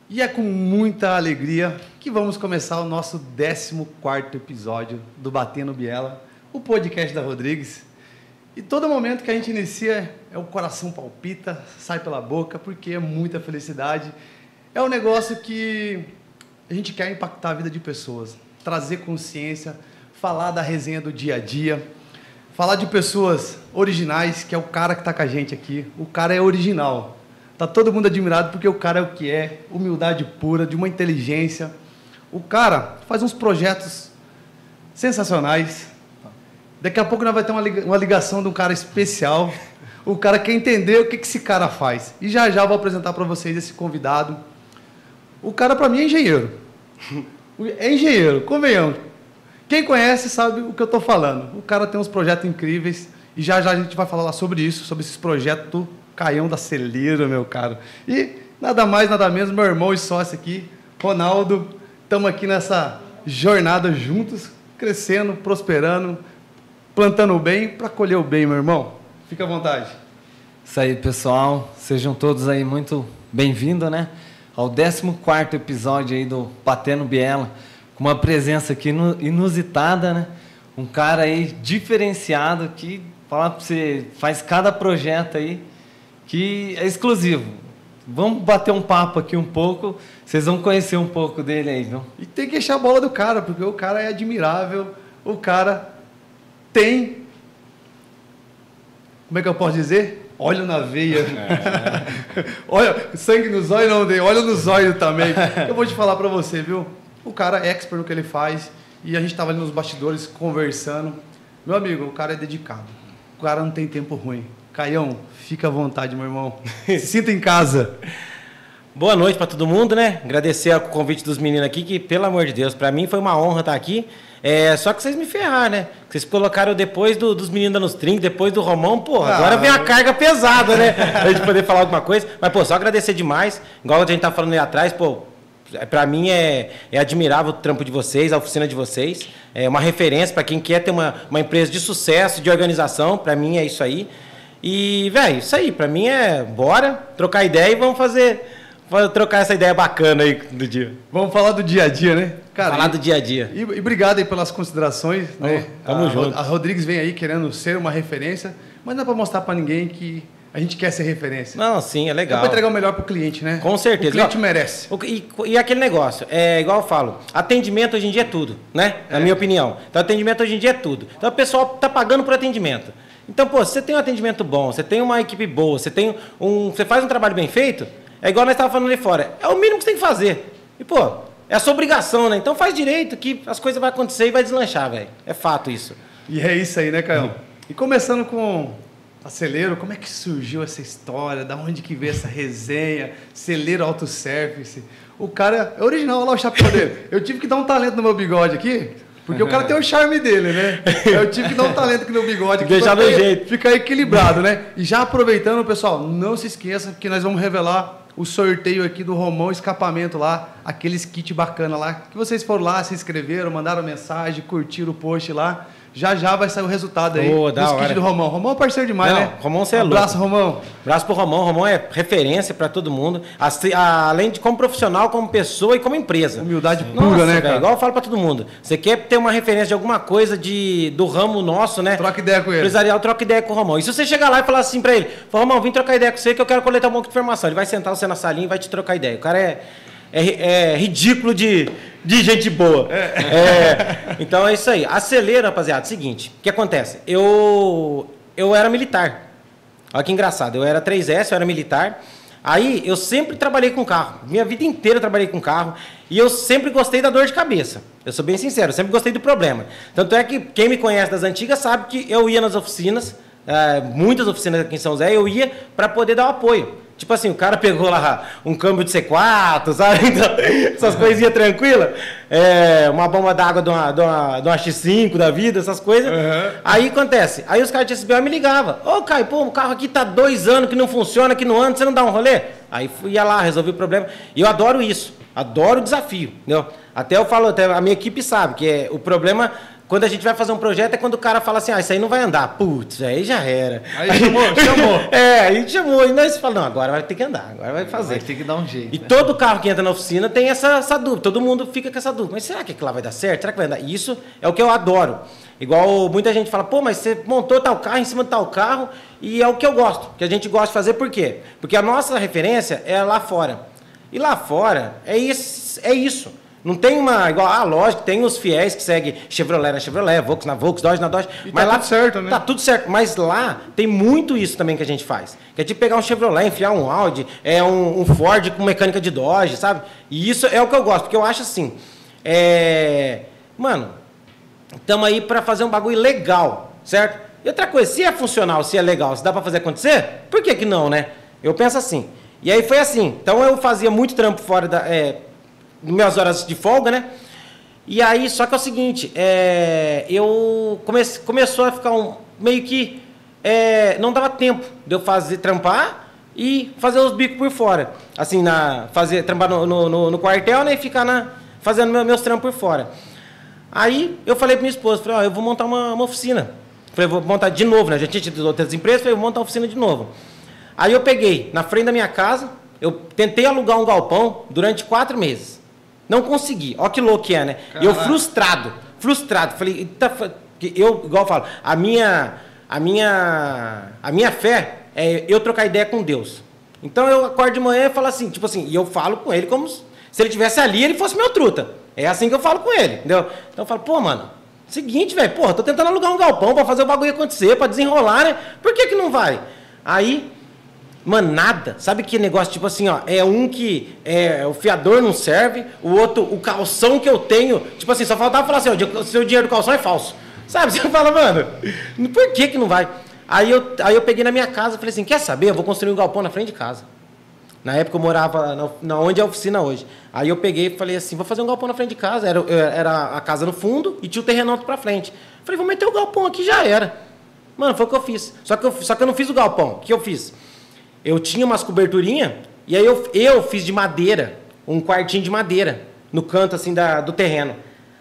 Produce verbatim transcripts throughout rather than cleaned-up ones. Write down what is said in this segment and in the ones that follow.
E é com muita alegria que vamos começar o nosso décimo quarto episódio do Batendo Biela, o podcast da Rodrigues. E todo momento que a gente inicia, é o coração palpita, sai pela boca, porque é muita felicidade. É um negócio que a gente quer impactar a vida de pessoas, trazer consciência, falar da resenha do dia a dia, falar de pessoas originais, que é o cara que está com a gente aqui. O cara é original. Tá todo mundo admirado porque o cara é o que é, humildade pura, de uma inteligência. O cara faz uns projetos sensacionais. Daqui a pouco nós vamos ter uma ligação de um cara especial. O cara quer entender o que esse cara faz. E já já vou apresentar para vocês esse convidado. O cara, para mim, é engenheiro. É engenheiro, convenhamos. Quem conhece sabe o que eu estou falando. O cara tem uns projetos incríveis. E já já a gente vai falar lá sobre isso, sobre esses projetos Caião da Celeira, meu caro. E nada mais, nada menos, meu irmão e sócio aqui, Ronaldo. Estamos aqui nessa jornada juntos, crescendo, prosperando, plantando o bem para colher o bem, meu irmão. Fica à vontade. Isso aí, pessoal. Sejam todos aí muito bem-vindos, né? Ao décimo quarto episódio aí do Batendo Biela, com uma presença aqui inusitada, né? Um cara aí diferenciado que, falar para você, faz cada projeto aí que é exclusivo. Vamos bater um papo aqui um pouco, vocês vão conhecer um pouco dele aí, viu? E tem que encher a bola do cara, porque o cara é admirável, o cara tem, como é que eu posso dizer? Olho na veia. É. Olha, sangue nos olhos não tem, olho nos olhos também. Eu vou te falar pra você, viu? O cara é expert no que ele faz, e a gente tava ali nos bastidores conversando. Meu amigo, o cara é dedicado, o cara não tem tempo ruim. Caião, fica à vontade, meu irmão. Se sinta em casa. Boa noite para todo mundo, né? Agradecer o convite dos meninos aqui, que, pelo amor de Deus, para mim foi uma honra estar aqui. É, só que vocês me ferraram, né? Vocês colocaram depois do, dos meninos nos trinques, depois do Romão, pô, ah, agora vem a carga pesada, né? Pra gente poder falar alguma coisa. Mas, pô, só agradecer demais. Igual a gente tá falando aí atrás, pô, para mim é, é admirável o trampo de vocês, a oficina de vocês. É uma referência para quem quer ter uma, uma empresa de sucesso, de organização. Para mim é isso aí. E, velho, isso aí, pra mim é bora trocar ideia e vamos fazer, vamos trocar essa ideia bacana aí do dia. Vamos falar do dia a dia, né? Cara, falar e, do dia a dia. E, e obrigado aí pelas considerações, oh, né? Tamo a, junto. A Rodrigues vem aí querendo ser uma referência, mas não é pra mostrar pra ninguém que a gente quer ser referência. Não, sim, é legal. É pra entregar o melhor pro cliente, né? Com certeza. O cliente merece. O, e, e aquele negócio, é igual eu falo, atendimento hoje em dia é tudo, né? Na é. minha opinião. Então, atendimento hoje em dia é tudo. Então, o pessoal tá pagando por atendimento. Então, pô, se você tem um atendimento bom, você tem uma equipe boa, você tem um, você faz um trabalho bem feito, é igual nós estávamos falando ali fora, é o mínimo que você tem que fazer. E, pô, é a sua obrigação, né? Então faz direito que as coisas vão acontecer e vai deslanchar, velho. É fato isso. E é isso aí, né, Caio? Uhum. E começando com a Celeiro, como é que surgiu essa história? Da onde que veio essa resenha? Celeiro Autoservice. O cara é original, olha lá o chapéu dele. Eu tive que dar um talento no meu bigode aqui. Porque o cara tem o charme dele, né? Eu tive que dar um talento aqui no bigode. Deixar no jeito. Fica equilibrado, né? E já aproveitando, pessoal, não se esqueça que nós vamos revelar o sorteio aqui do Romão Escapamento lá. Aqueles kits bacana lá. Que vocês foram lá, se inscreveram, mandaram mensagem, curtiram o post lá. Já já vai sair o resultado aí oh, dos kits do Romão. Romão é parceiro demais, não, né? Romão, você é louco. Abraço, Romão. Abraço pro Romão. Romão é referência para todo mundo. Assim, além de como profissional, como pessoa e como empresa. Humildade pura, Nossa, né, véio, cara? igual eu falo para todo mundo. Você quer ter uma referência de alguma coisa de, do ramo nosso, né? Troca ideia com ele. Empresarial, troca ideia com o Romão. E se você chegar lá e falar assim para ele, Romão, vim trocar ideia com você que eu quero coletar um monte de informação. Ele vai sentar você na salinha e vai te trocar ideia. O cara é... É, é ridículo de, de gente boa. É. É, então é isso aí. Acelera, rapaziada. Seguinte, o que acontece? Eu, eu era militar. Olha que engraçado. Eu era três S, eu era militar. Aí eu sempre trabalhei com carro. Minha vida inteira eu trabalhei com carro. E eu sempre gostei da dor de cabeça. Eu sou bem sincero, eu sempre gostei do problema. Tanto é que quem me conhece das antigas sabe que eu ia nas oficinas, é, muitas oficinas aqui em São José, eu ia para poder dar o apoio. Tipo assim, o cara pegou lá um câmbio de C quatro, sabe? Então, essas coisinhas tranquilas. É, uma bomba d'água de uma, de, uma, de uma X cinco da vida, essas coisas. Uhum. Aí acontece. Aí os caras de S B O me ligavam. Ô, Caio, pô, o carro aqui tá dois anos que não funciona, que não anda, você não dá um rolê? Aí fui, ia lá, resolvi o problema. E eu adoro isso. Adoro o desafio, entendeu? Até eu falo, até a minha equipe sabe que é, o problema Quando a gente vai fazer um projeto é quando o cara fala assim, ah, isso aí não vai andar. Putz, aí já era. Aí chamou, chamou. É, aí chamou. E nós falamos, não, agora vai ter que andar, agora vai fazer. Vai ter que dar um jeito. E né? todo carro que entra na oficina tem essa, essa dúvida. Todo mundo fica com essa dúvida. Mas será que aquilo lá vai dar certo? Será que vai andar? Isso é o que eu adoro. Igual muita gente fala, pô, mas você montou tal carro em cima de tal carro, e é o que eu gosto, que a gente gosta de fazer, por quê? Porque a nossa referência é lá fora. E lá fora é isso. É isso. Não tem uma, igual, ah, lógico, tem os fiéis que seguem Chevrolet na Chevrolet, Volks na Volks, Dodge na Dodge. E mas tá lá, tudo certo, né? Tá tudo certo, mas lá tem muito isso também que a gente faz. Que é de pegar um Chevrolet, enfiar um Audi, é um, um Ford com mecânica de Dodge, sabe? E isso é o que eu gosto, porque eu acho assim, é... Mano, estamos aí para fazer um bagulho legal, certo? E outra coisa, se é funcional, se é legal, se dá para fazer acontecer, por que que não, né? Eu penso assim. E aí foi assim, então eu fazia muito trampo fora da... É, nas minhas horas de folga, né? E aí, só que é o seguinte, é, eu comece, começou a ficar um, meio que... É, não dava tempo de eu fazer, trampar e fazer os bicos por fora. Assim, na, fazer, trampar no, no, no quartel, né? E ficar na, fazendo meus, meus trampos por fora. Aí, eu falei para minha esposa, falei, ó, eu vou montar uma, uma oficina. Falei, vou montar de novo, né? Já tinha tido outras empresas, falei, vou montar uma oficina de novo. Aí eu peguei, na frente da minha casa, eu tentei alugar um galpão durante quatro meses. Não consegui. Olha que louco que é, né? E eu frustrado, frustrado. Falei, eita, eu, igual eu falo, a minha, a minha, a minha fé é eu trocar ideia com Deus. Então eu acordo de manhã e falo assim, tipo assim, e eu falo com ele como se ele estivesse ali e ele fosse meu truta. É assim que eu falo com ele, entendeu? Então eu falo, pô, mano, seguinte, velho, porra, tô tentando alugar um galpão pra fazer o bagulho acontecer, pra desenrolar, né? Por que que não vai? Aí... Mano, nada. Sabe que negócio, tipo assim, ó, é um que é, o fiador não serve, o outro, o calção que eu tenho, tipo assim, só faltava falar assim, ó, o seu dinheiro do calção é falso. Sabe? Você fala, mano, por que que não vai? Aí eu, aí eu peguei na minha casa e falei assim, quer saber? Eu vou construir um galpão na frente de casa. Na época eu morava na, na onde é a oficina hoje. Aí eu peguei e falei assim, vou fazer um galpão na frente de casa. Era, era a casa no fundo e tinha o terreno alto pra frente. Falei, vou meter o galpão aqui, já era. Mano, foi o que eu fiz. Só que eu, só que eu não fiz o galpão. O que eu fiz? Eu tinha umas coberturinhas, e aí eu, eu fiz de madeira, um quartinho de madeira, no canto, assim, da, do terreno.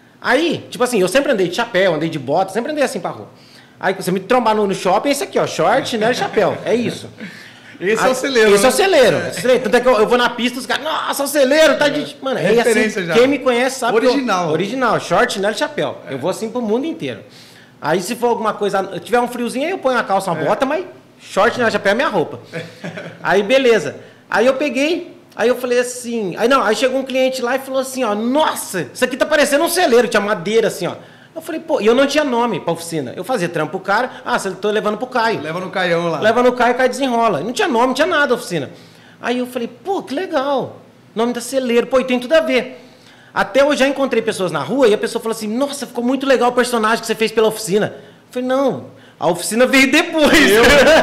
Aí, tipo assim, eu sempre andei de chapéu, andei de bota, sempre andei assim pra rua. Aí, você me trombar no, no shopping, é esse aqui, ó, short, né, e chapéu, é isso. Esse aí, é o celeiro, Esse né? é o celeiro. É. Tanto é que eu, eu vou na pista, os caras, nossa, o celeiro, tá de... Mano, é assim, já. Quem me conhece sabe original. que eu, original, short, né, e chapéu. É. Eu vou assim pro mundo inteiro. Aí, se for alguma coisa, tiver um friozinho, aí eu ponho uma calça, uma é. bota, mas... Short na chapéu é minha roupa. Aí, beleza. Aí eu peguei, aí eu falei assim... Aí não, aí chegou um cliente lá e falou assim, ó... Nossa, isso aqui tá parecendo um celeiro, tinha madeira assim, ó. Eu falei, pô... E eu não tinha nome pra oficina. Eu fazia trampo pro cara... Ah, você tô levando pro Caio. Leva no Caião lá. Leva no Caio, o Caio desenrola. Não tinha nome, não tinha nada a oficina. Aí eu falei, pô, que legal. Nome da celeiro. Pô, e tem tudo a ver. Até eu já encontrei pessoas na rua e a pessoa falou assim... Nossa, ficou muito legal o personagem que você fez pela oficina. Eu falei, não... A oficina veio depois. Eu,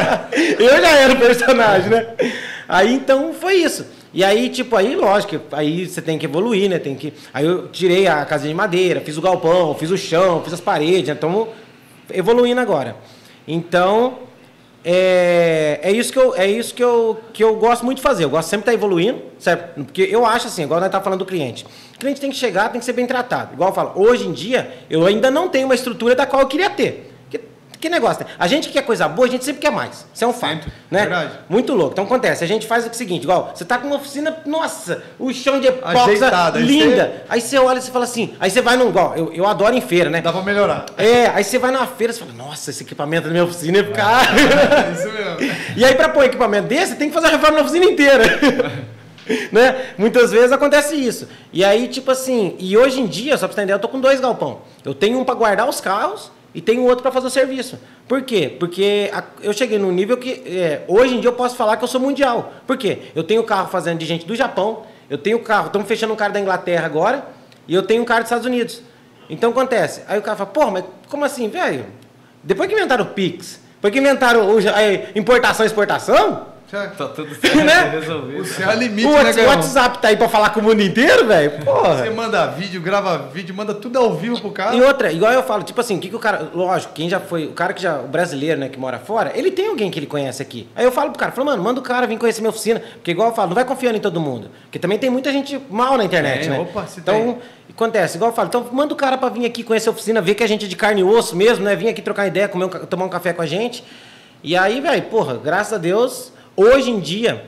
eu já era o personagem, né? Aí, então, foi isso. E aí, tipo, aí, lógico, aí você tem que evoluir, né? Tem que... Aí eu tirei a casinha de madeira, fiz o galpão, fiz o chão, fiz as paredes, né? Estamos evoluindo agora. Então, é, é isso, que eu, é isso que, eu, que eu gosto muito de fazer. Eu gosto sempre de estar evoluindo, certo? Porque eu acho assim, igual nós estamos falando do cliente. O cliente tem que chegar, tem que ser bem tratado. Igual eu falo, hoje em dia, eu ainda não tenho uma estrutura da qual eu queria ter. Que negócio, né? A gente que quer coisa boa, a gente sempre quer mais. Isso é um fato, né? Verdade. Muito louco. Então acontece, a gente faz o seguinte, igual, você tá com uma oficina, nossa, o chão de epóxi linda. Você... Aí você olha e você fala assim, aí você vai num, igual, eu, eu adoro em feira, né? Dá pra melhorar. É, aí você vai numa feira e fala, nossa, esse equipamento da minha oficina é caro. É, isso mesmo. E aí pra pôr um equipamento desse, você tem que fazer a reforma na oficina inteira. Né? Muitas vezes acontece isso. E aí, tipo assim, e hoje em dia, só pra você entender, eu tô com dois galpão. Eu tenho um pra guardar os carros, e tem um outro para fazer o serviço. Por quê? Porque a, eu cheguei num nível que, é, hoje em dia eu posso falar que eu sou mundial. Por quê? Eu tenho carro fazendo de gente do Japão, eu tenho carro, estamos fechando um cara da Inglaterra agora, e eu tenho um cara dos Estados Unidos. Então acontece, aí o cara fala, pô, mas como assim, velho? Depois que inventaram o Pix, depois que inventaram o, a importação e exportação, Tá tudo certo, né? resolvido. O céu é limite, o né, WhatsApp, o WhatsApp tá aí pra falar com o mundo inteiro, velho? Porra. Você manda vídeo, grava vídeo, manda tudo ao vivo pro cara. E outra, igual eu falo, tipo assim, o que, que o cara. Lógico, quem já foi. O cara que já. O brasileiro, né, que mora fora, ele tem alguém que ele conhece aqui. Aí eu falo pro cara, falo, mano, manda o cara vir conhecer minha oficina. Porque igual eu falo, não vai confiando em todo mundo. Porque também tem muita gente mal na internet, É, né? opa, se então, tem. acontece, igual eu falo, então manda o cara pra vir aqui conhecer a oficina, ver que a gente é de carne e osso mesmo, né? Vir aqui trocar ideia, comer um, tomar um café com a gente. E aí, velho, porra, graças a Deus, hoje em dia,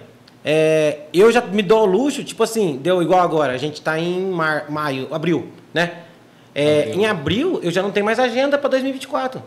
é, eu já me dou o luxo, tipo assim, deu igual agora, a gente tá em mar, maio, abril, né? É, abril. Em abril, eu já não tenho mais agenda pra dois mil e vinte e quatro.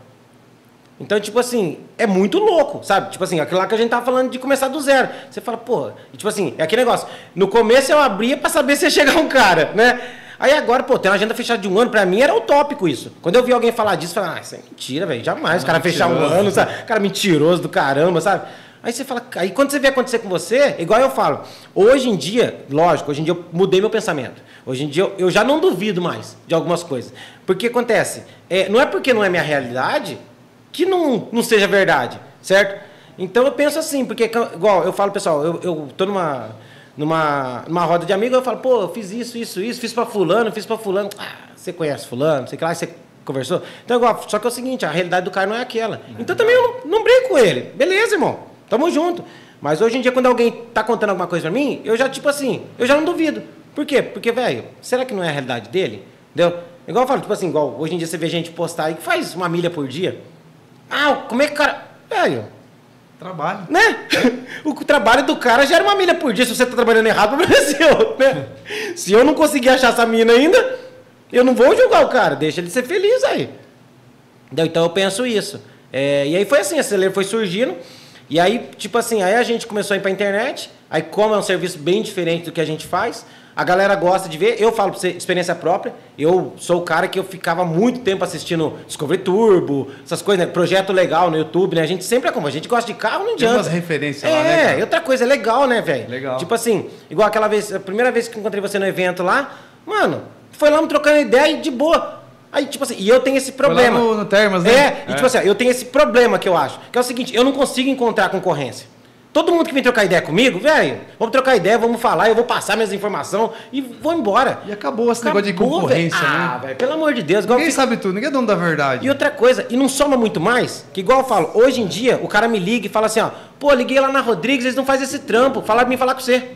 Então, tipo assim, é muito louco, sabe? Tipo assim, aquilo lá que a gente tava falando de começar do zero. Você fala, porra, e tipo assim, é aquele negócio. No começo eu abria pra saber se ia chegar um cara, né? Aí agora, pô, tem uma agenda fechada de um ano, pra mim era utópico isso. Quando eu vi alguém falar disso, eu falei, ah, isso é mentira, velho, jamais. Ah, o cara fechar um ano, sabe? Cara mentiroso do caramba, sabe? Aí você fala, aí quando você vê acontecer com você, igual eu falo, hoje em dia, lógico, hoje em dia eu mudei meu pensamento. Hoje em dia eu, eu já não duvido mais de algumas coisas. Porque acontece, é, não é porque não é minha realidade que não, não seja verdade, certo? Então eu penso assim, porque, igual eu falo, pessoal, eu, eu tô numa... Numa, numa roda de amigos, eu falo, pô, eu fiz isso, isso, isso, fiz pra fulano, fiz pra fulano. Ah, você conhece fulano, sei que lá, você conversou. Então, igual, só que é o seguinte, a realidade do cara não é aquela. Não. Então também eu não, não brigo com ele. Beleza, irmão, tamo junto. Mas hoje em dia, quando alguém tá contando alguma coisa pra mim, eu já, tipo assim, eu já não duvido. Por quê? Porque, velho, será que não é a realidade dele? Entendeu? Igual eu falo, tipo assim, igual, hoje em dia você vê gente postar aí que faz uma milha por dia. Ah, como é que o cara... Velho... Trabalho. Né? O trabalho do cara gera uma milha por dia. Se você está trabalhando errado, o problema é seu, né? Se eu não conseguir achar essa mina ainda, eu não vou julgar o cara. Deixa ele ser feliz aí. Então eu penso isso. É, e aí foi assim, a Celeiro foi surgindo. E aí, tipo assim, aí a gente começou a ir para a internet. Aí como é um serviço bem diferente do que a gente faz, a galera gosta de ver. Eu falo para você, experiência própria. Eu sou o cara que eu ficava muito tempo assistindo Discovery Turbo, essas coisas, né? Projeto legal no YouTube, né? A gente sempre acompanha. A gente gosta de carro, não adianta. Tem umas referências é, lá, né? É, outra coisa, é legal, né, velho? Legal. Tipo assim, igual aquela vez, a primeira vez que eu encontrei você no evento lá, mano, foi lá me trocando ideia e de boa. Aí, tipo assim, e eu tenho esse problema. Foi lá no, no Termas, né? É, é, e tipo assim, eu tenho esse problema que eu acho, que é o seguinte, eu não consigo encontrar concorrência. Todo mundo que vem trocar ideia comigo, velho, vamos trocar ideia, vamos falar, eu vou passar minhas informações e vou embora. E acabou esse acabou, negócio de concorrência, véio. né? Ah, velho, pelo amor de Deus. Ninguém fico... sabe tudo, ninguém é dono da verdade. E outra coisa, e não soma muito mais, que igual eu falo, hoje em dia, o cara me liga e fala assim, ó, pô, liguei lá na Rodrigues, eles não fazem esse trampo, falaram pra mim falar com você.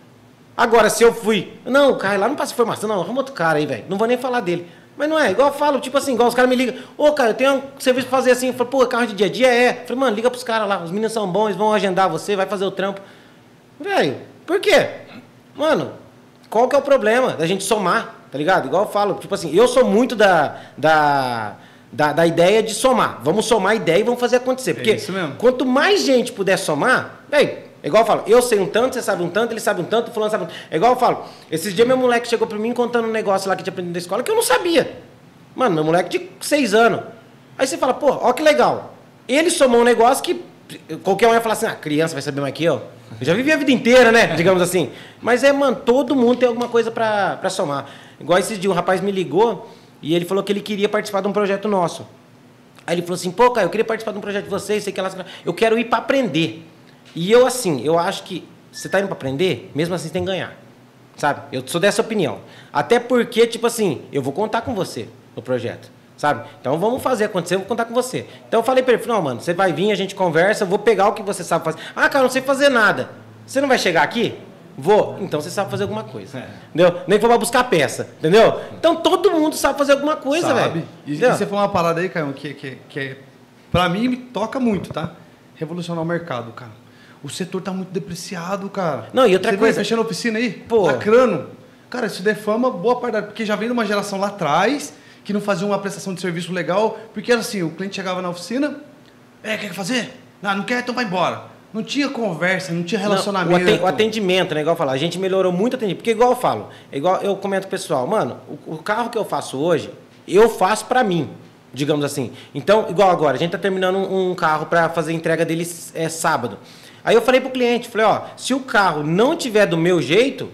Agora, se eu fui, não, o cara lá não passa informação, não, arruma outro cara aí, velho, não vou nem falar dele. Mas não é, igual eu falo, tipo assim, igual os caras me ligam, ô, cara, eu tenho um serviço pra fazer assim, eu falo, pô, carro de dia a dia é. Eu falei, mano, liga pros caras lá, os meninos são bons, eles vão agendar você, vai fazer o trampo. Velho, por quê? Mano, qual que é o problema da gente somar, tá ligado? Igual eu falo, tipo assim, eu sou muito da, da, da, da ideia de somar. Vamos somar a ideia e vamos fazer acontecer. Porque é isso mesmo. Quanto mais gente puder somar, velho, é igual eu falo, eu sei um tanto, você sabe um tanto, ele sabe um tanto, o fulano sabe um tanto. É igual eu falo, esses dias meu moleque chegou pra mim contando um negócio lá que tinha aprendido na escola que eu não sabia. Mano, meu moleque de seis anos. Aí você fala, pô, ó que legal. Ele somou um negócio que qualquer um ia falar assim, ah, criança vai saber mais que eu. Eu já vivi a vida inteira, né? Digamos assim. Mas é, mano, todo mundo tem alguma coisa pra, pra somar. Igual esses dias, um rapaz me ligou e ele falou que ele queria participar de um projeto nosso. Aí ele falou assim, pô, cara, eu queria participar de um projeto de vocês, sei que lá, eu quero ir pra aprender. E eu, assim, eu acho que você tá indo pra aprender, mesmo assim você tem que ganhar. Sabe? Eu sou dessa opinião. Até porque, tipo assim, eu vou contar com você no projeto. Sabe? Então vamos fazer acontecer, eu vou contar com você. Então eu falei pra ele, não, mano, você vai vir, a gente conversa, eu vou pegar o que você sabe fazer. Ah, cara, eu não sei fazer nada. Você não vai chegar aqui? Vou. Então você sabe fazer alguma coisa. É. Entendeu? Nem que eu vá buscar peça. Entendeu? Então todo mundo sabe fazer alguma coisa, velho. E, e você falou uma parada aí, Caio, que, que, que é, pra mim me toca muito, tá? Revolucionar o mercado, cara. O setor tá muito depreciado, cara. Não, e outra você coisa. Você vai fechando a oficina aí? Pô. Lacrando. Cara, isso defama boa parte da... Porque já vem de uma geração lá atrás que não fazia uma prestação de serviço legal, porque era assim, o cliente chegava na oficina, é, quer fazer? Não, não quer, então vai embora. Não tinha conversa, não tinha relacionamento. Não, o atendimento, né? Igual eu falo, a gente melhorou muito o atendimento. Porque igual eu falo, igual eu comento com o pessoal, mano, o, o carro que eu faço hoje, eu faço pra mim, digamos assim. Então, igual agora, a gente tá terminando um, um carro pra fazer a entrega dele é, sábado. Aí eu falei pro cliente, falei, ó, se o carro não tiver do meu jeito,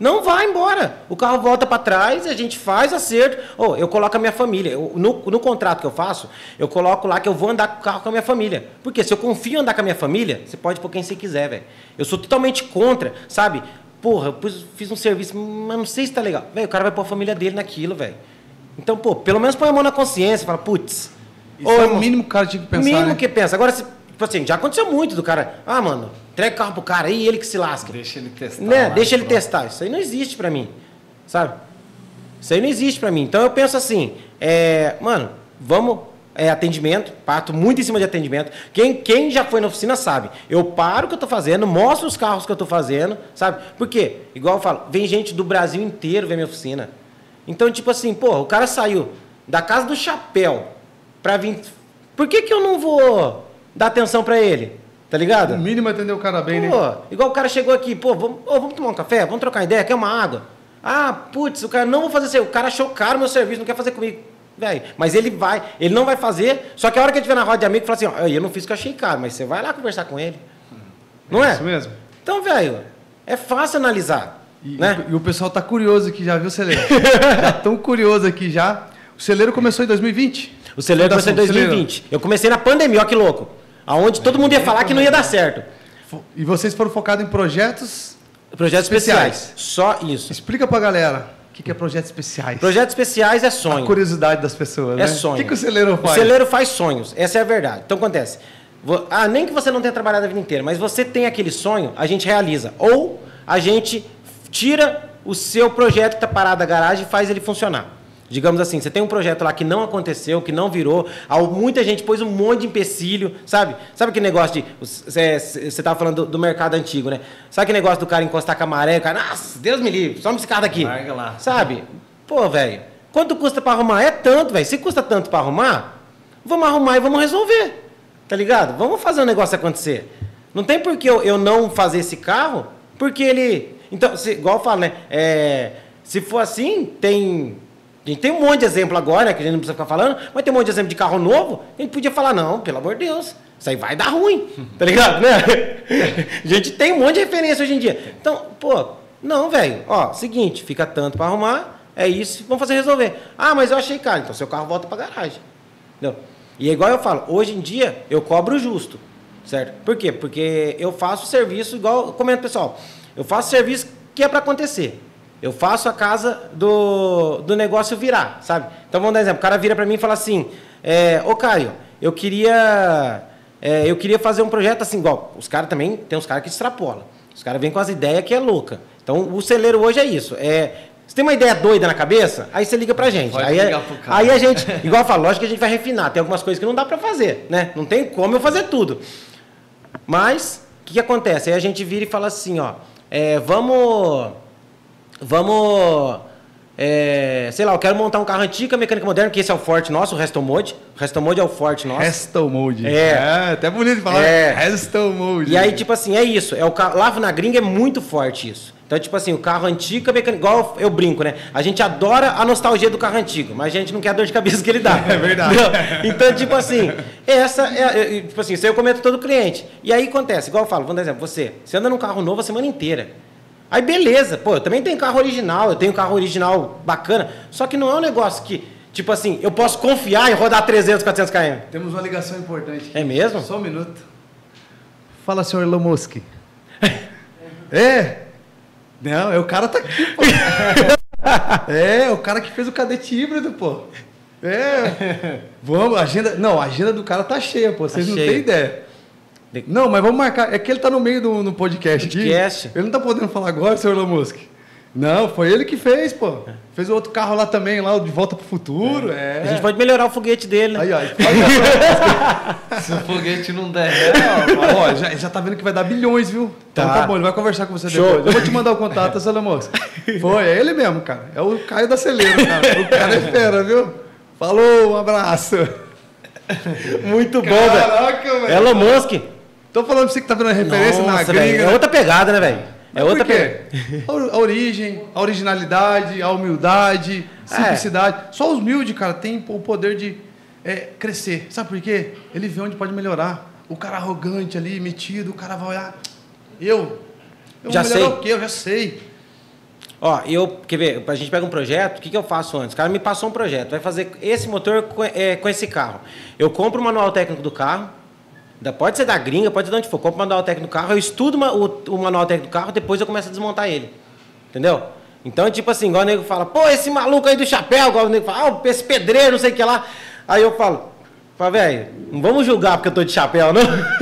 Não vai embora. O carro volta para trás, a gente faz acerto. Oh, eu coloco a minha família. Eu, no, no contrato que eu faço, eu coloco lá que eu vou andar com o carro com a minha família. Porque se eu confio em andar com a minha família, você pode pôr quem você quiser, velho. Eu sou totalmente contra, sabe? Porra, eu pus, fiz um serviço, mas não sei se tá legal. Velho, o cara vai pôr a família dele naquilo, velho. Então, pô, pelo menos põe a mão na consciência, fala, putz. Isso é o mínimo que o cara tinha que pensar, O mínimo né? que pensa. Agora, se, tipo assim, já aconteceu muito do cara. Ah, mano, entrega o carro pro cara aí, ele que se lasca. Deixa ele testar. Né? lá, Deixa ele pronto. testar. Isso aí não existe pra mim. Sabe? Isso aí não existe pra mim. Então eu penso assim, é, mano, vamos, é, atendimento, parto muito em cima de atendimento. Quem, quem já foi na oficina sabe. Eu paro o que eu tô fazendo, mostro os carros que eu tô fazendo, sabe? Por quê? Igual eu falo, vem gente do Brasil inteiro ver minha oficina. Então, tipo assim, pô, o cara saiu da casa do chapéu pra vir. Por que que eu não vou dar atenção pra ele? Tá ligado? O mínimo é atender o cara bem, Pô, né? igual o cara chegou aqui, pô, vamos, ô, vamos tomar um café? Vamos trocar ideia? Quer uma água? Ah, putz, o cara não vou fazer isso aí. O cara achou caro o meu serviço, não quer fazer comigo. Velho, mas ele vai, ele não vai fazer, só que a hora que ele estiver na roda de amigo, fala assim, ó, eu não fiz o que eu achei caro, mas você vai lá conversar com ele. Não é? Isso mesmo. Então, velho, é fácil analisar. E, né? e o pessoal tá curioso aqui já, viu, Celeiro? Já tão curioso aqui já. O Celeiro começou em dois mil e vinte? O celeiro começou em dois mil e vinte. Eu comecei na pandemia, ó que louco. Aonde todo mundo ia falar que não ia dar certo. E vocês foram focados em projetos Projetos especiais. especiais. Só isso. Explica pra galera o que que é projetos especiais. Projetos especiais é A sonho. curiosidade das pessoas, né? É sonho. O que, que o Celeiro faz? O celeiro faz sonhos. Essa é a verdade. Então acontece. Vo- Ah, nem que você não tenha trabalhado a vida inteira, mas você tem aquele sonho, a gente realiza. Ou a gente tira o seu projeto que está parado da garagem e faz ele funcionar. Digamos assim, você tem um projeto lá que não aconteceu, que não virou, al- muita gente pôs um monte de empecilho, sabe? Sabe aquele negócio de... Você estava falando do, do mercado antigo, né? Sabe aquele negócio do cara encostar com a maré, o cara, nossa, Deus me livre, some esse carro daqui. Larga lá. Sabe? Pô, velho, quanto custa para arrumar? É tanto, velho. Se custa tanto para arrumar, vamos arrumar e vamos resolver. Tá ligado? Vamos fazer o negócio acontecer. Não tem por que eu, eu não fazer esse carro, porque ele... Então, se, igual eu falo, né? É, se for assim, tem... A gente tem um monte de exemplo agora, né, que a gente não precisa ficar falando, mas tem um monte de exemplo de carro novo, a gente podia falar, não, pelo amor de Deus, isso aí vai dar ruim, tá ligado? Né? A gente tem um monte de referência hoje em dia. Então, pô, não, velho, ó, seguinte, fica tanto para arrumar, é isso, vamos fazer resolver. Ah, mas eu achei caro, então seu carro volta para garagem. Entendeu? E é igual eu falo, hoje em dia eu cobro justo, certo? Por quê? Porque eu faço serviço, igual eu comento, pessoal, eu faço serviço que é para acontecer. Eu faço a casa do, do negócio virar, sabe? Então, vamos dar um exemplo. O cara vira para mim e fala assim, é, ô Caio, eu queria, é, eu queria fazer um projeto assim, igual, os caras também, tem uns caras que extrapolam. Os caras vêm com as ideias que é louca. Então, o celeiro hoje é isso. É, você tem uma ideia doida na cabeça, aí você liga pra gente. Pode aí, ligar pro cara. aí a gente, igual eu falo, lógico que a gente vai refinar. Tem algumas coisas que não dá pra fazer, né? Não tem como eu fazer tudo. Mas, o que, que acontece? Aí a gente vira e fala assim, ó, é, vamos... Vamos, é, sei lá, eu quero montar um carro antigo com a mecânica moderna, que esse é o forte nosso, o Resto Mode. O Resto Mode é o forte nosso. Resto Mode. É. é. Até bonito de falar. É. Resto Mode. E aí, tipo assim, é isso. É o carro, lá na gringa é muito forte isso. Então, tipo assim, o carro antigo com a mecânica... Igual eu brinco, né? A gente adora a nostalgia do carro antigo, mas a gente não quer a dor de cabeça que ele dá. É verdade. Entendeu? Então, tipo assim, essa é... é, Tipo assim, isso aí eu comento todo cliente. E aí acontece, igual eu falo, vamos dar exemplo, você, você anda num carro novo a semana inteira. Aí beleza, pô, eu também tenho carro original, eu tenho carro original bacana, só que não é um negócio que, tipo assim, eu posso confiar em rodar trezentos, quatrocentos quilômetros. Temos uma ligação importante. É mesmo? Só um minuto. Fala, senhor Elon Musk. É? Não, é o cara tá aqui, pô. É, o cara que fez o cadete híbrido, pô. É. Vamos, a agenda... Não, a agenda do cara tá cheia, pô. Vocês Tá não cheia. têm ideia. Não, mas vamos marcar. É que ele tá no meio do no podcast, Podcast. aqui. Ele não tá podendo falar agora, senhor Elon Musk. Não, foi ele que fez, pô. Fez o outro carro lá também, lá de Volta pro Futuro. É. A gente pode melhorar o foguete dele, né? Aí, ó. Aí, Se o foguete não der, ó, ó, já, já tá vendo que vai dar bilhões, viu? Então Tá. tá bom, ele vai conversar com você Show. depois. Eu vou te mandar o contato, seu Elon Musk. Foi, é ele mesmo, cara. É o Caio da Celeiro, cara. O cara é fera, viu? Falou, um abraço. Muito bom, velho. Caraca, velho. Elon Musk. Tô falando pra você que tá vendo a referência na Nossa, gringa. velho, é outra pegada, né, velho? É Mas outra por pegada. quê? A or- A origem, a originalidade, a humildade, simplicidade. Só os humildes, cara, tem o poder de é, crescer. Sabe por quê? Ele vê onde pode melhorar. O cara arrogante ali, metido, o cara vai olhar. Eu? Eu Já vou melhorar sei. o quê? Eu já sei. Ó, eu, quer ver, a gente pega um projeto, o que, que eu faço antes? O cara me passou um projeto, vai fazer esse motor com, é, com esse carro. Eu compro o manual técnico do carro, pode ser da gringa, pode ser de onde for, compro o manual técnico do carro, eu estudo uma, o, o manual técnico do carro, depois eu começo a desmontar ele. Entendeu? Então, tipo assim, igual o nego fala, pô, esse maluco aí do chapéu, igual o nego fala, ah, esse pedreiro, não sei o que lá. Aí eu falo, fala, velho, não vamos julgar porque eu tô de chapéu, não?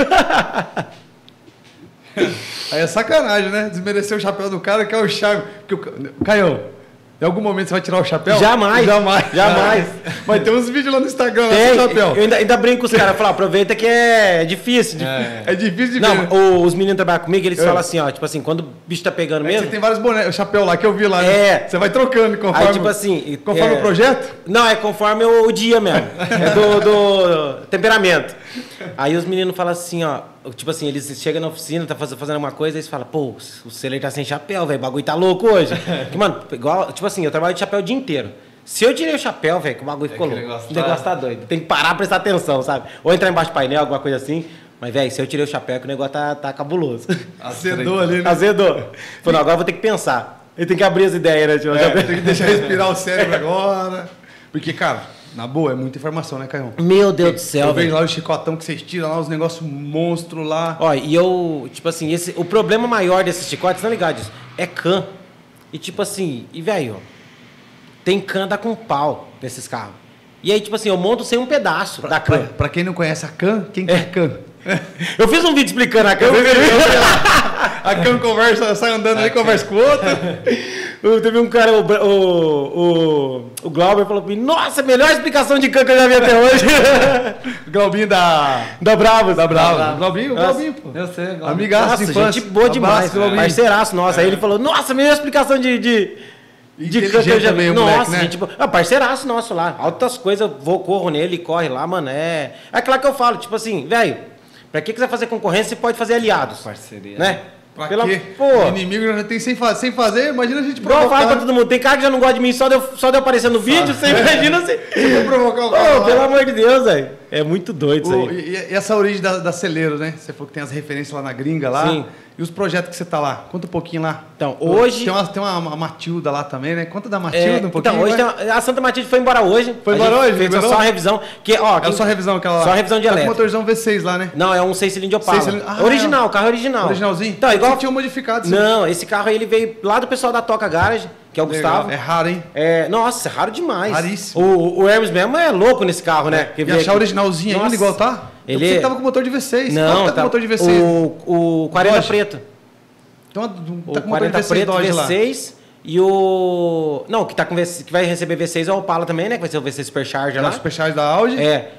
Aí é sacanagem, né? Desmerecer o chapéu do cara, que é o charme. Porque o... Caio, em algum momento você vai tirar o chapéu? Jamais. Jamais. Jamais. Mas tem uns vídeos lá no Instagram, lá tem, sem chapéu. Eu ainda, ainda brinco com os caras, falo, aproveita que é difícil. De... É. é difícil de não, ver. Não, os meninos trabalham comigo, eles é. falam assim, ó, tipo assim, quando o bicho tá pegando é mesmo... Você tem vários bonés, o chapéu lá que eu vi lá, é. né? Você vai trocando conforme... Aí, tipo assim... Conforme é... o projeto? Não, é conforme o, o dia mesmo. É do, do temperamento. Aí os meninos falam assim, ó, tipo assim, eles chegam na oficina, tá fazendo, fazendo uma coisa, eles falam, pô, o Celeiro tá sem chapéu, velho, o bagulho tá louco hoje. Porque, mano, igual, tipo assim, eu trabalho de chapéu o dia inteiro. Se eu tirei o chapéu, velho, que o bagulho ficou louco. O negócio tá doido. Tem que parar pra prestar atenção, sabe? Ou entrar embaixo do painel, alguma coisa assim. Mas, velho, se eu tirei o chapéu, que o negócio tá, tá cabuloso. Azedou ali, né? Azedou. Falei, não, agora eu vou ter que pensar. Eu tenho que abrir as ideias, né, tio? É, tem que deixar respirar o cérebro agora. Porque, cara, na boa, é muita informação, né, Caio? Meu Deus do céu, eu vejo velho. lá o chicotão que vocês tiram lá, os negócios monstros lá. Ó, e eu, tipo assim, esse, o problema maior desses chicotes, não é ligado disso, é can. E tipo assim, e velho, tem can da com pau nesses carros. E aí, tipo assim, eu monto sem um pedaço pra, da can. Pra, pra quem não conhece a can, quem que é, é can? Eu fiz um vídeo explicando a can. Eu vi, eu vi lá. A can conversa, sai andando ali, conversa com o outro. Teve um cara, o, o, o, o Glauber falou pra mim, nossa, melhor explicação de can que eu já vi até hoje. Glaubinho da... Da Bravos. Da Bravos. Glaubinho, Glaubinho, pô. Eu sei, Glauber. Amigaço de infância. Gente boa demais. Abraço, parceiraço nossa. É. Aí ele falou, nossa, melhor explicação de... de... De can que eu já vi. Nossa, moleque, né? Gente, ah, parceiraço nosso lá. Altas coisas, vou, corro nele, corre lá, mano. É, é aquela que eu falo, tipo assim, velho, pra que quiser fazer concorrência, você pode fazer aliados. Parceria. Né? Pra Pela... quê? Pô. O inimigo já tem sem, fa sem fazer, imagina a gente provocar. Igual eu falo pra todo mundo, tem cara que já não gosta de mim, só de eu, só de eu aparecer no vídeo, você imagina assim. Você vai provocar o cara. Pô, pelo amor de Deus, velho. É muito doido isso o, aí. E, e essa origem da, da Celeiro, né? Você falou que tem as referências lá na gringa lá. Sim. E os projetos que você tá lá? Conta um pouquinho lá. Então, hoje... Tem uma, tem uma, uma Matilda lá também, né? Conta da Matilda é, um pouquinho. Então, hoje tem uma, a Santa Matilde foi embora hoje. Foi embora hoje? Fez liberou? só a revisão. Que, ó, é só a revisão aquela lá? Só a revisão de tá elétrico. com motorzão V seis lá, né? Não, é um seis cilindros de Opala. Cilindro... Ah, original, é. carro original. Originalzinho? Então, igual... Você tinha modificado. Sim. Não, esse carro aí ele veio lá do pessoal da Toca Garage, que é o Legal. Gustavo. É raro, hein? É, nossa, é raro demais. Raríssimo. O, o Hermes mesmo é louco nesse carro, né? É. E achar originalzinho ainda igual tá? Ele Você tava com motor de V seis. Não, tá com tá... motor de V seis. O, o quarenta Loja. preto. Então, tá O com quarenta motor de V seis preto Dodge V seis lá. e o... Não, que, tá com V seis, que vai receber V seis é o Opala também, né? Que vai ser o V seis Supercharger É lá. o Supercharger da Audi. É.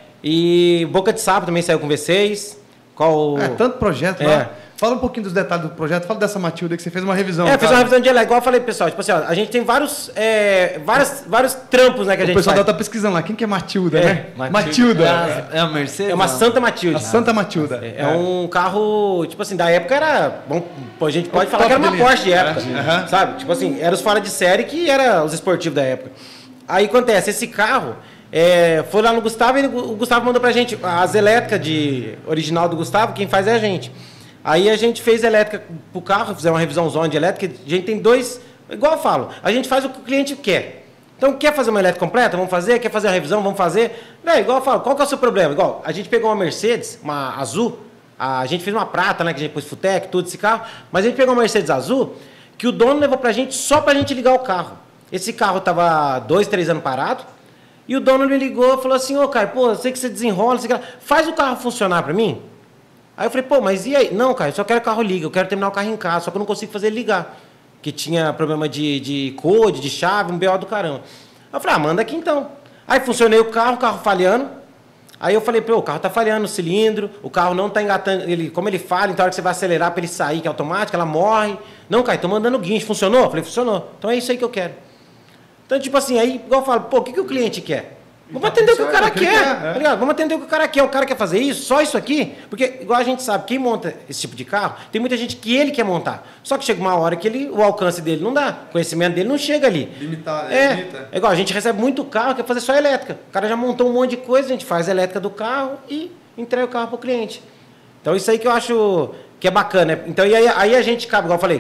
E Boca de Sapo também saiu com V seis. Qual... É, tanto projeto É. lá. Fala um pouquinho dos detalhes do projeto. Fala dessa Matilda que você fez uma revisão. É, fiz cara. uma revisão de elétrico. Igual eu falei, pessoal, tipo assim, ó, a gente tem vários, é, várias, vários trampos, né, que a gente O pessoal faz. tá pesquisando lá. Quem que é Matilda, É, né? Matilda. Matilda. É a, é a Mercedes? É uma não? Santa Matilde. A Santa Matilda. É, é um carro, tipo assim, da época era... Bom, a gente pode O falar que era top uma de linha. Porsche de época, É, uhum. sabe? Tipo assim, era os fora de série que era os esportivos da época. Aí acontece, esse carro é, foi lá no Gustavo e o Gustavo mandou pra gente as elétricas de original do Gustavo, quem faz é a gente. Aí a gente fez elétrica pro carro, fizemos uma revisãozona de elétrica, a gente tem dois... Igual eu falo, a gente faz o que o cliente quer. Então, quer fazer uma elétrica completa? Vamos fazer. Quer fazer a revisão? Vamos fazer. É, igual eu falo, qual que é o seu problema? Igual, a gente pegou uma Mercedes, uma azul, a gente fez uma prata, né, que a gente pôs Futec, tudo esse carro, mas a gente pegou uma Mercedes azul, que o dono levou pra gente só pra gente ligar o carro. Esse carro tava dois, três anos parado, e o dono me ligou e falou assim, ô, Caio, pô, eu sei que você desenrola, você faz o carro funcionar pra mim? Aí eu falei, pô, mas e aí? Não, Caio, eu só quero que o carro liga, eu quero terminar o carro em casa, só que eu não consigo fazer ele ligar. Que tinha problema de, de code, de chave, um B O do caramba. Aí eu falei, ah, manda aqui então. Aí funcionei o carro, o carro falhando. Aí eu falei, pô, o carro tá falhando, o cilindro, o carro não tá engatando, ele, como ele falha, então a hora que você vai acelerar para ele sair, que é automático, ela morre. Não, Caio, tô mandando o guincho, funcionou? Eu falei, funcionou. Então é isso aí que eu quero. Então, tipo assim, aí, igual eu falo, pô, o que, que o cliente quer? Vamos atender o que o cara quer, tá ligado? Vamos atender o que o cara quer. O cara quer fazer isso, só isso aqui. Porque, igual a gente sabe, quem monta esse tipo de carro, tem muita gente que ele quer montar. Só que chega uma hora que ele, o alcance dele não dá, o conhecimento dele não chega ali. Limitar, é, limita. é igual, a gente recebe muito carro, quer fazer só elétrica. O cara já montou um monte de coisa, a gente faz a elétrica do carro e entrega o carro pro cliente. Então, isso aí que eu acho que é bacana. Né? Então, e aí, aí a gente cabe, igual eu falei,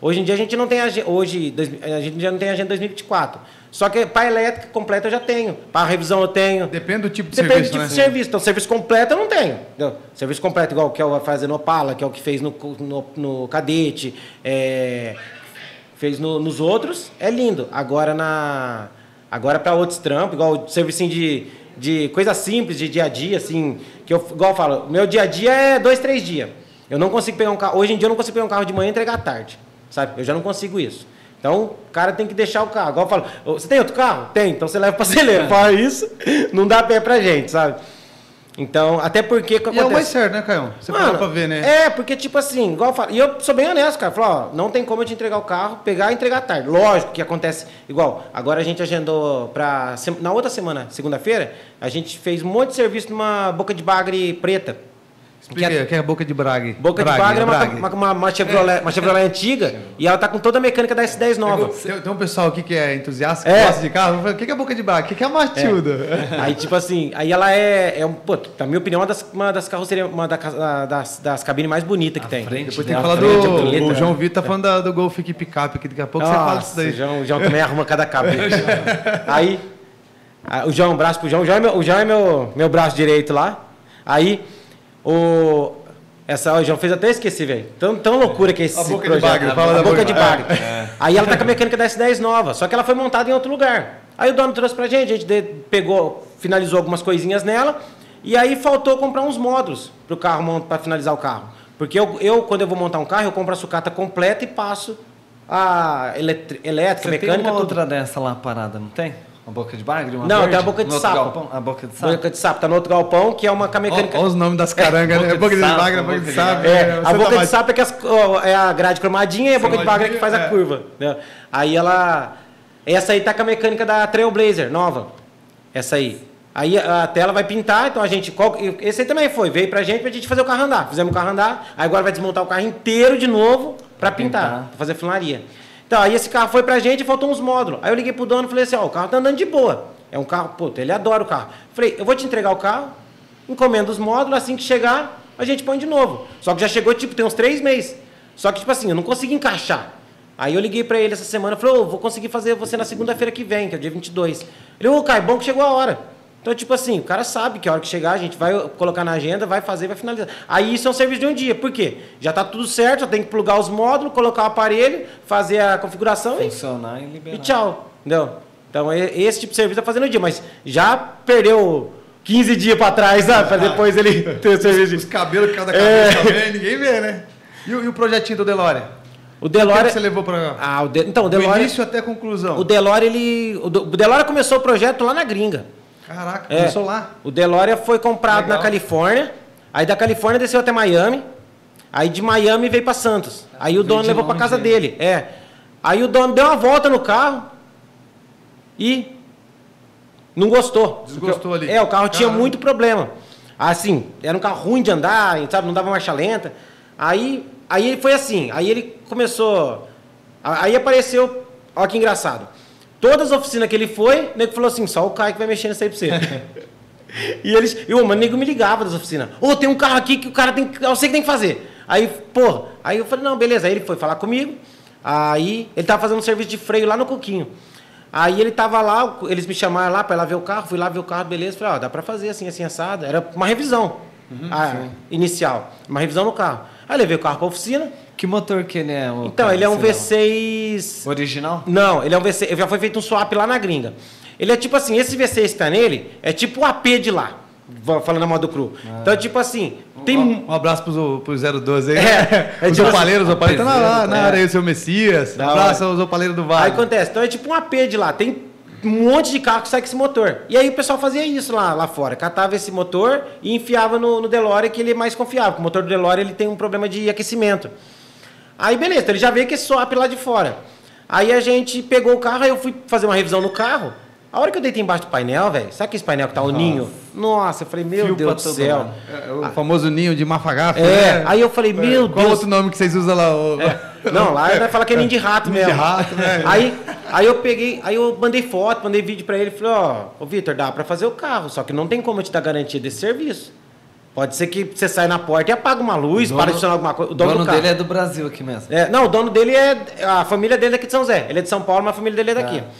Hoje em dia a gente não tem agenda, hoje a gente já não tem agenda dois mil e vinte e quatro. Só que para elétrica completa eu já tenho. Para revisão eu tenho. Depende do tipo de Depende serviço, do tipo né? de serviço. Então, serviço completo eu não tenho. Entendeu? Serviço completo, igual o que eu vou fazer no Opala, que é o que fez no, no, no Cadete, é, fez no, nos outros, é lindo. Agora, na, agora para outros trampos, igual o serviço de, de coisa simples, de dia a dia, assim, que eu, igual eu falo, meu dia a dia é dois, três dias. Eu não consigo pegar um carro. Hoje em dia eu não consigo pegar um carro de manhã e entregar à tarde. Sabe? Eu já não consigo isso. Então, o cara tem que deixar o carro. Igual eu falo, você tem outro carro? Tem, então você leva para celeiro. Fora isso, não dá pé pra gente, sabe? Então, até porque... Que e é o mais certo, né, Caio? Você fala pra ver, né? É, porque tipo assim, igual eu falo, e eu sou bem honesto, cara. Falo, ó, não tem como eu te entregar o carro, pegar e entregar à tarde. Lógico que acontece igual. Agora a gente agendou pra... Na outra semana, segunda-feira, a gente fez um monte de serviço numa boca de bagre preta. Explica aí, que é a boca de Braga. Boca Braga, de bagre é uma, Braga. uma, uma, uma, Chevrolet, uma Chevrolet antiga e ela tá com toda a mecânica da S dez nova. Tem, tem um pessoal aqui que é entusiasta, que É. gosta de carro. O que que é boca de Braga? O que que é a Matilda? É. Aí, tipo assim, aí ela é, é um, pô, na minha opinião, uma das, uma das carrocerias, uma da, das, das cabines mais bonitas que tem. frente Depois tem dela, que falar frente é do... bonita, o João né? Vitor tá falando da- do Golf Equipe Picape aqui. Daqui a pouco você fala disso Nossa, daí. o João, o João também arruma cada cabelo. Aí, aí, o João, um abraço pro João. O João é meu, o João é meu, meu braço direito lá. Aí, o... Essa, o João fez até esqueci, velho. Tão, tão loucura que é esse A boca de projeto. bagre, a fala da boca boca- de bagre. Aí ela tá com a mecânica da S dez nova, só que ela foi montada em outro lugar. Aí o dono trouxe pra gente, a gente de- pegou, finalizou algumas coisinhas nela, e aí faltou comprar uns módulos pro carro, para finalizar o carro. Porque eu, eu, quando eu vou montar um carro, eu compro a sucata completa e passo a eletri- elétrica, Você tem mecânica, uma tudo. outra dessa lá parada, não tem? Uma boca de bagre? Uma Não, verde? tem a boca de No outro sapo. galpão? A boca de sapo. Boca de sapo, tá no outro galpão, que é uma com a mecânica... Olha os nomes das carangas, né? boca A boca de de sapo, Braga, a boca boca de de sapo. É, né? a Santa boca de Mat- sapo é, que as- ó, é a grade cromadinha e a boca de bagre é que faz é. a curva. Né? Aí ela... Essa aí tá com a mecânica da Trailblazer, nova. Essa aí. Aí a tela vai pintar, então a gente... qual- Esse aí também foi, veio pra gente pra gente fazer o carro andar. Fizemos o carro andar, aí agora vai desmontar o carro inteiro de novo pra pintar, pintar. pra fazer funilaria. Então, aí esse carro foi pra gente e faltou uns módulos. Aí eu liguei pro dono e falei assim, ó, o carro tá andando de boa. É um carro, pô, ele adora o carro. Falei, eu vou te entregar o carro, encomenda os módulos, assim que chegar, a gente põe de novo. Só que já chegou, tipo, tem uns três meses. Só que, tipo assim, eu não consegui encaixar. Aí eu liguei pra ele essa semana, falei, ô, vou conseguir fazer você na segunda-feira que vem, que é o dia vinte e dois. Ele, ô, Caio, bom que chegou a hora. Então, tipo assim, o cara sabe que a hora que chegar, a gente vai colocar na agenda, vai fazer, vai finalizar. Aí isso é um serviço de um dia. Por quê? Já tá tudo certo, eu tenho que plugar os módulos, colocar o aparelho, fazer a configuração e, Funcionar e liberar. e tchau. Entendeu? Então, e- esse tipo de serviço tá fazendo no dia, mas já perdeu quinze dias pra trás, sabe? Pra depois ele ter o serviço. Os de- cabelos de cada É. cabeça também, ninguém vê, né? E, o- e o projetinho do Delore? O O que Delore... você levou pra... Ah, o de... Então, o Do Delore... início até a conclusão. O Delore, ele... O do- o Delore começou o projeto lá na gringa. Caraca, É. começou lá. O DeLorean foi comprado Legal. na Califórnia, aí da Califórnia desceu até Miami, aí de Miami veio para Santos. Aí o Veio dono de levou para longe, casa né? dele. É. Aí o dono deu uma volta no carro e não gostou. Desgostou ali. É, o carro tinha Caramba. muito problema. Assim, era um carro ruim de andar, sabe, não dava marcha lenta. Aí, aí foi assim, aí ele começou, aí apareceu, olha que engraçado. Todas as oficinas que ele foi, o nego falou assim, só o Caio que vai mexer nisso aí pra você. E eles, e o nego me ligava das oficinas. Ô, tem um carro aqui que o cara tem que, eu sei que tem que fazer. Aí, pô, aí eu falei, não, beleza. Aí ele foi falar comigo. Aí ele tava fazendo um serviço de freio lá no Coquinho. Aí ele tava lá, eles me chamaram lá para ir lá ver o carro, fui lá ver o carro, beleza. Falei, ó, dá para fazer assim, assim, assado. Era uma revisão a, inicial, uma revisão no carro. Aí levei o carro para oficina. Que motor que ele é? o Então, cara, ele é um sei V lá? seis... Original? Não, ele é um V seis, já foi feito um swap lá na gringa. Ele é tipo assim, esse V seis que tá nele, é tipo o A P de lá, vou- falando a modo cru. Então, tipo assim, tem... Um, um abraço pro, pro zero doze aí. É, é os tipo opaleiros, os opaleiros estão na, na é. área aí, o seu Messias. Um Da abraço aos opaleiros do Aí Vale. acontece, então é tipo um A P de lá, tem um monte de carro que sai com esse motor. E aí o pessoal fazia isso lá, lá fora, catava esse motor e enfiava no, no DeLorean, que ele é mais confiável, porque o motor do DeLorean ele tem um problema de aquecimento. Aí beleza, então ele já veio com esse swap lá de fora. Aí a gente pegou o carro, aí eu fui fazer uma revisão no carro. A hora que eu deitei embaixo do painel, velho, sabe aquele painel que tá o ninho? Nossa, eu falei, meu Fio Deus pra do todo céu. lado. É, o famoso ninho de mafagafa. É, né? aí eu falei, meu Qual Deus. outro nome que vocês usam lá? O... Não, lá vai falar que é ninho de rato Ninho mesmo. de rato, né? Aí, aí eu peguei, aí eu mandei foto, mandei vídeo pra ele, falei, ó, ô Vitor, dá pra fazer o carro, só que não tem como eu te dar garantia desse serviço. Pode ser que você saia na porta e apaga uma luz, dono, para de funcionar alguma coisa. O dono, dono do carro. dele é do Brasil aqui mesmo. É, não, o dono dele é... A família dele é aqui de São José. Ele é de São Paulo, mas a família dele é daqui. Ah.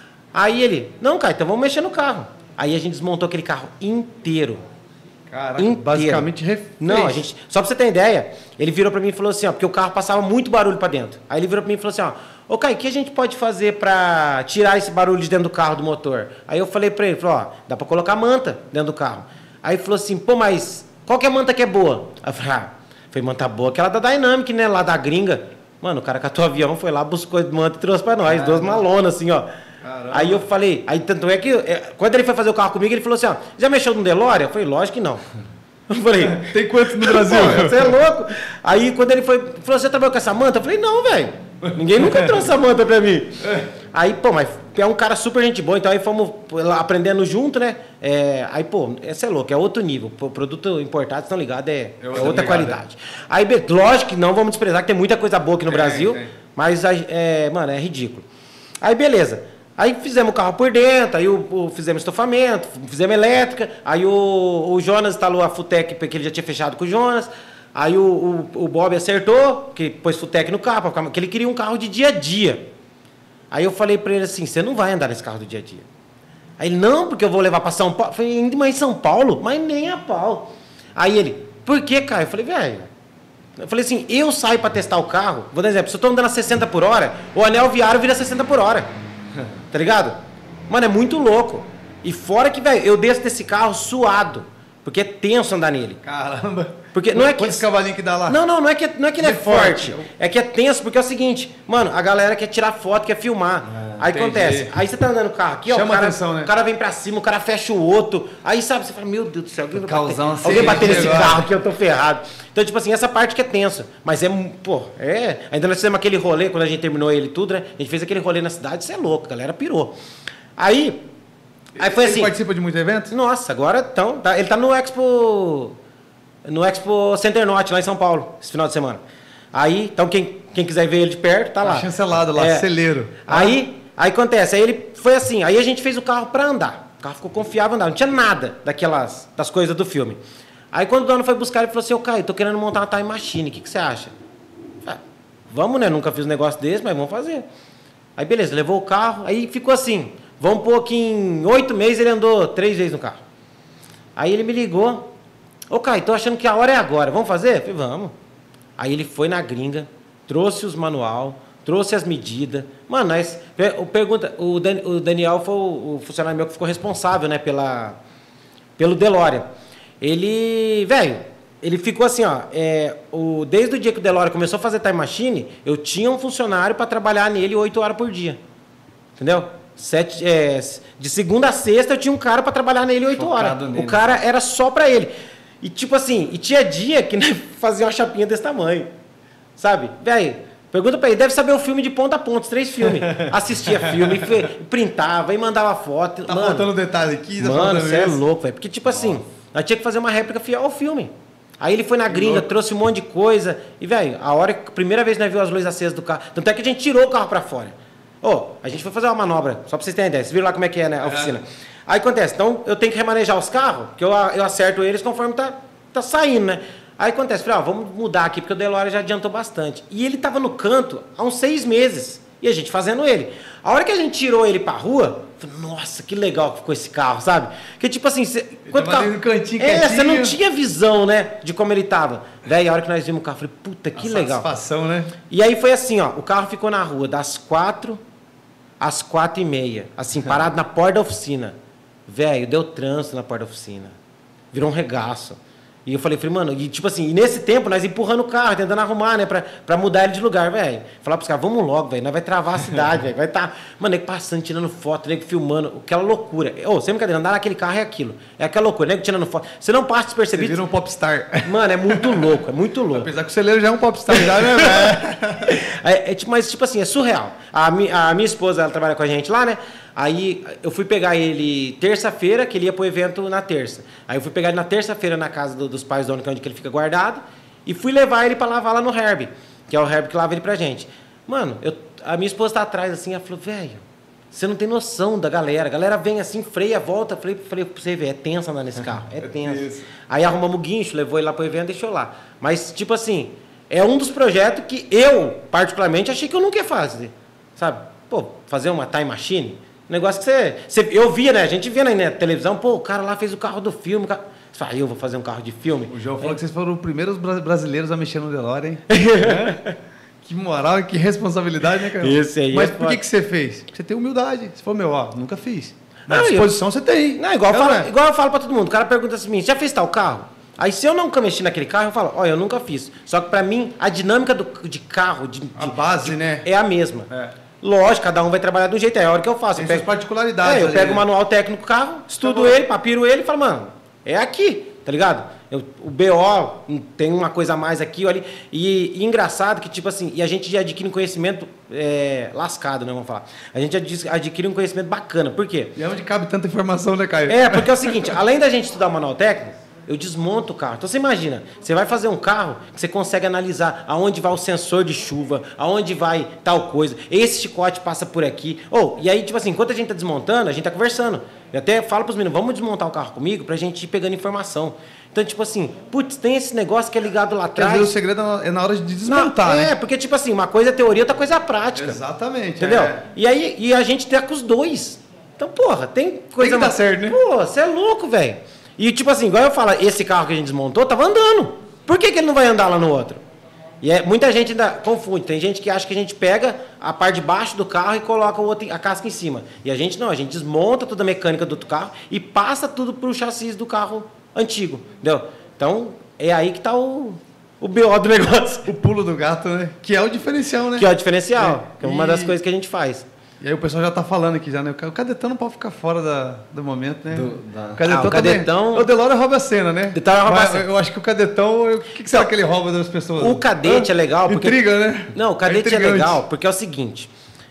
Aí ele... Não, cara, então vamos mexer no carro. Aí a gente desmontou aquele carro inteiro. Caraca, inteiro. basicamente refez. Não, a gente... Só pra você ter ideia, ele virou pra mim e falou assim, ó... Porque o carro passava muito barulho pra dentro. Aí ele virou pra mim e falou assim, ó... Ô, Caio, o que a gente pode fazer pra tirar esse barulho de dentro do carro, do motor? Aí eu falei pra ele, falou, ó... Dá pra colocar manta dentro do carro. Aí ele falou assim, pô, mas... Qual que é a manta que é boa? Aí eu falei, ah... Foi manta boa, aquela da Dynamic, né? Lá da gringa. Mano, o cara catou o avião, foi lá, buscou manta e trouxe pra nós. Duas malonas, assim, ó. Caramba. Aí eu falei... Aí tanto é que... É, quando ele foi fazer o carro comigo, ele falou assim, ó... Já mexeu no DeLorean? Eu falei, lógico que não. Eu falei... Tem quantos no Brasil? Pô, você é louco? Aí quando ele foi... Falou, você trabalhou com essa manta? Eu falei, não, velho. Ninguém nunca trouxe essa manta pra mim. Aí, pô, mas é um cara super gente boa, então aí fomos aprendendo junto, né? É, aí, pô, esse é louco, é outro nível. Pô, produto importado, estão ligados, é, é outra ligado, qualidade. É. Aí, lógico que não vamos desprezar, que tem muita coisa boa aqui no tem, Brasil, tem. Mas, é, mano, é ridículo. Aí, beleza. Aí fizemos o carro por dentro, aí o, o, fizemos estofamento, fizemos elétrica, aí o, o Jonas instalou a Futec, porque ele já tinha fechado com o Jonas. Aí o, o, o Bob acertou, que pôs Futec no carro, porque ele queria um carro de dia a dia. Aí eu falei pra ele assim, você não vai andar nesse carro do dia a dia. Aí ele, não, porque eu vou levar pra São Paulo. Eu falei, mas em São Paulo? Mas nem a pau. Aí ele, por que, cara? Eu falei, velho... Eu falei assim, eu saio pra testar o carro, vou dar um exemplo, se eu tô andando a sessenta por hora, o anel viário vira sessenta por hora. Tá ligado? Mano, é muito louco. E fora que, velho, eu desço desse carro suado. Porque é tenso andar nele. Caramba. Porque não é que... Quantos cavalinhos que dá lá? Não, não, não é que, não é que ele é, é forte. forte. É que é tenso, porque é o seguinte, mano, a galera quer tirar foto, quer filmar. Ah, aí entendi. Acontece. Aí você tá andando no carro aqui, ó. Chama o cara, atenção, né? O cara vem pra cima, o cara fecha o outro. Aí, sabe, você fala, meu Deus do céu, alguém vai bater, assim, alguém bater nesse carro aqui, eu tô ferrado. Então, tipo assim, essa parte que é tensa. Mas é, pô, é... Ainda nós fizemos aquele rolê, quando a gente terminou ele tudo, né? A gente fez aquele rolê na cidade, isso é louco, a galera pirou. Aí... Aí foi ele assim. participa de muitos eventos? Nossa, agora então, tá, ele tá no Expo no Expo Center Norte lá em São Paulo, esse final de semana. Aí, então quem, quem quiser ver ele de perto, tá lá. Tá chancelado lá, é. Celeiro. Aí, aí acontece, aí ele foi assim, aí a gente fez o carro para andar. O carro ficou confiável andar, não tinha nada daquelas das coisas do filme. Aí quando o dono foi buscar, ele falou assim: "Ô, Caio, tô querendo montar uma time machine, o que que você acha?" Ah, vamos, né? Nunca fiz um negócio desse, mas vamos fazer. Aí beleza, levou o carro, aí ficou assim. Vamos pôr que em oito meses ele andou três vezes no carro. Aí ele me ligou. Ô, Caio, tô achando que a hora é agora. Vamos fazer? Eu falei, vamos. Aí ele foi na gringa, trouxe os manual, trouxe as medidas. Mano, nós, pergunta, o, Dan, o Daniel foi o, o funcionário meu que ficou responsável, né, pela, pelo DeLorean. Ele, velho, ele ficou assim, ó. É, o, desde o dia que o DeLorean começou a fazer time machine, eu tinha um funcionário para trabalhar nele oito horas por dia. Entendeu? Sete, é, de segunda a sexta eu tinha um cara para trabalhar nele oito horas. Nele. O cara era só para ele. E tipo assim, e tinha dia que né, fazia uma chapinha desse tamanho. Sabe? Velho, pergunta para ele, deve saber o filme de ponta a ponta, os três filmes. Assistia filme, printava e mandava foto. Tá mano, faltando detalhe aqui. Tá mano, você é louco, velho. Porque tipo assim, nós tinha que fazer uma réplica fiel ao filme. Aí ele foi na gringa, trouxe um monte de coisa. E velho, a hora que a primeira vez que nós vimos as luzes acesas do carro, tanto é que a gente tirou o carro para fora. Oh, a gente foi fazer uma manobra, só pra vocês terem ideia. Vocês viram lá como é que é, né, a oficina. É. Aí acontece, então eu tenho que remanejar os carros, que eu, eu acerto eles conforme tá, tá saindo, né? Aí acontece, falei, ó, vamos mudar aqui, porque o DeLorean já adiantou bastante. E ele tava no canto há uns seis meses, e a gente fazendo ele. A hora que a gente tirou ele pra rua, eu falei, nossa, que legal que ficou esse carro, sabe? Porque tipo assim, cê, quando carro, no cantinho, é, você não tinha visão, né, de como ele tava. Daí a hora que nós vimos o carro, eu falei, puta, que a legal. Satisfação, né? E aí foi assim, ó, o carro ficou na rua das quatro às quatro e meia, assim, parado na porta da oficina. Velho, deu trânsito na porta da oficina. Virou um regaço. E eu falei, falei, mano, e tipo assim, e nesse tempo nós empurrando o carro, tentando arrumar, né, pra, pra mudar ele de lugar, velho. Falar pros caras, vamos logo, velho, nós vai travar a cidade, velho. Vai tá, mano, nego passando, tirando foto, nego filmando, aquela loucura. Ô, oh, sem brincadeira, andar naquele carro é aquilo. É aquela loucura, nego tirando foto. Você não passa despercebido. Você vira um popstar. Mano, é muito louco, é muito louco. Apesar que o celeiro já é um popstar, já, né, velho? é, é, tipo, mas, tipo assim, é surreal. A, mi, a minha esposa, ela trabalha com a gente lá, né? Aí eu fui pegar ele terça-feira, que ele ia pro evento na terça. Aí eu fui pegar ele na terça-feira na casa do, dos pais do dono, que é onde que ele fica guardado, e fui levar ele para lavar lá no Herb, que é o Herb que lava ele pra gente. Mano, eu, a minha esposa tá atrás assim, ela falou, velho, Você não tem noção da galera. A galera vem assim, freia, volta. Falei, falei pra você ver, é tenso andar nesse carro. É tenso. Aí arrumamos o guincho, levou ele lá pro evento e deixou lá. Mas, tipo assim, é um dos projetos que eu, particularmente, achei que eu nunca ia fazer. Sabe? Pô, fazer uma time machine. Um negócio que você, você... Eu via, né? A gente via na televisão, pô, o cara lá fez o carro do filme. O cara... Você fala, eu vou fazer um carro de filme. O João falou é. que vocês foram os primeiros brasileiros a mexer no DeLorean, hein? é. Que moral e que responsabilidade, né, cara? Isso aí. Mas é por que, que você fez? Porque você tem humildade. Você falou, meu, ó, nunca fiz. Na não, disposição eu... você tem. Não, igual, eu falo, é. igual eu falo pra todo mundo. O cara pergunta assim, já fez tal carro? Aí se eu nunca mexi naquele carro, eu falo, ó, eu nunca fiz. Só que pra mim, a dinâmica do, de carro... De, a de, base, de, né? É a mesma. É. Lógico, cada um vai trabalhar de um jeito. É a hora que eu faço. Tem eu pego, suas particularidades. É, eu ali, pego né? o manual técnico do carro, estudo tá ele, papiro ele e falo, mano, é aqui, tá ligado? Eu, o B O tem uma coisa a mais aqui, olha. E, e engraçado que, tipo assim, e a gente já adquire um conhecimento é, lascado, né? Vamos falar. A gente adquire um conhecimento bacana. Por quê? E é onde cabe tanta informação, né, Caio? É, porque é o seguinte, além da gente estudar o manual técnico, eu desmonto o carro. Então você imagina, você vai fazer um carro que você consegue analisar aonde vai o sensor de chuva, aonde vai tal coisa, esse chicote passa por aqui. Ou, e aí, tipo assim, enquanto a gente tá desmontando, a gente tá conversando. Eu até falo pros meninos, vamos desmontar o carro comigo pra gente ir pegando informação. Então, tipo assim, putz, tem esse negócio que é ligado lá atrás. Quer dizer, o segredo é na hora de desmontar, Não, né? É, porque, tipo assim, uma coisa é teoria, outra coisa é a prática. Exatamente. Entendeu? É. E aí, e a gente tá com os dois. Então, porra, tem coisa... Tem que dar certo, né? Pô, você é louco, velho. E, tipo assim, igual eu falo, esse carro que a gente desmontou tava andando. Por que que ele não vai andar lá no outro? E é, muita gente ainda confunde. Tem gente que acha que a gente pega a parte de baixo do carro e coloca o outro, a casca em cima. E a gente não, a gente desmonta toda a mecânica do outro carro e passa tudo pro chassi do carro antigo, entendeu? Então, é aí que tá o, o B O do negócio. O pulo do gato, né? Que é o diferencial, né? Que é o diferencial. É, que é uma e... das coisas que a gente faz. E aí o pessoal já tá falando aqui já, né? O cadetão não pode ficar fora da, do momento, né? Do, da... O cadetão, ah, o, cadetão... também... o Delore rouba a cena, né? Delore rouba a cena. Eu acho que o cadetão... O que, que será que ele rouba das pessoas? O cadete ah, é legal porque... Intriga, né? Não, o cadete é, é legal porque é o seguinte.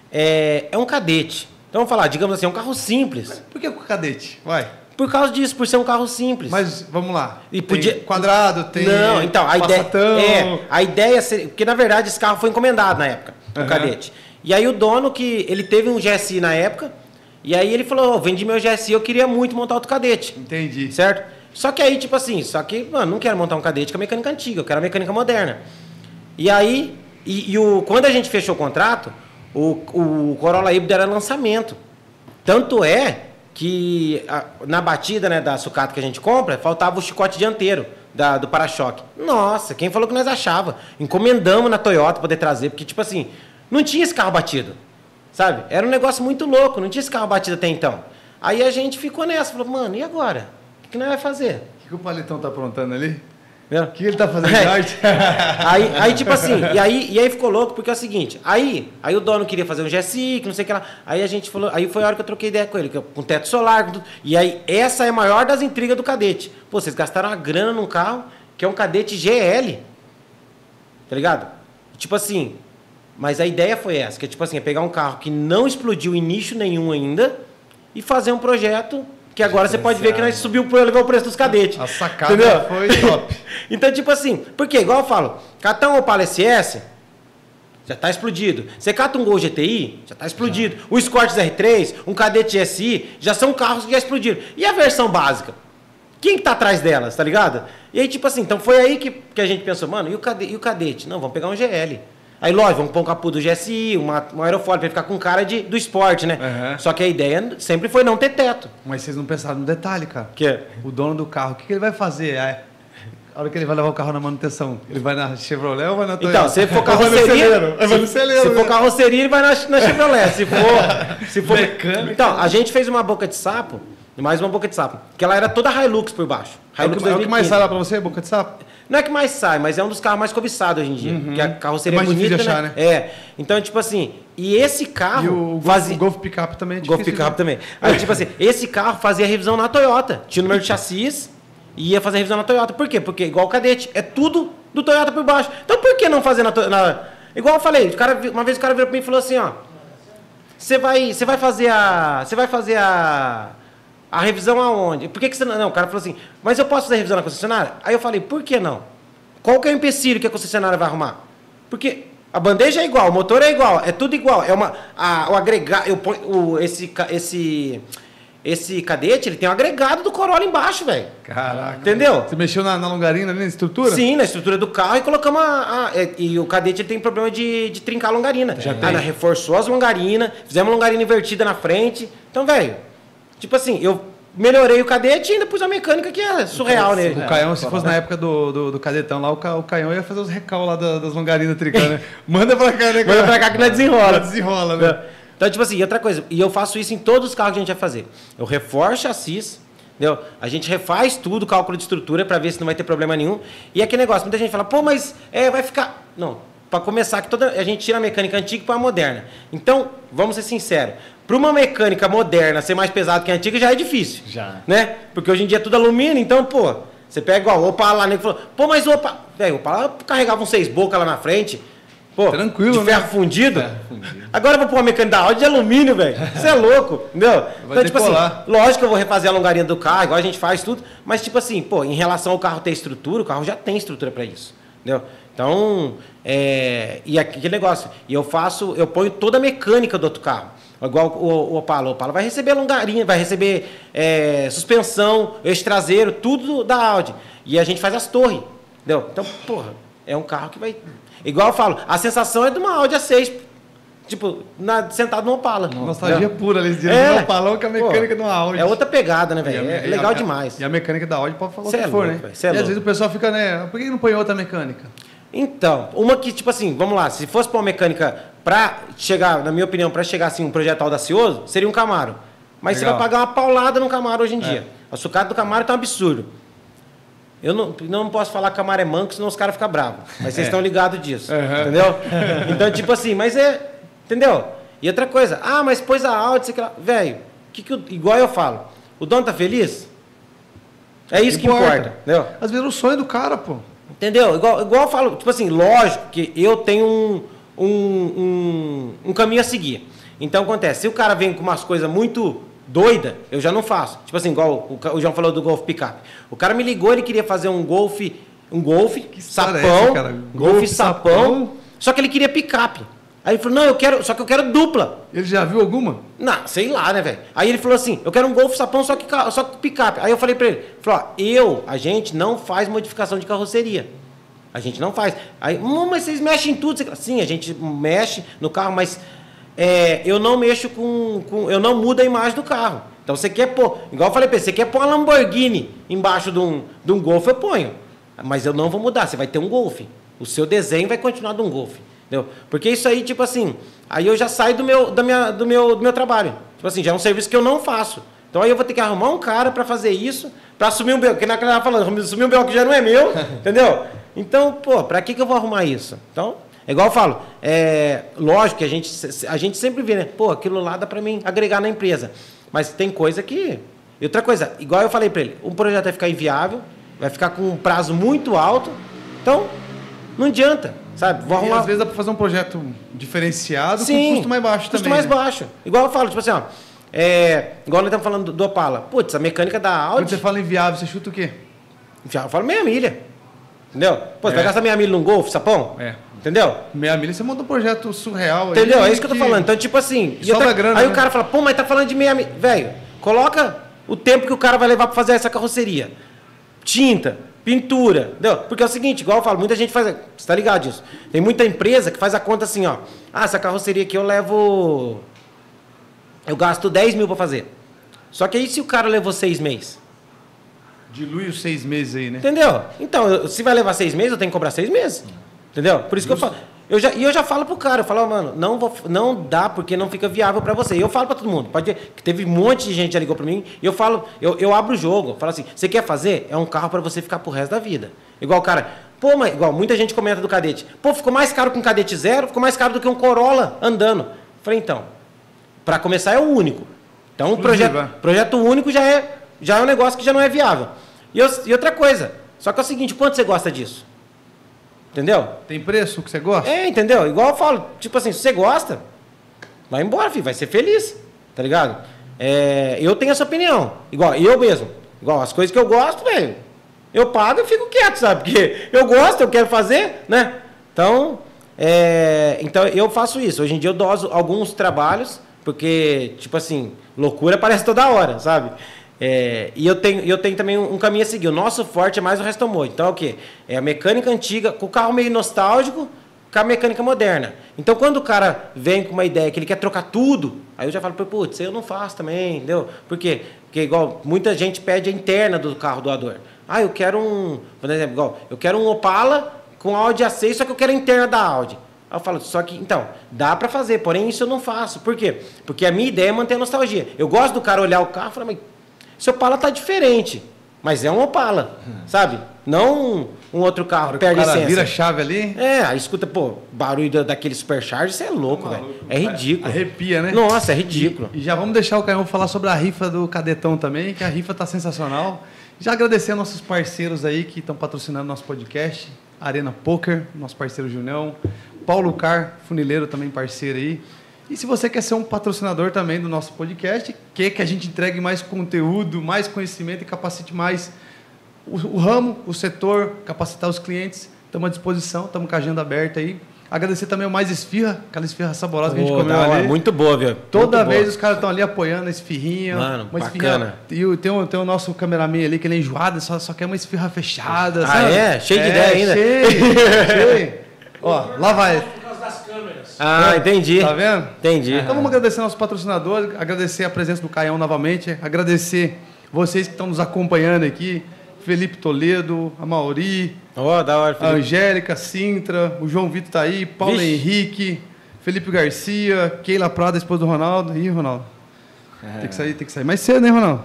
É, é um cadete. Então vamos falar, digamos assim, é um carro simples. Por que o cadete? Vai. Por causa disso, por ser um carro simples. Mas vamos lá. E podia... Tem quadrado, tem. Não, então, a ideia. É, a ideia seria. Porque, na verdade, esse carro foi encomendado na época, o uhum. cadete. E aí o dono que. Ele teve um G S I na época. E aí ele falou: oh, vendi meu G S I, eu queria muito montar outro cadete. Entendi. Certo? Só que aí, tipo assim, só que, mano, não quero montar um cadete com a mecânica antiga, eu quero a mecânica moderna. E aí, e, e o, quando a gente fechou o contrato, o, o Corolla híbrido era lançamento. Tanto é que a, na batida, né, da sucata que a gente compra, faltava o chicote dianteiro da, do para-choque. Nossa, quem falou que nós achava? Encomendamos na Toyota poder trazer, porque, tipo assim, não tinha esse carro batido, sabe? Era um negócio muito louco, não tinha esse carro batido até então. Aí a gente ficou nessa, falou, mano, e agora? O que nós vamos fazer? O que, que o Palitão tá aprontando ali? É. O que ele tá fazendo de arte? aí, aí, tipo assim, e aí, e aí ficou louco, porque é o seguinte, aí, aí o dono queria fazer um G S I, que não sei o que lá, aí a gente falou, aí foi a hora que eu troquei ideia com ele, com teto solar, com tudo, e aí essa é a maior das intrigas do cadete. Pô, vocês gastaram uma grana num carro, que é um cadete G L, tá ligado? Tipo assim, mas a ideia foi essa, que é tipo assim, é pegar um carro que não explodiu em nicho nenhum ainda, e fazer um projeto... Que agora você pode ver que nós subiu o levar o preço dos cadetes. A sacada entendeu? Foi top. Então, tipo assim, porque igual eu falo, catar um Opala S S, já está explodido. Você cata um Gol G T I, já está explodido. Já. O Escort R três, um Cadete S I, já são carros que já explodiram. E a versão básica? Quem que tá atrás delas, tá ligado? E aí, tipo assim, então foi aí que, que a gente pensou, mano, e o, cadete, e o cadete? Não, vamos pegar um G L. Aí, lógico, vamos pôr um capô do G S I, uma, um aerofólio, pra ficar com cara de, do esporte, né? Uhum. Só que a ideia sempre foi não ter teto. Mas vocês não pensaram no detalhe, cara. Que é? O dono do carro, o que, que ele vai fazer? É, a hora que ele vai levar o carro na manutenção, ele vai na Chevrolet ou vai na Toyota? Então, se for carroceria... Vai no celeiro. Se, se for carroceria, ele vai na, na Chevrolet. Se for... se for mecânica. Então, a gente fez uma boca de sapo, mais uma boca de sapo, que ela era toda Hilux por baixo. Hilux é o que mais sai lá pra você, boca de sapo? Não é que mais sai, mas é um dos carros mais cobiçados hoje em dia. Uhum. Que a carroceria é mais bonita, difícil de achar, né? É. Então, tipo assim, e esse carro... E o, fazia... o Golf Pickup também é difícil. Golf Pickup também. Aí, tipo assim, esse carro fazia revisão na Toyota. Tinha o número de chassis e ia fazer revisão na Toyota. Por quê? Porque igual o cadete, é tudo do Toyota por baixo. Então, por que não fazer na... na... Igual eu falei, o cara, uma vez o cara virou pra mim e falou assim, ó... Você vai, você vai fazer a... Você vai fazer a... A revisão aonde? Por que que você não... Não, o cara falou assim, mas eu posso fazer a revisão na concessionária? Aí eu falei, por que não? Qual que é o empecilho que a concessionária vai arrumar? Porque A bandeja é igual, o motor é igual, é tudo igual. É uma, a, o agregado, eu ponho, o, esse, esse, esse cadete, ele tem um agregado do Corolla embaixo, velho. Caraca. Entendeu? Você mexeu na, na longarina, na estrutura? Sim, na estrutura do carro e colocamos a... a e o cadete ele tem problema de, de trincar a longarina. Já ah, tem. Né, reforçou as longarinas, fizemos uma longarina invertida na frente. Então, velho, tipo assim, eu melhorei o cadete e ainda pus a mecânica que é surreal o, nele. O Caião, se fosse na época do, do, do cadetão lá, o, Ca, o Caião ia fazer os recal lá da, das longarinas trincando, né? Manda pra cá, né? Manda pra cá que não desenrola. Não desenrola, né? Então, tipo assim, e outra coisa, e eu faço isso em todos os carros que a gente vai fazer. Eu reforço chassis, entendeu? A gente refaz tudo, cálculo de estrutura, pra ver se não vai ter problema nenhum. E aquele negócio, muita gente fala, pô, mas é, vai ficar... Não, pra começar, que toda, a gente tira a mecânica antiga para a moderna. Então, vamos ser sinceros, para uma mecânica moderna ser mais pesada que a antiga já é difícil. Já. Né? Porque hoje em dia é tudo alumínio, então, pô, você pega igual o Opala lá, né? Falou, pô, mas o Opala... Velho, o Opala carregava uns seis bocas lá na frente. Pô, tranquilo, de ferro né? fundido. Ferro fundido. Agora eu vou pôr uma mecânica da Audi de alumínio, velho. Isso é louco, entendeu? Vai Então, tipo assim, decolar. lógico que eu vou refazer a longarina do carro, igual a gente faz tudo, mas tipo assim, pô, em relação ao carro ter estrutura, o carro já tem estrutura para isso, entendeu? Então, é, e aquele negócio, e eu faço, eu ponho toda a mecânica do outro carro. Igual o, o Opala. O Opala vai receber longarina, vai receber é, suspensão, eixo traseiro, tudo da Audi. E a gente faz as torres, entendeu? Então, porra, é um carro que vai... Igual eu falo, a sensação é de uma Audi A seis, tipo, na, sentado no Opala. Nostalgia entendeu? pura, eles dizem É. no Opalão com a mecânica Pô, do Audi. É outra pegada, né, velho? E a- É e legal a- demais. E a mecânica da Audi pode falar o Cê que é for, louco, né? velho, cê é E às louco. vezes o pessoal fica, né? Por que não põe outra mecânica? Então, uma que, tipo assim, vamos lá, se fosse para uma mecânica para chegar, na minha opinião, para chegar assim, um projeto audacioso, seria um Camaro. Mas Legal. você vai pagar uma paulada no Camaro hoje em dia. A sucata do Camaro tá um absurdo. Eu não, não posso falar que Camaro é manco, senão os caras ficam bravos. Mas vocês estão ligados disso. Entendeu? Então, tipo assim, mas é. Entendeu? E outra coisa, ah, mas pôs a Audi, sei que lá. Velho, que que eu- igual eu falo, o dono tá feliz? É isso que importa. Entendeu? Às vezes é o sonho do cara, pô. Entendeu? Igual, igual eu falo, tipo assim, lógico que eu tenho um, um, um, um caminho a seguir. Então acontece, se o cara vem com umas coisas muito doidas, eu já não faço. Tipo assim, igual o, Ca- o João falou do Golf Picape. O cara me ligou, ele queria fazer um Golf, um Golf, história é sapão, essa, cara? Golf, Golf, sapão, sapão. só que ele queria picape. Aí ele falou, não, eu quero, só que eu quero dupla. Ele já viu alguma? Não, sei lá, né, velho? Aí ele falou assim, eu quero um Golf sapão, só que, ca- só que picape. Aí eu falei pra ele, falou, ó, eu, a gente não faz modificação de carroceria. A gente não faz. Aí, hum, mas vocês mexem em tudo. Você- Sim, a gente mexe no carro, mas é, eu não mexo com, com... Eu não mudo a imagem do carro. Então você quer pôr... Igual eu falei pra você, você quer pôr uma Lamborghini embaixo de um, de um Golf, eu ponho. Mas eu não vou mudar, você vai ter um Golf. O seu desenho vai continuar de um Golf. Entendeu? Porque isso aí, tipo assim... Aí eu já saio do meu, da minha, do meu, do meu trabalho. Tipo assim, já é um serviço que eu não faço. Então aí eu vou ter que arrumar um cara para fazer isso, para assumir um B O, porque naquela ela falando, assumir um B O que já não é meu, entendeu? Então, pô, para que que eu vou arrumar isso? Então, é igual eu falo, é lógico que a gente, a gente sempre vê, né? Pô, aquilo lá dá para mim agregar na empresa. Mas tem coisa que... E outra coisa, igual eu falei para ele, um projeto vai ficar inviável, vai ficar com um prazo muito alto, então não adianta, sabe? Vou E arrumar... às vezes dá pra fazer um projeto diferenciado Sim, com custo mais baixo custo também. mais né? baixo. Igual eu falo, tipo assim, ó, é, igual nós estamos falando do, do Opala. Putz, a mecânica da Quando Audi... você fala inviável, você chuta o quê? Já eu falo meia milha. Entendeu? Pô, você É. vai gastar meia milha num Golf, sapão? É. Entendeu? Meia milha, você monta um projeto surreal. aí Entendeu? É isso que eu tô falando. Então, tipo assim... e sobra outra- grana, aí né? o cara fala, pô, mas tá falando de meia milha. Velho, coloca o tempo que o cara vai levar pra fazer essa carroceria. Tinta, pintura, entendeu? Porque é o seguinte, igual eu falo, muita gente faz... Você tá ligado disso? Tem muita empresa que faz a conta assim, ó. Ah, essa carroceria aqui eu levo... Eu gasto dez mil pra fazer. Só que aí se o cara levou seis meses... Dilui os seis meses aí, né? Entendeu? Então, eu- se vai levar seis meses, eu tenho que cobrar seis meses. Entendeu? Por isso que eu falo. Eu já, e eu já falo pro cara, eu falo, ó, mano, não, vou, não dá porque não fica viável pra você. E eu falo pra todo mundo. Pode ver que teve um monte de gente que já ligou pra mim. E eu falo, eu, eu abro o jogo. Eu falo assim, você quer fazer? É um carro pra você ficar pro resto da vida. Igual o cara, pô, mas igual muita gente comenta do Cadete. Pô, ficou mais caro que um Cadete zero, ficou mais caro do que um Corolla andando. Eu falei, então, pra começar é o único. Então o Exclusivo, projeto, é. projeto único já é, já é um negócio que já não é viável. E, eu- e outra coisa, só que é o seguinte, quanto você gosta disso? Entendeu? Tem preço que você gosta? É, entendeu? Igual eu falo, tipo assim, se você gosta, vai embora, filho, vai ser feliz, tá ligado? É, eu tenho essa opinião, igual eu mesmo, igual as coisas que eu gosto, velho, eu pago e fico quieto, sabe? Porque eu gosto, eu quero fazer, né? Então, É, então eu faço isso. Hoje em dia eu doso alguns trabalhos, porque, tipo assim, loucura parece toda hora, sabe? É, e eu tenho, eu tenho também um, um caminho a seguir. O nosso forte é mais o restomold. Então é o quê? É a mecânica antiga, com o carro meio nostálgico, com a mecânica moderna. Então quando o cara vem com uma ideia que ele quer trocar tudo, aí eu já falo, putz, eu não faço também, entendeu? Por quê? Porque igual muita gente pede a interna do carro doador. Ah, eu quero um, por exemplo, igual, eu quero um Opala com Audi A seis, só que eu quero a interna da Audi. Aí eu falo, só que, então, dá pra fazer, porém isso eu não faço. Por quê? Porque a minha ideia é manter a nostalgia. Eu gosto do cara olhar o carro e falar, mas esse Opala tá diferente, mas é um Opala, sabe? Não um, um outro carro, perde essência. O cara vira a essência. chave ali. É, aí escuta, pô, barulho da- daquele supercharger, isso é louco, velho. É ridículo. Arrepia, né? Nossa, é ridículo. E já vamos deixar o Caio falar sobre a rifa do Cadetão também, que a rifa tá sensacional. Já agradecer aos nossos parceiros aí que estão patrocinando nosso podcast. Arena Poker, nosso parceiro Junião. Paulo Car, funileiro também parceiro aí. E se você quer ser um patrocinador também do nosso podcast, quer que a gente entregue mais conteúdo, mais conhecimento e capacite mais o, o ramo, o setor, capacitar os clientes, estamos à disposição, estamos com a agenda aberta aí. Agradecer também ao Mais Esfirra, aquela esfirra saborosa que a gente Pô, comeu da hora, ali. muito boa, viu? Toda Muito vez boa. os caras estão ali apoiando a esfirrinha. Mano, uma bacana. Esfirra, e o- tem, o, tem o nosso cameraman ali, que ele é enjoado, só, só quer uma esfirra fechada. Ah, sabe? é? Cheio de ideia ainda. Cheio, cheio. Ó, lá vai. Ah, entendi. Tá vendo? Entendi. Então vamos agradecer nossos patrocinadores, agradecer a presença do Caião novamente, agradecer vocês que estão nos acompanhando aqui, Felipe Toledo, a Mauri, Ó, da hora, a Felipe. Angélica, Sintra, o João Vitor tá aí, Paulo Vixe. Henrique, Felipe Garcia, Keila Prada, esposa do Ronaldo. Ih, Ronaldo. Tem que sair, tem que sair mais cedo, né, Ronaldo?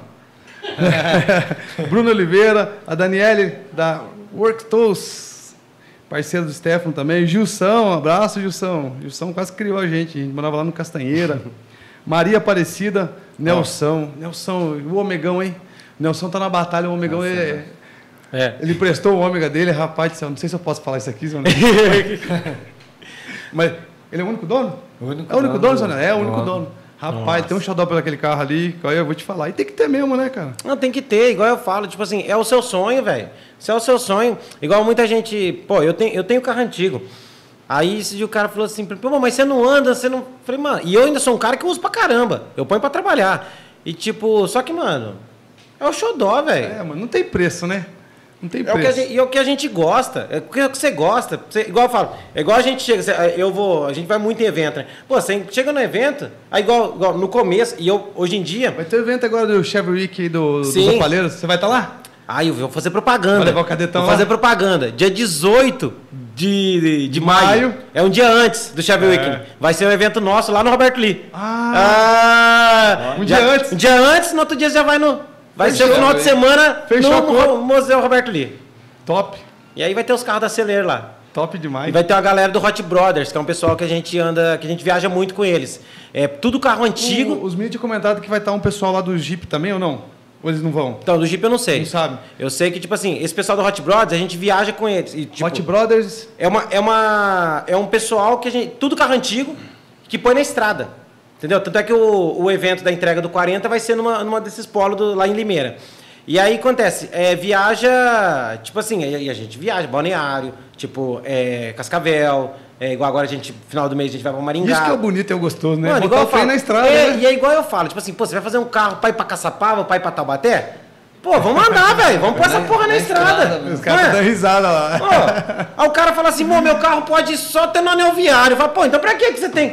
Bruno Oliveira, a Daniele da Work Tools, parceiro do Stefano também. Gilson, um abraço, Gilson. Gilson quase criou a gente, a gente morava lá no Castanheira. Maria Aparecida, Nelson. Nelson, o Omegão, hein? Nelson tá na batalha, o Omegão é. É. Ele prestou o ômega dele, rapaz do céu. Não sei se eu posso falar isso aqui, Zona. Mas ele é o único dono? O único é o único dono, dono, Zona? É o único dono. dono. Rapaz, tem um xodó pelo aquele carro ali, que eu vou te falar. E tem que ter mesmo, né, cara? Não, tem que ter, igual eu falo, tipo assim, é o seu sonho, velho. Se é o seu sonho, igual muita gente, pô, eu tenho, eu tenho carro antigo. Aí esse dia o cara falou assim, pô, mas você não anda, você não. Falei, mano, e eu ainda sou um cara que uso pra caramba. Eu ponho pra trabalhar. E tipo, só que, mano, é o xodó, velho. É, mano, não tem preço, né? Não tem É o, que a preço. gente, e é o que a gente gosta, é o que você gosta. Você- igual eu falo, é igual a gente chega, você- eu vou, a gente vai muito em evento, né? Pô, você chega no evento, aí igual, igual no começo, e eu, hoje em dia, Vai ter evento agora do Chevy Week aí do, dos Sim. Opaleiros. Você vai estar lá? aí eu vou fazer propaganda. Vai levar o cadetão Vou lá? fazer propaganda. Dia dezoito de, de, de maio. Maio. É um dia antes do Chevy É. Week. Vai ser um evento nosso lá no Roberto Lee. Ah, Ah, um já- dia antes. Um dia antes, no outro dia já vai no. Vai Fechou. ser o final de semana Fechou a no conta. Museu Roberto Lee. top. E aí vai ter os carros da Celeiro lá. Top E demais. vai ter uma galera do Hot Brothers, que é um pessoal que a gente anda, que a gente viaja muito com eles. É tudo carro antigo. O- os meninos tinham comentado que vai estar um pessoal lá do Jeep também ou não? Ou eles não vão? Então, do Jeep eu não sei. Não sabe? Eu sei que, tipo assim, esse pessoal do Hot Brothers, a gente viaja com eles. E, tipo, Hot Brothers. é, uma, é, uma, é um pessoal que a gente. Tudo carro antigo que põe na estrada. Entendeu? Tanto é que o, o evento da entrega do quarenta vai ser numa, numa desses polos do- lá em Limeira. E aí acontece, é, viaja, tipo assim, e a gente viaja, Balneário, tipo, é, Cascavel, é, igual agora a gente, final do mês, a gente vai pra Maringá. Isso que é o bonito e o gostoso, né? Mano, Botar igual o eu freio falo, na estrada, é, né? E é igual eu falo, tipo assim, pô, você vai fazer um carro pra ir pra Caçapava, pra ir pra Taubaté? Pô, vamos andar, velho, vamos pôr essa Na- porra na, na estrada. estrada, Os Não caras é? estão dando risada lá. Pô, aí o cara fala assim, pô, meu carro pode ir só ter no anel viário. Fala, pô, então pra que que você tem?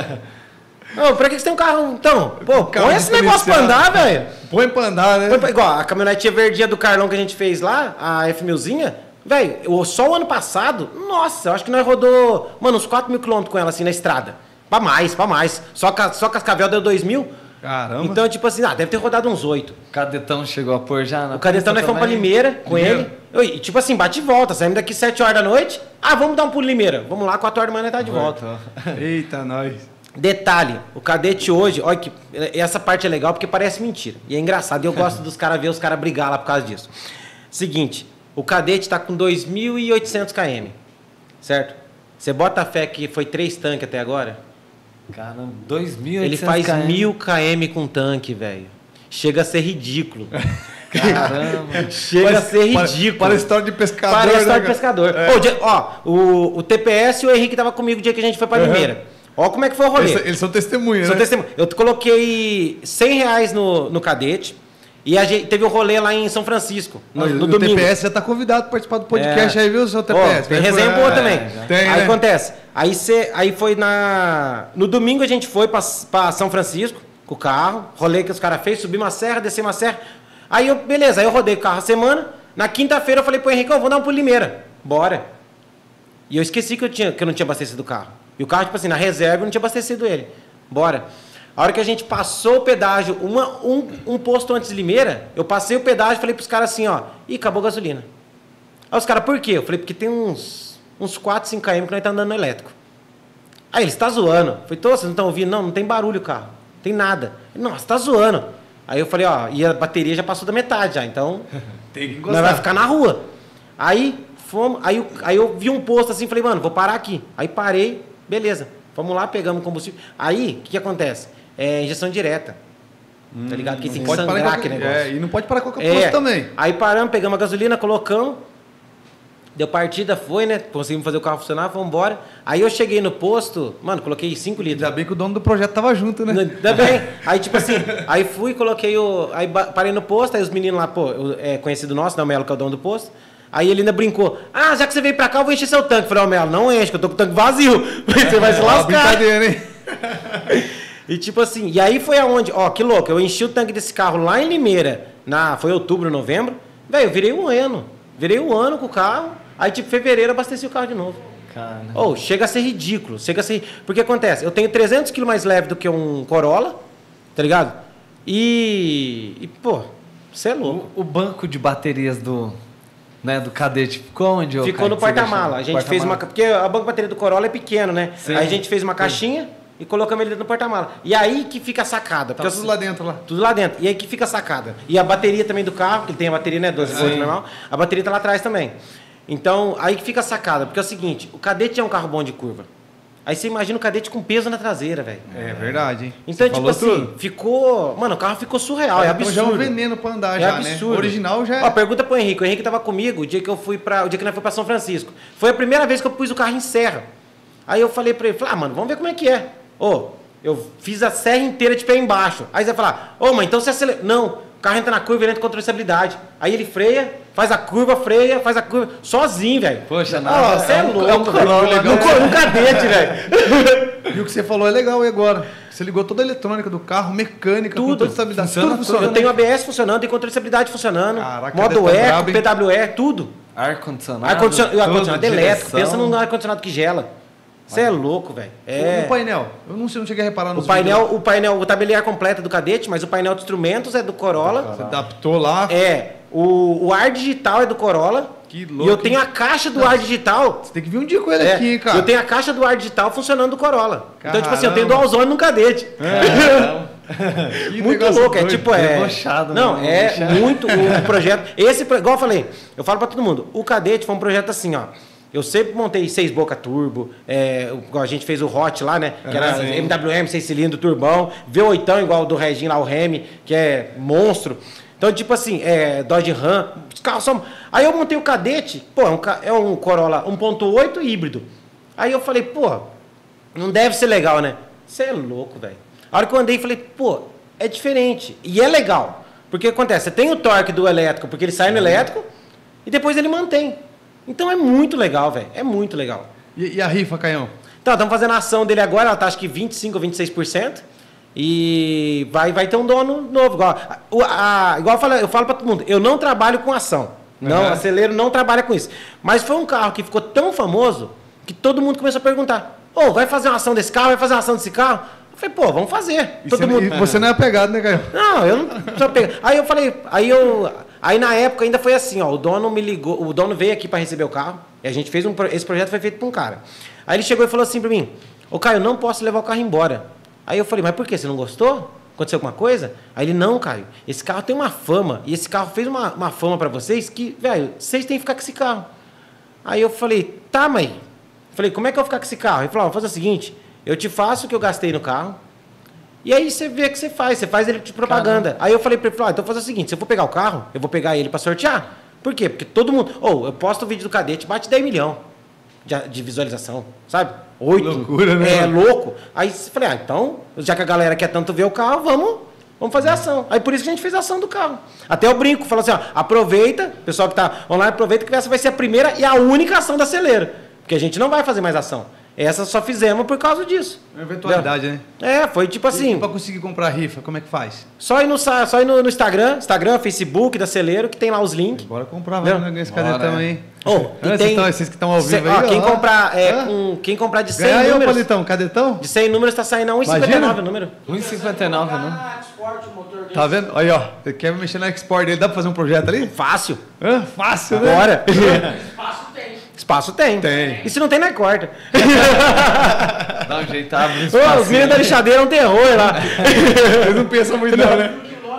Ô, pra que que você tem um carro? Então, pô, Carro põe esse negócio pra diferenciado. andar, velho. Põe pra andar, né? Põe pra- Igual a caminhonetinha verdinha do Carlão que a gente fez lá, a F milzinha, velho, só o ano passado, nossa, eu acho que nós rodou, mano, uns quatro mil quilômetros com ela assim na estrada. Pra mais, pra mais. Só, ca- só Cascavel deu dois mil. Caramba. Então, tipo assim, ah, deve ter rodado uns oito. O Cadetão chegou a pôr já na O Cadetão nós pista fomos pra também? Limeira com Limeira. ele. Eu- E tipo assim, bate e volta. Saímos daqui sete horas da noite. Ah, vamos dar um pulo em Limeira. Vamos lá, quatro horas da manhã nós tá de volta. Eita, nós. Detalhe, o cadete hoje, olha que essa parte é legal porque parece mentira. E é engraçado. E eu gosto dos caras ver os caras brigar lá por causa disso. Seguinte, o cadete tá com dois mil e oitocentos quilômetros. Certo? Você bota a fé que foi três tanques até agora? Caramba, dois mil e Ele oitocentos faz quilômetros. mil quilômetros com tanque, velho. Chega a ser ridículo. Caramba. Chega Parece- a ser pare- ridículo. Parece história de pescador. Parece né, história de cara? pescador. É. Ô, o dia- ó, o, o T P S e o Henrique tava comigo o dia que a gente foi pra Uhum. Limeira. Ó como é que foi o rolê. Eles, eles são testemunhas, Sou né? testemunha. Eu coloquei cem reais no, no cadete e a gente teve um rolê lá em São Francisco, no, Não, no o domingo. T P S já tá convidado para participar do podcast É. aí, viu, seu T P Ó, S? tem Vai resenha por- boa é, também. já. Tem, aí né? acontece. Aí, cê, aí foi na. No domingo a gente foi pra, pra São Francisco com o carro, rolê que os caras fez, subimos uma serra, descemos uma serra. Aí eu, beleza, aí eu rodei o carro a semana. Na quinta-feira eu falei pro Henrique, eu vou dar um pulo em Limeira. Bora. E eu esqueci que eu, tinha, que eu não tinha abastecido o carro. E o carro, tipo assim, na reserva eu não tinha abastecido ele. Bora. A hora que a gente passou o pedágio, uma, um, um posto antes de Limeira, eu passei o pedágio e falei pros caras assim, ó, ih, acabou a gasolina. Aí os caras, por quê? Eu falei, porque tem uns, uns quatro, cinco quilômetros que nós tá andando no elétrico. Aí eles, tá zoando. Eu falei, tô, vocês não estão ouvindo? Não, não tem barulho o carro. Não tem nada. Ele, Nossa, tá zoando. Aí eu falei, ó, e a bateria já passou da metade já, então Tem que nós encostar. vai ficar na rua. Aí, fomos, aí, eu- aí eu vi um posto assim, falei, mano, vou parar aqui. Aí parei, beleza. Vamos lá, pegamos combustível. Aí, o que, que acontece? É injeção direta. Tá ligado? Porque tem que Pode parar em sangrar qualquer, aquele negócio. é, e não pode parar qualquer É. posto também. Aí paramos, pegamos a gasolina, colocamos. Deu partida, foi, né? Conseguimos fazer o carro funcionar, vamos embora. Aí eu cheguei no posto, mano, coloquei cinco litros. Ainda bem que o dono do projeto tava junto, né? Ainda bem. Aí, tipo assim, aí fui, coloquei o. Aí ba- parei no posto, aí os meninos lá, pô, eu- é conhecido nosso, né? O Melo, que é o dono do posto. Aí ele ainda brincou. Ah, já que você veio pra cá, eu vou encher seu tanque. Falei, ó, Melo, não enche, que eu tô com o tanque vazio. Você vai se Ó, lascar. brincadeira, hein? E tipo assim, e aí foi aonde, ó, que louco, eu enchi o tanque desse carro lá em Limeira, na, foi outubro, novembro, velho, eu virei um ano, virei um ano com o carro, aí tipo, fevereiro eu abasteci o carro de novo. Cara. Ou, chega a ser ridículo, chega a ser, porque acontece, eu tenho trezentos quilos mais leve do que um Corolla, tá ligado? E, e pô, você é louco. O, o banco de baterias do, né, do cadete ficou onde? ô, Ficou Caio, no que você porta-mala. A deixou? gente fez uma. Porque a banco de bateria do Corolla é pequeno, né? Sim. Aí a gente fez uma caixinha e colocamos ele dentro do porta-mala. E aí que fica a sacada. Tá Porque tudo eu- lá dentro, lá. Tudo lá dentro. E aí que fica a sacada. E a bateria também do carro, que ele tem a bateria, né? doze volts normal. A bateria tá lá atrás também. Então, aí que fica a sacada. Porque é o seguinte: o Cadete é um carro bom de curva. Aí você imagina o Cadete com peso na traseira, velho. É verdade, hein? Então, Você tipo falou assim, tudo. ficou. Mano, o carro ficou surreal. É, Então já é um absurdo. veneno pra andar, É já, absurdo. né? O original já é. Ó, pergunta pro Henrique. O Henrique tava comigo o dia que eu fui para, o dia que nós fomos pra São Francisco. Foi a primeira vez que eu pus o carro em serra. Aí eu falei pra ele, falei, ah, mano, vamos ver como é que é. Ô, eu fiz a serra inteira de pé embaixo. Aí você vai falar, ô, mas então você acelera. Não, o carro entra na curva e ele entra com controle de estabilidade. Aí ele freia, faz a curva, freia, faz a curva, sozinho, velho. Poxa, Ó, nada. você é, é um- louco, é um velho. Corolla, No, né? co- no cadete, velho. E o que você falou é legal, e agora? Você ligou toda a eletrônica do carro, mecânica, Tudo. controle de estabilidade, Funciona tudo tudo. funciona. Eu tenho A B S funcionando, tenho controle de estabilidade funcionando. Caraca, modo deve tá eco, brabo, hein? P W E, tudo. Ar-condicionado. Ar-condicionado, tudo, ar-condicionado elétrico. direção. Pensa num ar-condicionado que gela. Você é louco, velho. É. O painel, eu não, sei, não cheguei a reparar nos O painel, vídeos. o painel, o tabelier completo é do Cadete, mas o painel de instrumentos é do Corolla. Você adaptou lá. É. O, o ar digital é do Corolla. Que E louco, eu tenho hein? a caixa do ar digital. Você tem que vir um dia com ele É, aqui, hein, cara. eu tenho a caixa do ar digital funcionando do Corolla. Então, tipo assim, eu tenho Caramba. dual zone no Cadete. Que Muito negócio louco, é doido. tipo, é. Debochado, Não, né? é Debochado. muito o projeto. Esse, pro- igual eu falei, eu falo pra todo mundo, o Cadete foi um projeto assim, ó. Eu sempre montei seis boca turbo, é, igual a gente fez o Hot lá, né? Que era sim. M W M, seis cilindros, turbão, V oito igual o do Reginho lá, o Remy, que é monstro. Então, tipo assim, é, Dodge Ram, os carros são. Aí eu montei o Cadete, pô, é um, ca- é um Corolla um ponto oito híbrido. Aí eu falei, pô, não deve ser legal, né? Você é louco, velho. A hora que eu andei, falei, pô, é diferente. E é legal. Porque acontece, você tem o torque do elétrico, porque ele sai no elétrico, e depois ele mantém. Então é muito legal, velho. É muito legal. E, e a rifa, Caião? Então, estamos fazendo a ação dele agora, ela tá acho que vinte e cinco ou vinte e seis por cento. E vai, vai ter um dono novo. Igual, o- a- igual eu falo, eu falo para todo mundo, eu não trabalho com ação. Não, Uhum. acelero não trabalha com isso. Mas foi um carro que ficou tão famoso que todo mundo começou a perguntar: Ô, vai fazer uma ação desse carro? Vai fazer uma ação desse carro? Eu falei, pô, vamos fazer. E Todo você, mundo. e você não é apegado, né, Caião? Não, eu não só peguei. Aí eu falei, aí eu. Aí na época ainda foi assim, ó. O dono me ligou, o dono veio aqui para receber o carro. E a gente fez um. pro- Esse projeto foi feito por um cara. Aí ele chegou e falou assim para mim: Ô Caio, eu não posso levar o carro embora. Aí eu falei, mas por quê? Você não gostou? Aconteceu alguma coisa? Aí ele, não, Caio, esse carro tem uma fama. E esse carro fez uma, uma fama para vocês que, velho, vocês têm que ficar com esse carro. Aí eu falei, tá, mãe. Falei, como é que eu vou ficar com esse carro? Ele falou, ó, vou fazer o seguinte, eu te faço o que eu gastei no carro. E aí você vê o que você faz, você faz ele de propaganda. Caramba. Aí eu falei pra ele, ah, então vou fazer o seguinte, se eu for pegar o carro, eu vou pegar ele pra sortear. Por quê? Porque todo mundo... Ou, oh, eu posto o vídeo do cadete, bate dez milhões de, de visualização, sabe? oito. Loucura, né? É, louco. Aí eu falei, ah, então, já que a galera quer tanto ver o carro, vamos, vamos fazer a ação. Aí por isso que a gente fez a ação do carro. Até eu brinco, falo assim, ó, aproveita, pessoal que tá online, aproveita que essa vai ser a primeira e a única ação da Celeiro. Porque a gente não vai fazer mais ação. Essa só fizemos por causa disso. É eventualidade, né? É, foi tipo assim... E pra conseguir comprar rifa, como é que faz? Só ir no, só ir no, no Instagram, Instagram, Facebook da Celeiro, que tem lá os links. Bora comprar, vai ganhar esse cadetão aí. Oh, e tem, então, esses que estão ao vivo cê, aí, ó, quem, ó, comprar, é, um, quem comprar de cem ganha números... Ganha aí, Palitão, cadetão? De cem números tá saindo a um e cinquenta e nove o número. um e cinquenta e nove, né? Tá vendo? Aí, ó. Ele quer mexer no export dele. Dá pra fazer um projeto ali? Fácil. Hã? Fácil, né? Bora. Espaço tem. Espaço tem. Tem. E se não tem, não corta. Dá um jeito, abre oh, os meninos da lixadeira é um terror lá. Eles não pensam muito não, né?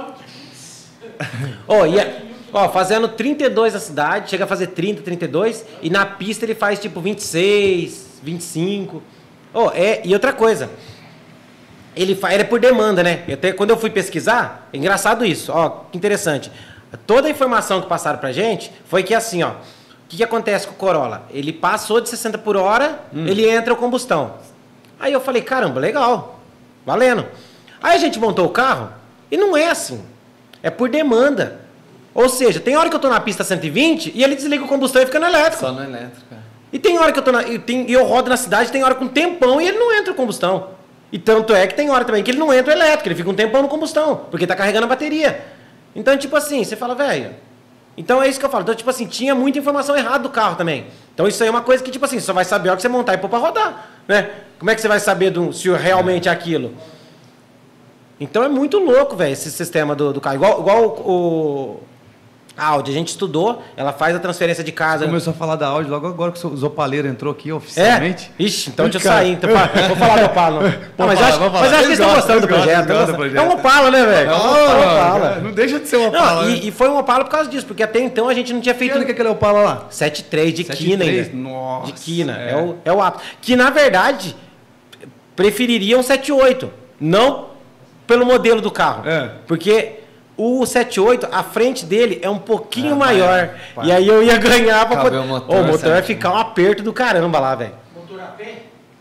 Ó, e a, ó, fazendo trinta e dois na cidade, chega a fazer trinta, trinta e dois, e na pista ele faz tipo vinte e seis, vinte e cinco. Ó, é, e outra coisa, ele, faz, ele é por demanda, né? Até quando eu fui pesquisar, é engraçado isso, ó, que interessante. Toda a informação que passaram pra gente foi que assim, ó, o que, que acontece com o Corolla? Ele passou de sessenta por hora, hum. ele entra o combustão. Aí eu falei, caramba, legal, valendo. Aí a gente montou o carro e não é assim, é por demanda. Ou seja, tem hora que eu tô na pista cento e vinte e ele desliga o combustão e fica no elétrico. Só no elétrico, é. E tem hora que eu tô na, e, tem, e eu rodo na cidade, tem hora com tempão e ele não entra o combustão. E tanto é que tem hora também que ele não entra o elétrico, ele fica um tempão no combustão, porque tá carregando a bateria. Então, tipo assim, você fala, velho... Então é isso que eu falo. Então, tipo assim, tinha muita informação errada do carro também. Então isso aí é uma coisa que, tipo assim, você só vai saber a hora que você montar e pôr pra rodar, né? Como é que você vai saber do, se realmente é aquilo? Então é muito louco, velho, esse sistema do, do carro. Igual, igual o, o a Audi, a gente estudou, ela faz a transferência de casa. Começou a falar da Audi logo agora que o Zopaleiro entrou aqui oficialmente. É? Ixi, então deixa eu sair. Então, vou falar do Opala. Não, não, mas, acho, mas acho que eles estão gostando do projeto. Gostam, projeto. É um Opala, né, velho? É um Opala. Não deixa de ser um Opala. Não, e, e foi um Opala por causa disso, porque até então a gente não tinha feito... Que ano que aquele Opala lá? sete três de Quina ainda. Nossa. De Quina. É, é o, é o ápice. Que, na verdade, preferiria um sete oito. Não pelo modelo do carro. É. Porque... O sete oito, a frente dele é um pouquinho ah, maior. Pai. E aí eu ia ganhar pra poder... O motor, oh, o motor vai ficar um aperto do caramba lá, velho. Motor A P?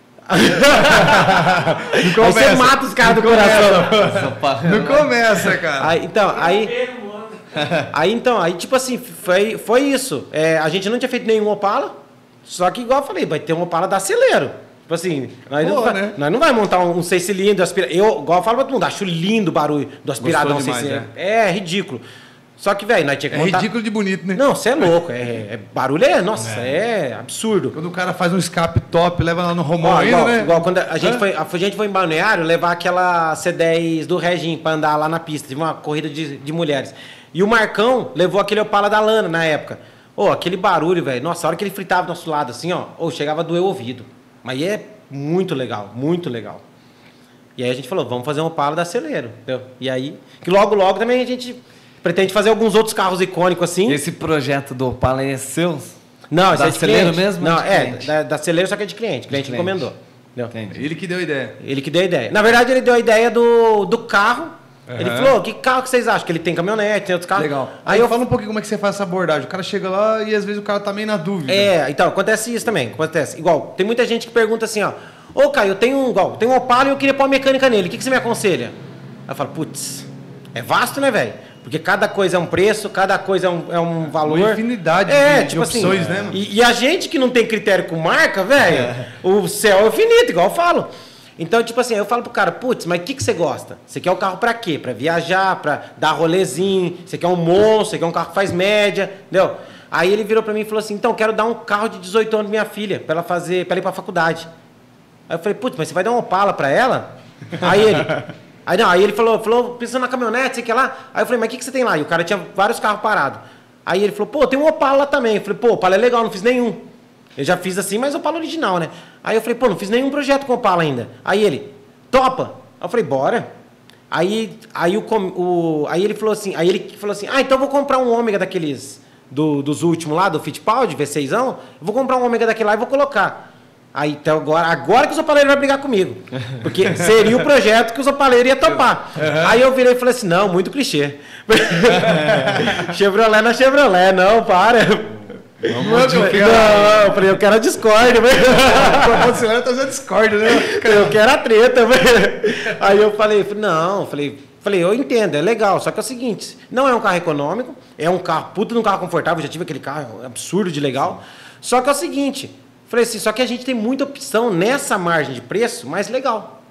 Aí você mata os caras do coração. Não começa, cara. Aí, então, aí... Aí, então, aí, tipo assim, foi, foi isso. É, a gente não tinha feito nenhum Opala, só que, igual eu falei, vai ter um Opala da Celeiro. Tipo assim, nós, Pô, não, vai, né? nós não vai montar um, um seis cilindros, aspira... eu, igual eu falo pra todo mundo, acho lindo o barulho do aspirador seis cilindros. É. é ridículo. Só que, velho, nós tinha que montar... É ridículo de bonito, né? Não, você é louco. É, é, barulho é, nossa, é. é absurdo. Quando o cara faz um escape top, leva lá no Romão ainda, igual, né? Igual quando a gente, foi, a gente foi em Balneário levar aquela C dez do Regin pra andar lá na pista, de uma corrida de, de mulheres. E o Marcão levou aquele Opala da Lana na época. Ô, oh, aquele barulho, velho. Nossa, a hora que ele fritava do nosso lado assim, ó, oh, chegava a doer o ouvido. Mas é muito legal, muito legal. E aí a gente falou, vamos fazer um Opala da Celeiro, entendeu? E aí, que logo, logo também a gente pretende fazer alguns outros carros icônicos assim. Esse projeto do Opala é seu? Não, esse da é de Celeiro cliente. mesmo? Não, de é, da, da Celeiro, só que é de cliente. Cliente, de cliente. encomendou. Entendeu? Ele que deu a ideia. Ele que deu a ideia. Na verdade, ele deu a ideia do, do carro. Uhum. Ele falou, que carro que vocês acham? Que ele tem caminhonete, tem outros carros. Legal. Aí, aí eu falo um pouquinho como é que você faz essa abordagem. O cara chega lá e às vezes o cara tá meio na dúvida. É, então, acontece isso também. Acontece. Igual, tem muita gente que pergunta assim, ó. Ô, Caio, eu tenho um, igual, tenho um Opala e eu queria pôr uma mecânica nele. O que, que você me aconselha? Aí eu falo, putz, é vasto, né, velho? Porque cada coisa é um preço, cada coisa é um, é um valor. Uma infinidade é, de, tipo de opções, assim, né? Mano? E, e a gente que não tem critério com marca, velho, é. o céu é infinito, igual eu falo. Então, tipo assim, eu falo pro cara, putz, mas o que, que você gosta? Você quer o carro pra quê? Pra viajar, pra dar rolezinho, você quer um monstro, você quer um carro que faz média, entendeu? Aí ele virou pra mim e falou assim, então, quero dar um carro de dezoito anos pra minha filha, pra ela fazer, pra ela ir pra faculdade. Aí eu falei, putz, mas você vai dar um Opala pra ela? Aí ele... Aí, não, aí ele falou, falou, pensando na caminhonete, sei que lá. Aí eu falei, mas o que, que você tem lá? E o cara tinha vários carros parados. Aí ele falou, pô, tem um Opala lá também. Eu falei, pô, Opala é legal, não fiz nenhum. Eu já fiz assim, mas Opala original, né? Aí eu falei, pô, não fiz nenhum projeto com Opala ainda. Aí ele, topa. Aí eu falei, bora. Aí, aí, o, o, aí ele falou assim, aí ele falou assim, ah, então eu vou comprar um Ômega daqueles, do, dos últimos lá, do Fittipaldi, V seis ão. Eu vou comprar um Ômega daquele lá e vou colocar. Aí, então agora, agora que o Zopaleiro vai brigar comigo. Porque seria o projeto que o Zopaleiro ia topar. Uhum. Aí eu virei e falei assim, não, muito clichê. Chevrolet na Chevrolet, não, para. Vamos não, não, eu falei, eu quero a Discord. O funcionário tá usando Discord, né? Eu quero a treta. Aí eu falei, não, falei, falei, eu entendo, é legal. Só que é o seguinte, não é um carro econômico, é um carro, puta de um carro confortável, já tive aquele carro absurdo de legal. Só que é o seguinte... Falei assim, só que a gente tem muita opção nessa margem de preço mais legal.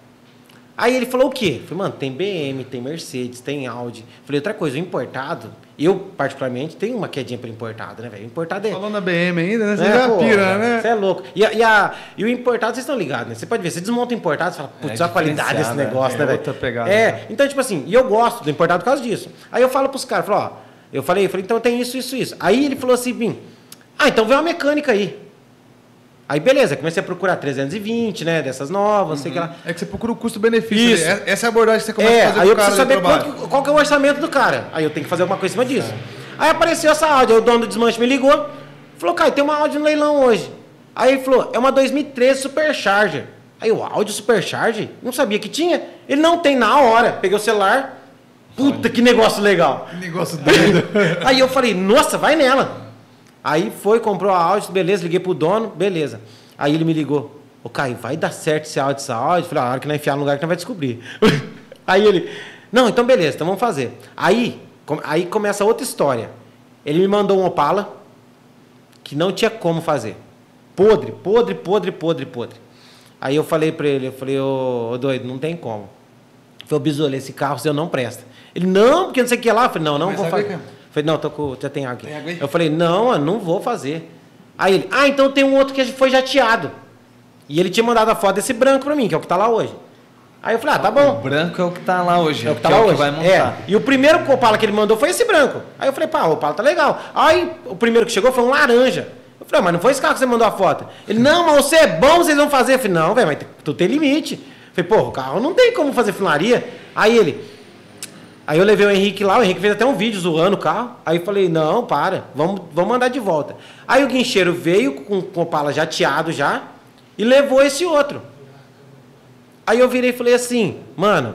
Aí ele falou o quê? Falei, mano, tem B M, tem Mercedes, tem Audi. Falei, outra coisa, o importado, eu particularmente tenho uma quedinha para importado, né, velho? Importado é... Falando na B M ainda, né? Você é, já pô, pira, né? Você é louco. E, a, e, a, e o importado, vocês estão ligados, né? Você pode ver, você desmonta o importado, você fala, putz, é olha a qualidade desse negócio, é, né, velho? Outra pegada. É, então, tipo assim, e eu gosto do importado por causa disso. Aí eu falo pros caras, falo, ó, eu falei, eu falei, então tem isso, isso, isso. Aí ele falou assim, bim, ah, então vem uma mecânica aí. Aí, beleza, comecei a procurar trezentos e vinte, né, dessas novas, uhum. sei que lá. É que você procura o custo-benefício. Isso. Ali. Essa é a abordagem que você começa é, a fazer aí eu pro cara preciso saber trabalho. quanto, qual que é o orçamento do cara. Aí eu tenho que fazer alguma coisa em cima disso. É. Aí apareceu essa Audi, aí o dono do desmanche me ligou, falou, cara, tem uma Audi no leilão hoje. Aí ele falou, é uma dois mil e treze Supercharger. Aí o Audi Supercharger? Não sabia que tinha. Ele não tem na hora. Peguei o celular, puta, que negócio legal. Que negócio doido. Aí eu falei, nossa, vai nela. Aí foi, comprou a Audi, beleza, liguei pro dono, beleza. Aí ele me ligou, ô Caio, vai dar certo esse áudio, essa áudio? Eu falei, ah, a hora que nós enfiar no lugar que nós vai descobrir. Aí ele, não, então beleza, então vamos fazer. Aí, com, aí começa outra história. Ele me mandou um Opala que não tinha como fazer. Podre, podre, podre, podre, podre. Aí eu falei pra ele, eu falei, ô, ô doido, não tem como. Eu falei, ô Bisola, esse carro seu não presta. Ele, não, porque não sei o que lá. Eu falei, não, não Mas vou fazer. Que... Eu falei, não, tô com, já tem água aqui. Tem água aí? Eu falei, não, eu não vou fazer. Aí ele, ah, então tem um outro que foi jateado. E ele tinha mandado a foto desse branco pra mim, que é o que tá lá hoje. Aí eu falei, ah, tá bom. O branco é o que tá lá hoje. É o que tá que lá é hoje. O que vai montar. É. E o primeiro Opala que ele mandou foi esse branco. Aí eu falei, pá, o Opala tá legal. Aí o primeiro que chegou foi um laranja. Eu falei, mas não foi esse carro que você mandou a foto? Ele, não, mas você é bom, vocês vão fazer. Eu falei, não, velho, mas tu tem limite. Eu falei, pô, o carro não tem como fazer funilaria. Aí ele... Aí eu levei o Henrique lá, o Henrique fez até um vídeo zoando o carro. Aí eu falei, não, para, vamos, vamos mandar de volta. Aí o guincheiro veio com, com o Opala jateado já e levou esse outro. Aí eu virei e falei assim, mano,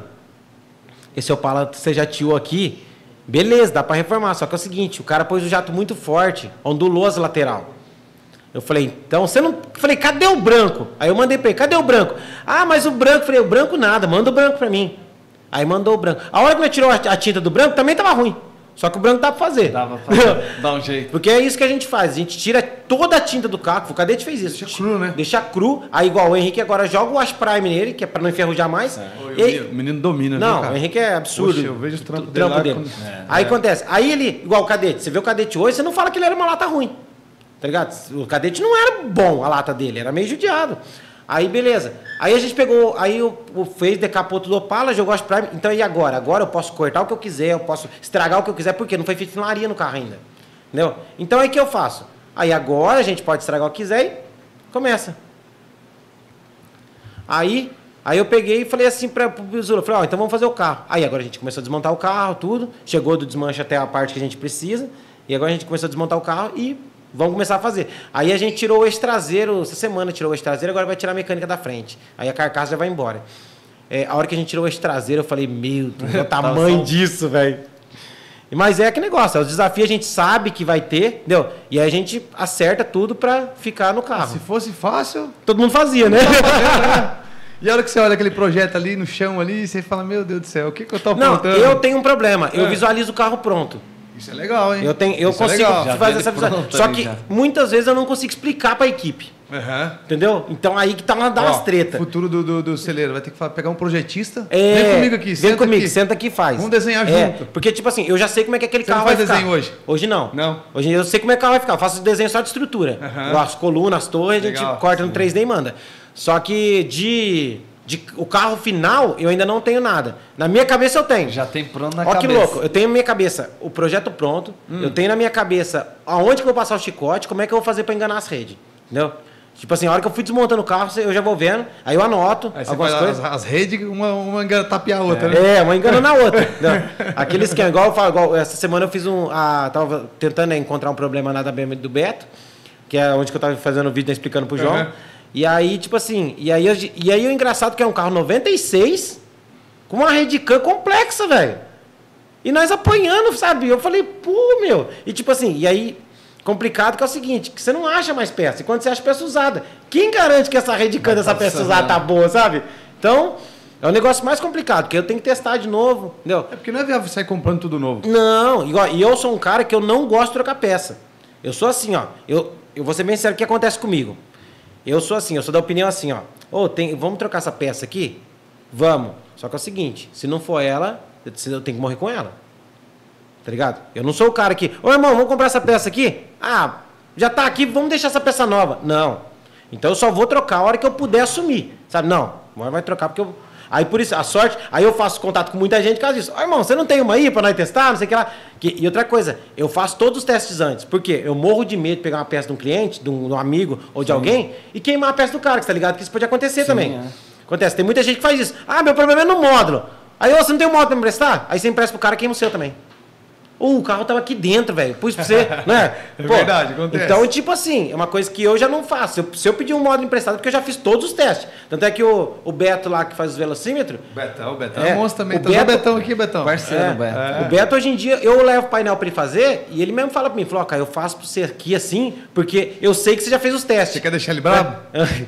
esse Opala você jateou aqui, beleza, dá pra reformar. Só que é o seguinte, o cara pôs o jato muito forte, ondulou as lateral. Eu falei, então você não... Eu falei, cadê o branco? Aí eu mandei pra ele, cadê o branco? Ah, mas o branco, eu falei, o branco nada, manda o branco pra mim. Aí mandou o branco. A hora que nós tirou a tinta do branco, também tava ruim. Só que o branco dá pra fazer. Dava pra fazer. Dá um jeito. Porque é isso que a gente faz. A gente tira toda a tinta do carro. O Cadete fez isso. Deixa cru, né? Deixa cru. Aí igual o Henrique agora joga o Wash Prime nele, que é pra não enferrujar mais. É. E... O menino domina, não, viu, cara? O Henrique é absurdo. Poxa, eu vejo o trampo, trampo dele. dele. Quando... É, aí é. acontece. Aí ele, igual o Cadete, você vê o Cadete hoje, você não fala que ele era uma lata ruim. Tá ligado? O Cadete não era bom, a lata dele. Era meio judiado. Aí, beleza. Aí a gente pegou, aí o, o fez, decapou tudo Opala, jogou as Prime. Então, e agora? Agora eu posso cortar o que eu quiser, eu posso estragar o que eu quiser, porque não foi feito funilaria no carro ainda. Entendeu? Então, aí o que eu faço? Aí agora a gente pode estragar o que quiser e começa. Aí, aí eu peguei e falei assim para o Bisola, falei, ó, oh, então vamos fazer o carro. Aí agora a gente começou a desmontar o carro, tudo. Chegou do desmanche até a parte que a gente precisa. E agora a gente começou a desmontar o carro e... Vamos começar a fazer. Aí a gente tirou o eixo traseiro, essa semana tirou o eixo traseiro, agora vai tirar a mecânica da frente. Aí a carcaça já vai embora. É, a hora que a gente tirou o eixo traseiro, eu falei, meu Deus, o tamanho disso, velho. Mas é que negócio, é o desafio a gente sabe que vai ter, entendeu? E aí a gente acerta tudo pra ficar no carro. Se fosse fácil... Todo mundo fazia, né? E a hora que você olha aquele projeto ali no chão ali, você fala, meu Deus do céu, o que, que eu tô apontando? Não, eu tenho um problema, eu é. visualizo o carro pronto. Isso é legal, hein? Eu, tenho, eu Isso consigo é fazer essa visão. Só que já. muitas vezes eu não consigo explicar para a equipe. Uhum. Entendeu? Então aí que tá uma das tretas. O futuro do, do, do celeiro vai ter que pegar um projetista. É, vem comigo aqui, vem senta comigo, aqui. senta aqui e faz. Vamos desenhar é, junto. Porque, tipo assim, eu já sei como é que aquele Você carro não faz vai ficar. desenho hoje? Hoje não. Não. Hoje eu sei como é que o carro vai ficar. Eu faço desenho só de estrutura. Uhum. As colunas, as torres, Legal. a gente corta no três D e manda. Só que de... De, o carro final, eu ainda não tenho nada. Na minha cabeça eu tenho. Já tem pronto na Ó, cabeça. que louco. Eu tenho na minha cabeça o projeto pronto. Hum. Eu tenho na minha cabeça aonde que eu vou passar o chicote, como é que eu vou fazer para enganar as redes. Entendeu? Tipo assim, a hora que eu fui desmontando o carro, eu já vou vendo. Aí eu anoto aí algumas você coisas. As, as redes, uma, uma engana tapear a outra, é. né? É, uma engana na outra. Aquele esquema, igual eu falo, igual, essa semana eu fiz um... A, tava tentando né, encontrar um problema na da B M do Beto, que é onde que eu tava fazendo o vídeo né, explicando pro João. Uhum. E aí, tipo assim, e aí, eu, e aí o engraçado que é um carro noventa e seis com uma Redicam complexa, velho. E nós apanhando, sabe? Eu falei, pô, meu. E tipo assim, e aí, complicado que é o seguinte, que você não acha mais peça. E quando você acha peça usada, quem garante que essa Redicam dessa peça usada tá boa, sabe? Então, é o negócio mais complicado, porque eu tenho que testar de novo, entendeu? É porque não é viável sair comprando tudo novo. Não, igual, e eu sou um cara que eu não gosto de trocar peça. Eu sou assim, ó. Eu, eu vou ser bem sério, o que acontece comigo? Eu sou assim, eu sou da opinião assim, ó. Ô, tem, vamos trocar essa peça aqui? Vamos. Só que é o seguinte, se não for ela, eu tenho que morrer com ela. Tá ligado? Eu não sou o cara que, ô irmão, vamos comprar essa peça aqui? Ah, já tá aqui, vamos deixar essa peça nova. Não. Então eu só vou trocar a hora que eu puder assumir. Sabe? Não, agora vai trocar porque eu... Aí por isso, a sorte, aí eu faço contato com muita gente por causa disso. Ô irmão, você não tem uma aí pra nós testar? Não sei o que lá. Que, e outra coisa, eu faço todos os testes antes. Por quê? Eu morro de medo de pegar uma peça de um cliente, de um, de um amigo ou de Sim. alguém e queimar a peça do cara, que tá ligado? Que isso pode acontecer Sim, também. É. Acontece, tem muita gente que faz isso. Ah, meu problema é no módulo. Aí você não tem um módulo pra me emprestar? Aí você empresta pro cara e queima o seu também. Uh, o carro tava aqui dentro, velho. Pus pra você, né? É Pô, verdade, acontece. Então, tipo assim, é uma coisa que eu já não faço. Eu, se eu pedir um módulo emprestado, porque eu já fiz todos os testes. Tanto é que o, o Beto lá, que faz os velocímetros... Betão, o Betão é, é monstro também. O tá Beto, o Betão aqui, Betão. Parceiro, é, Beto. É. O Beto, hoje em dia, eu levo o painel pra ele fazer e ele mesmo fala pra mim, falou, ó, cara, eu faço pra você aqui assim, porque eu sei que você já fez os testes. Você quer deixar ele brabo?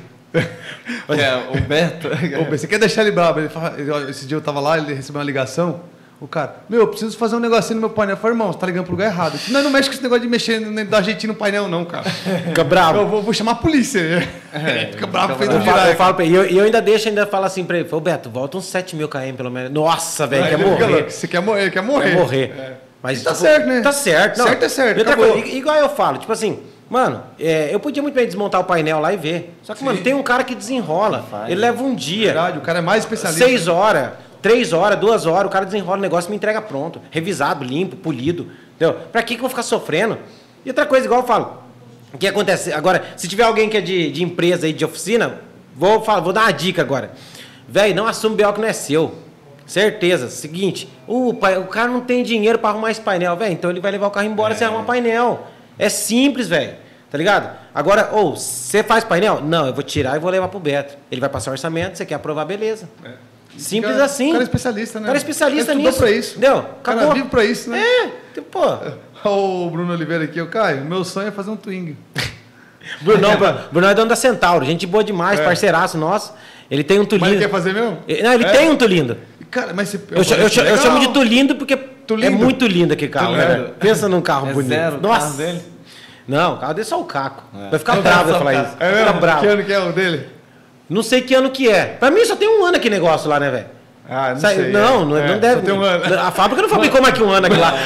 É, o Beto... Você quer deixar ele brabo? Ele fala, esse dia eu tava lá, ele recebeu uma ligação... O cara, meu, eu preciso fazer um negocinho no meu painel. Eu falei, irmão, você tá ligando pro lugar errado. Não, não mexe com esse negócio de mexer, nem dar jeitinho no painel, não, cara. Fica bravo. Eu vou, vou chamar a polícia. É, fica bravo, fez um girar. Eu falo pra ele, e eu, eu ainda deixo, ainda falo assim pra ele, ô Beto, volta uns sete mil km pelo menos. Nossa, velho, quer morrer. Você quer morrer, quer morrer. Quer morrer. É. Mas, tá tipo, certo, né? Tá certo. Não, certo é certo. Outra coisa, igual eu falo, tipo assim, mano, é, eu podia muito bem desmontar o painel lá e ver. Só que, Sim. mano, tem um cara que desenrola. Faz, ele leva um dia. Verdade, o cara é mais especialista. Seis horas. Três horas, duas horas, o cara desenrola o negócio e me entrega pronto. Revisado, limpo, polido. Entendeu? Pra que que eu vou ficar sofrendo? E outra coisa, igual eu falo. O que acontece? Agora, se tiver alguém que é de, de empresa aí, de oficina, vou, falar, vou dar uma dica agora. Velho, não assume B O que não é seu. Certeza. Seguinte, o, o cara não tem dinheiro pra arrumar esse painel, velho. Então ele vai levar o carro embora é. sem arrumar painel. É simples, velho. Tá ligado? Agora, ou, você faz painel? Não, eu vou tirar e vou levar pro Beto. Ele vai passar o orçamento, você quer aprovar, beleza. É. Simples cara, assim. O cara é especialista, né? O cara é especialista ele nisso. Pra isso. Entendeu? O cara vive pra isso, né? É, pô. O Bruno Oliveira aqui, o Caio, meu sonho é fazer um Twingo. Brunão, Brunão é dono da Centauro, gente boa demais, é. parceiraço nosso. Ele tem um Tulindo. Mas ele quer fazer mesmo? Não, ele é. tem um Tulindo. Cara, mas você, eu, eu, eu, eu chamo de Tulindo porque Tulindo. é muito lindo aquele carro. Né? Pensa num carro é bonito. Zero, Nossa. Carro dele. Não, o carro dele é só o caco. É. Vai ficar bravo eu falar isso. É mesmo? Fica bravo. Que ano que é o dele? Não sei que ano que é. Pra mim só tem um ano aquele negócio lá, né, velho? Ah, não Sai, sei. Não, é. não, é, não deve. Tem um ano. A fábrica não fabricou mais que um ano aqui lá.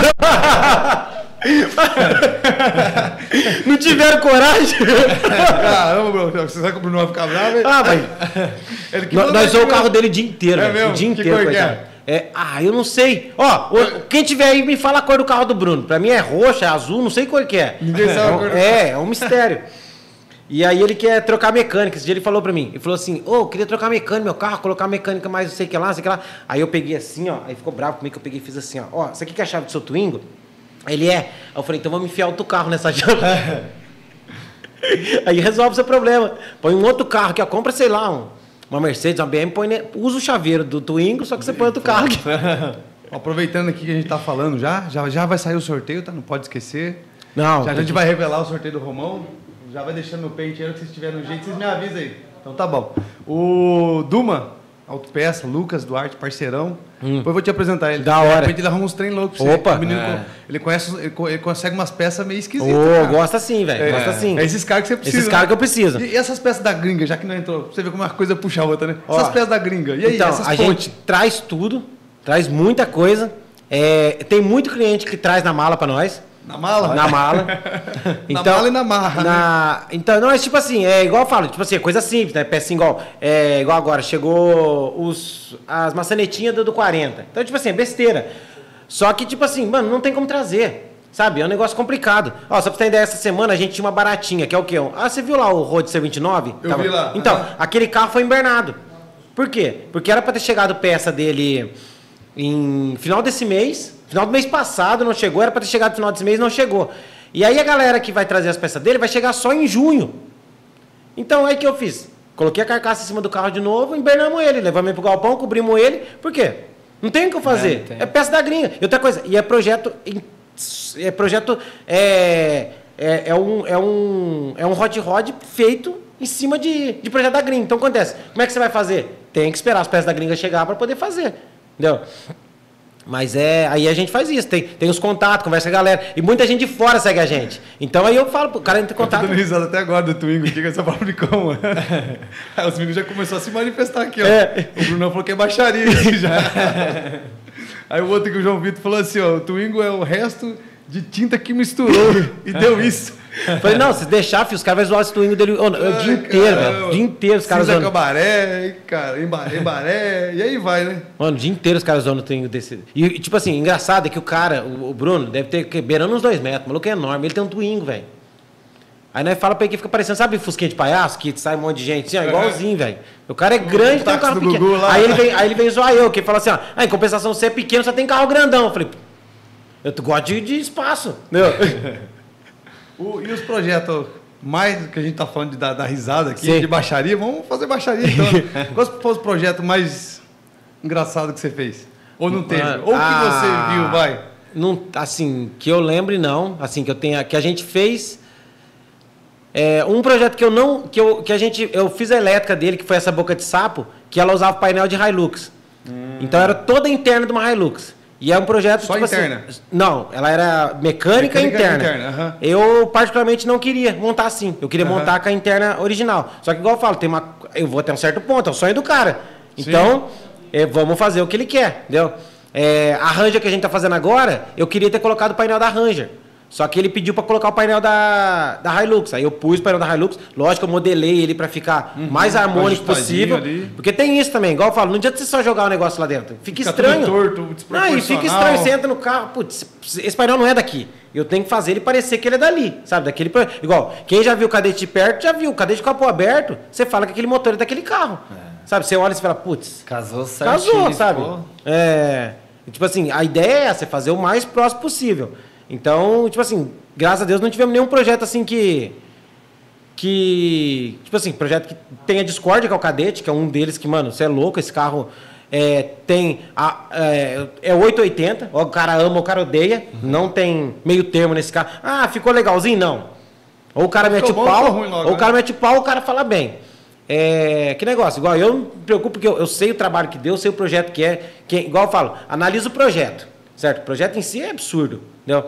Não tiveram coragem. Caramba, bro. Você sabe que o Bruno vai ficar bravo? Hein? Ah, mas. Ele que nós nós usamos o carro dele o dia inteiro. É mesmo? O dia que inteiro. Cor que é? É, ah, eu não sei. Ó, quem tiver aí me fala a cor do carro do Bruno. Pra mim é roxa, é azul, não sei cor que é. Ninguém sabe é, a cor do É, é um mistério. E aí ele quer trocar mecânica. Esse dia ele falou pra mim. Ele falou assim, ô, oh, queria trocar mecânica meu carro, colocar mecânica mais não sei o que lá, não sei o que lá. Aí eu peguei assim, ó. Aí ficou bravo comigo que eu peguei e fiz assim, ó. Ó, isso aqui que é a chave do seu Twingo? Ele é. Aí eu falei, então vamos enfiar outro carro nessa chave. Aí resolve o seu problema. Põe um outro carro que ó, compra, sei lá, um, uma Mercedes, uma B M, põe, né, usa o chaveiro do Twingo, só que você põe outro carro aqui. Aproveitando aqui que a gente tá falando já, já, já vai sair o sorteio, tá? Não pode esquecer. Não. Já a gente vai revelar o sorteio do Romão. Já vai deixando no penteiro que vocês tiverem um jeito, vocês me avisam aí. Então tá bom. O Duma, autopeça, Lucas Duarte, parceirão. Hum. Depois eu vou te apresentar ele. Da hora. De repente ele arruma uns trem loucos pra você. Opa. O menino, É. ele, conhece, ele, ele consegue umas peças meio esquisitas. Ô, oh, gosta sim, velho. É. Gosta sim. É esses caras que você precisa. Esses caras que eu preciso. E, e essas peças da gringa, já que não entrou, pra você ver como uma coisa puxa a outra, né? Essas Ó, peças da gringa. E aí, então, essas a pontes? gente traz tudo, traz muita coisa. É, tem muito cliente que traz na mala pra nós. Na mala? Na mala. Então, na mala e na marra, na... né? Então, não, é tipo assim, é igual eu falo, tipo assim, é coisa simples, né? Peça igual, é igual agora, chegou os, as maçanetinhas do, do quarenta. Então, tipo assim, é besteira. Só que, tipo assim, mano, não tem como trazer. Sabe? É um negócio complicado. Ó, só pra você ter ideia, essa semana a gente tinha uma baratinha, que é o quê? Ah, você viu lá o Road C vinte e nove? Eu Tava... vi lá. Então, uhum. aquele carro foi invernado. Por quê? Porque era pra ter chegado peça dele em final desse mês. Final do mês passado não chegou, era para ter chegado no final desse mês, não chegou. E aí a galera que vai trazer as peças dele vai chegar só em junho. Então, aí que eu fiz? Coloquei a carcaça em cima do carro de novo, invernamos ele, levamos ele pro galpão, cobrimos ele. Por quê? Não tem o que eu fazer. É, é peça da gringa. E outra coisa, e é projeto... É projeto... É, é, é, um, é, um, é um hot rod feito em cima de, de projeto da gringa. Então, acontece. Como é que você vai fazer? Tem que esperar as peças da gringa chegar para poder fazer. Entendeu? Mas é... Aí a gente faz isso. Tem, tem os contatos, conversa com a galera. E muita gente de fora segue a gente. Então, aí eu falo, o cara entra em contato... Eu tô dando risada até agora do Twingo aqui, com essa fabricão. Aí os meninos já começaram a se manifestar aqui, ó. É. O Bruno falou que é baixaria já. Aí o outro que o João Vitor falou assim, ó, o Twingo é o resto de tinta que misturou e deu isso. Falei, não, se deixar, filho, os caras vão zoar esse Twingo dele o, o Ai, dia inteiro, velho. O dia inteiro os caras zoando. Cabaré, cara, embaré, e aí vai, né? Mano, o dia inteiro os caras zoando o Twingo desse. E, tipo assim, engraçado é que o cara, o, o Bruno, deve ter beirando uns dois metros, o maluco é enorme, ele tem um Twingo, velho. Aí nós fala pra ele que fica parecendo, sabe fusquinha de palhaço, que sai um monte de gente, assim, ó, igualzinho, velho. O cara é grande, tem um carro pequeno. Lá, aí, ele vem, aí ele vem zoar eu, que fala assim, ó, ah, em compensação, você é pequeno, você tem carro grandão. Eu falei, eu gosto de, de espaço, entendeu? O, e os projetos mais que a gente tá falando de dar, dar risada aqui, Sim. de baixaria, vamos fazer baixaria então. Quais foram os projetos mais engraçados que você fez? Ou não teve? Ah, Ou que ah, você viu, vai? Não, assim, que eu lembre não, assim, que eu tenha, que a gente fez... É, um projeto que eu não... Que, eu, que a gente... Eu fiz a elétrica dele, que foi essa boca de sapo, que ela usava painel de Hilux. Hum. Então era toda interna de uma Hilux. E é um projeto... Só tipo interna? Assim, não, ela era mecânica, mecânica interna. interna uhum. Eu particularmente não queria montar assim. Eu queria uhum. montar com a interna original. Só que igual eu falo, tem uma, eu vou até um certo ponto, é o sonho do cara. Então, é, vamos fazer o que ele quer, entendeu? É, a Ranger que a gente tá fazendo agora, eu queria ter colocado o painel da Ranger. Só que ele pediu para colocar o painel da, da Hilux. Aí eu pus o painel da Hilux. Lógico, eu modelei ele para ficar uhum, mais harmônico possível. Ali. Porque tem isso também. Igual eu falo, não adianta você só jogar o negócio lá dentro. Fica, fica estranho. Torto, não, e fica estranho. Você entra no carro. Putz, esse painel não é daqui. Eu tenho que fazer ele parecer que ele é dali. Sabe? Daquele, igual, quem já viu o cadete de perto, já viu. O cadete de capô aberto, você fala que aquele motor é daquele carro. É. Sabe? Você olha e você fala, putz. Casou certinho. Casou, sabe? Pô. É. Tipo assim, a ideia é essa, é fazer o mais próximo possível. Então, tipo assim, graças a Deus não tivemos nenhum projeto assim que... que tipo assim, projeto que tem a Discord, que é o cadete, que é um deles que, mano, você é louco, esse carro é, tem... A, é, é oitocentos e oitenta, o cara ama, o cara odeia, uhum. Não tem meio termo nesse carro. Ah, ficou legalzinho? Não. Ou o cara mete o pau, ruim logo, ou né? o cara mete o pau, ou o cara fala bem. É, que negócio, igual eu não me preocupo porque eu, eu sei o trabalho que deu, eu sei o projeto que é, que, igual eu falo, analisa o projeto, certo? O projeto em si é absurdo, entendeu?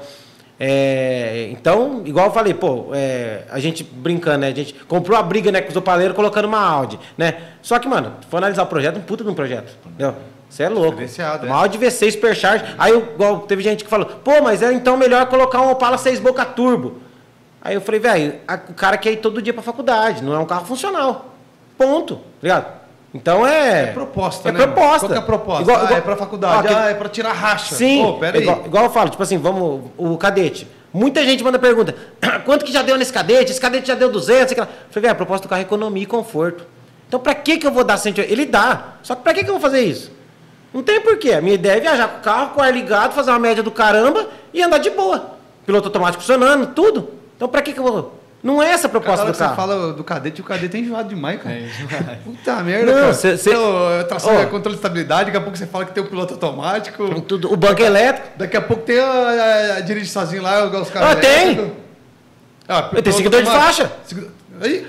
É, então, igual eu falei, pô, é, a gente brincando, né? A gente comprou a briga, né, com os opaleiros colocando uma Audi, né? Só que, mano, for analisar o projeto, um puta de um projeto, entendeu? Você é louco. Uma Audi V seis Supercharge. Aí, igual, teve gente que falou, pô, mas é então melhor colocar um Opala seis boca turbo. Aí eu falei, velho, o cara quer ir todo dia pra faculdade, não é um carro funcional. Ponto, ligado? Então é... É proposta, é né? proposta. Qual que é a proposta? Igual, ah, igual, é pra faculdade, ó, ah, é pra tirar racha. Sim, Pô, pera aí. Igual, igual eu falo, tipo assim, vamos, o cadete. Muita gente manda pergunta, quanto que já deu nesse cadete? Esse cadete já deu duzentos? Eu falei, velho, a proposta do carro é economia e conforto. Então pra que que eu vou dar cento e oitenta? Ele dá, só que pra que que eu vou fazer isso? Não tem porquê. A minha ideia é viajar com o carro, com o ar ligado, fazer uma média do caramba e andar de boa. Piloto automático funcionando, tudo. Então pra que que eu vou... Não é essa a proposta do carro. Você fala do cadete, o cadete é enjoado demais, cara. É enjoado. Puta merda, não, cara. Cê, cê... Então, tração, oh. controle de estabilidade, daqui a pouco você fala que tem o piloto automático. Tudo, o banco elétrico. Daqui a pouco tem a, a, a dirige sozinho lá, os caras. Ah, tem! Ah, tem seguidor de faixa. Aí?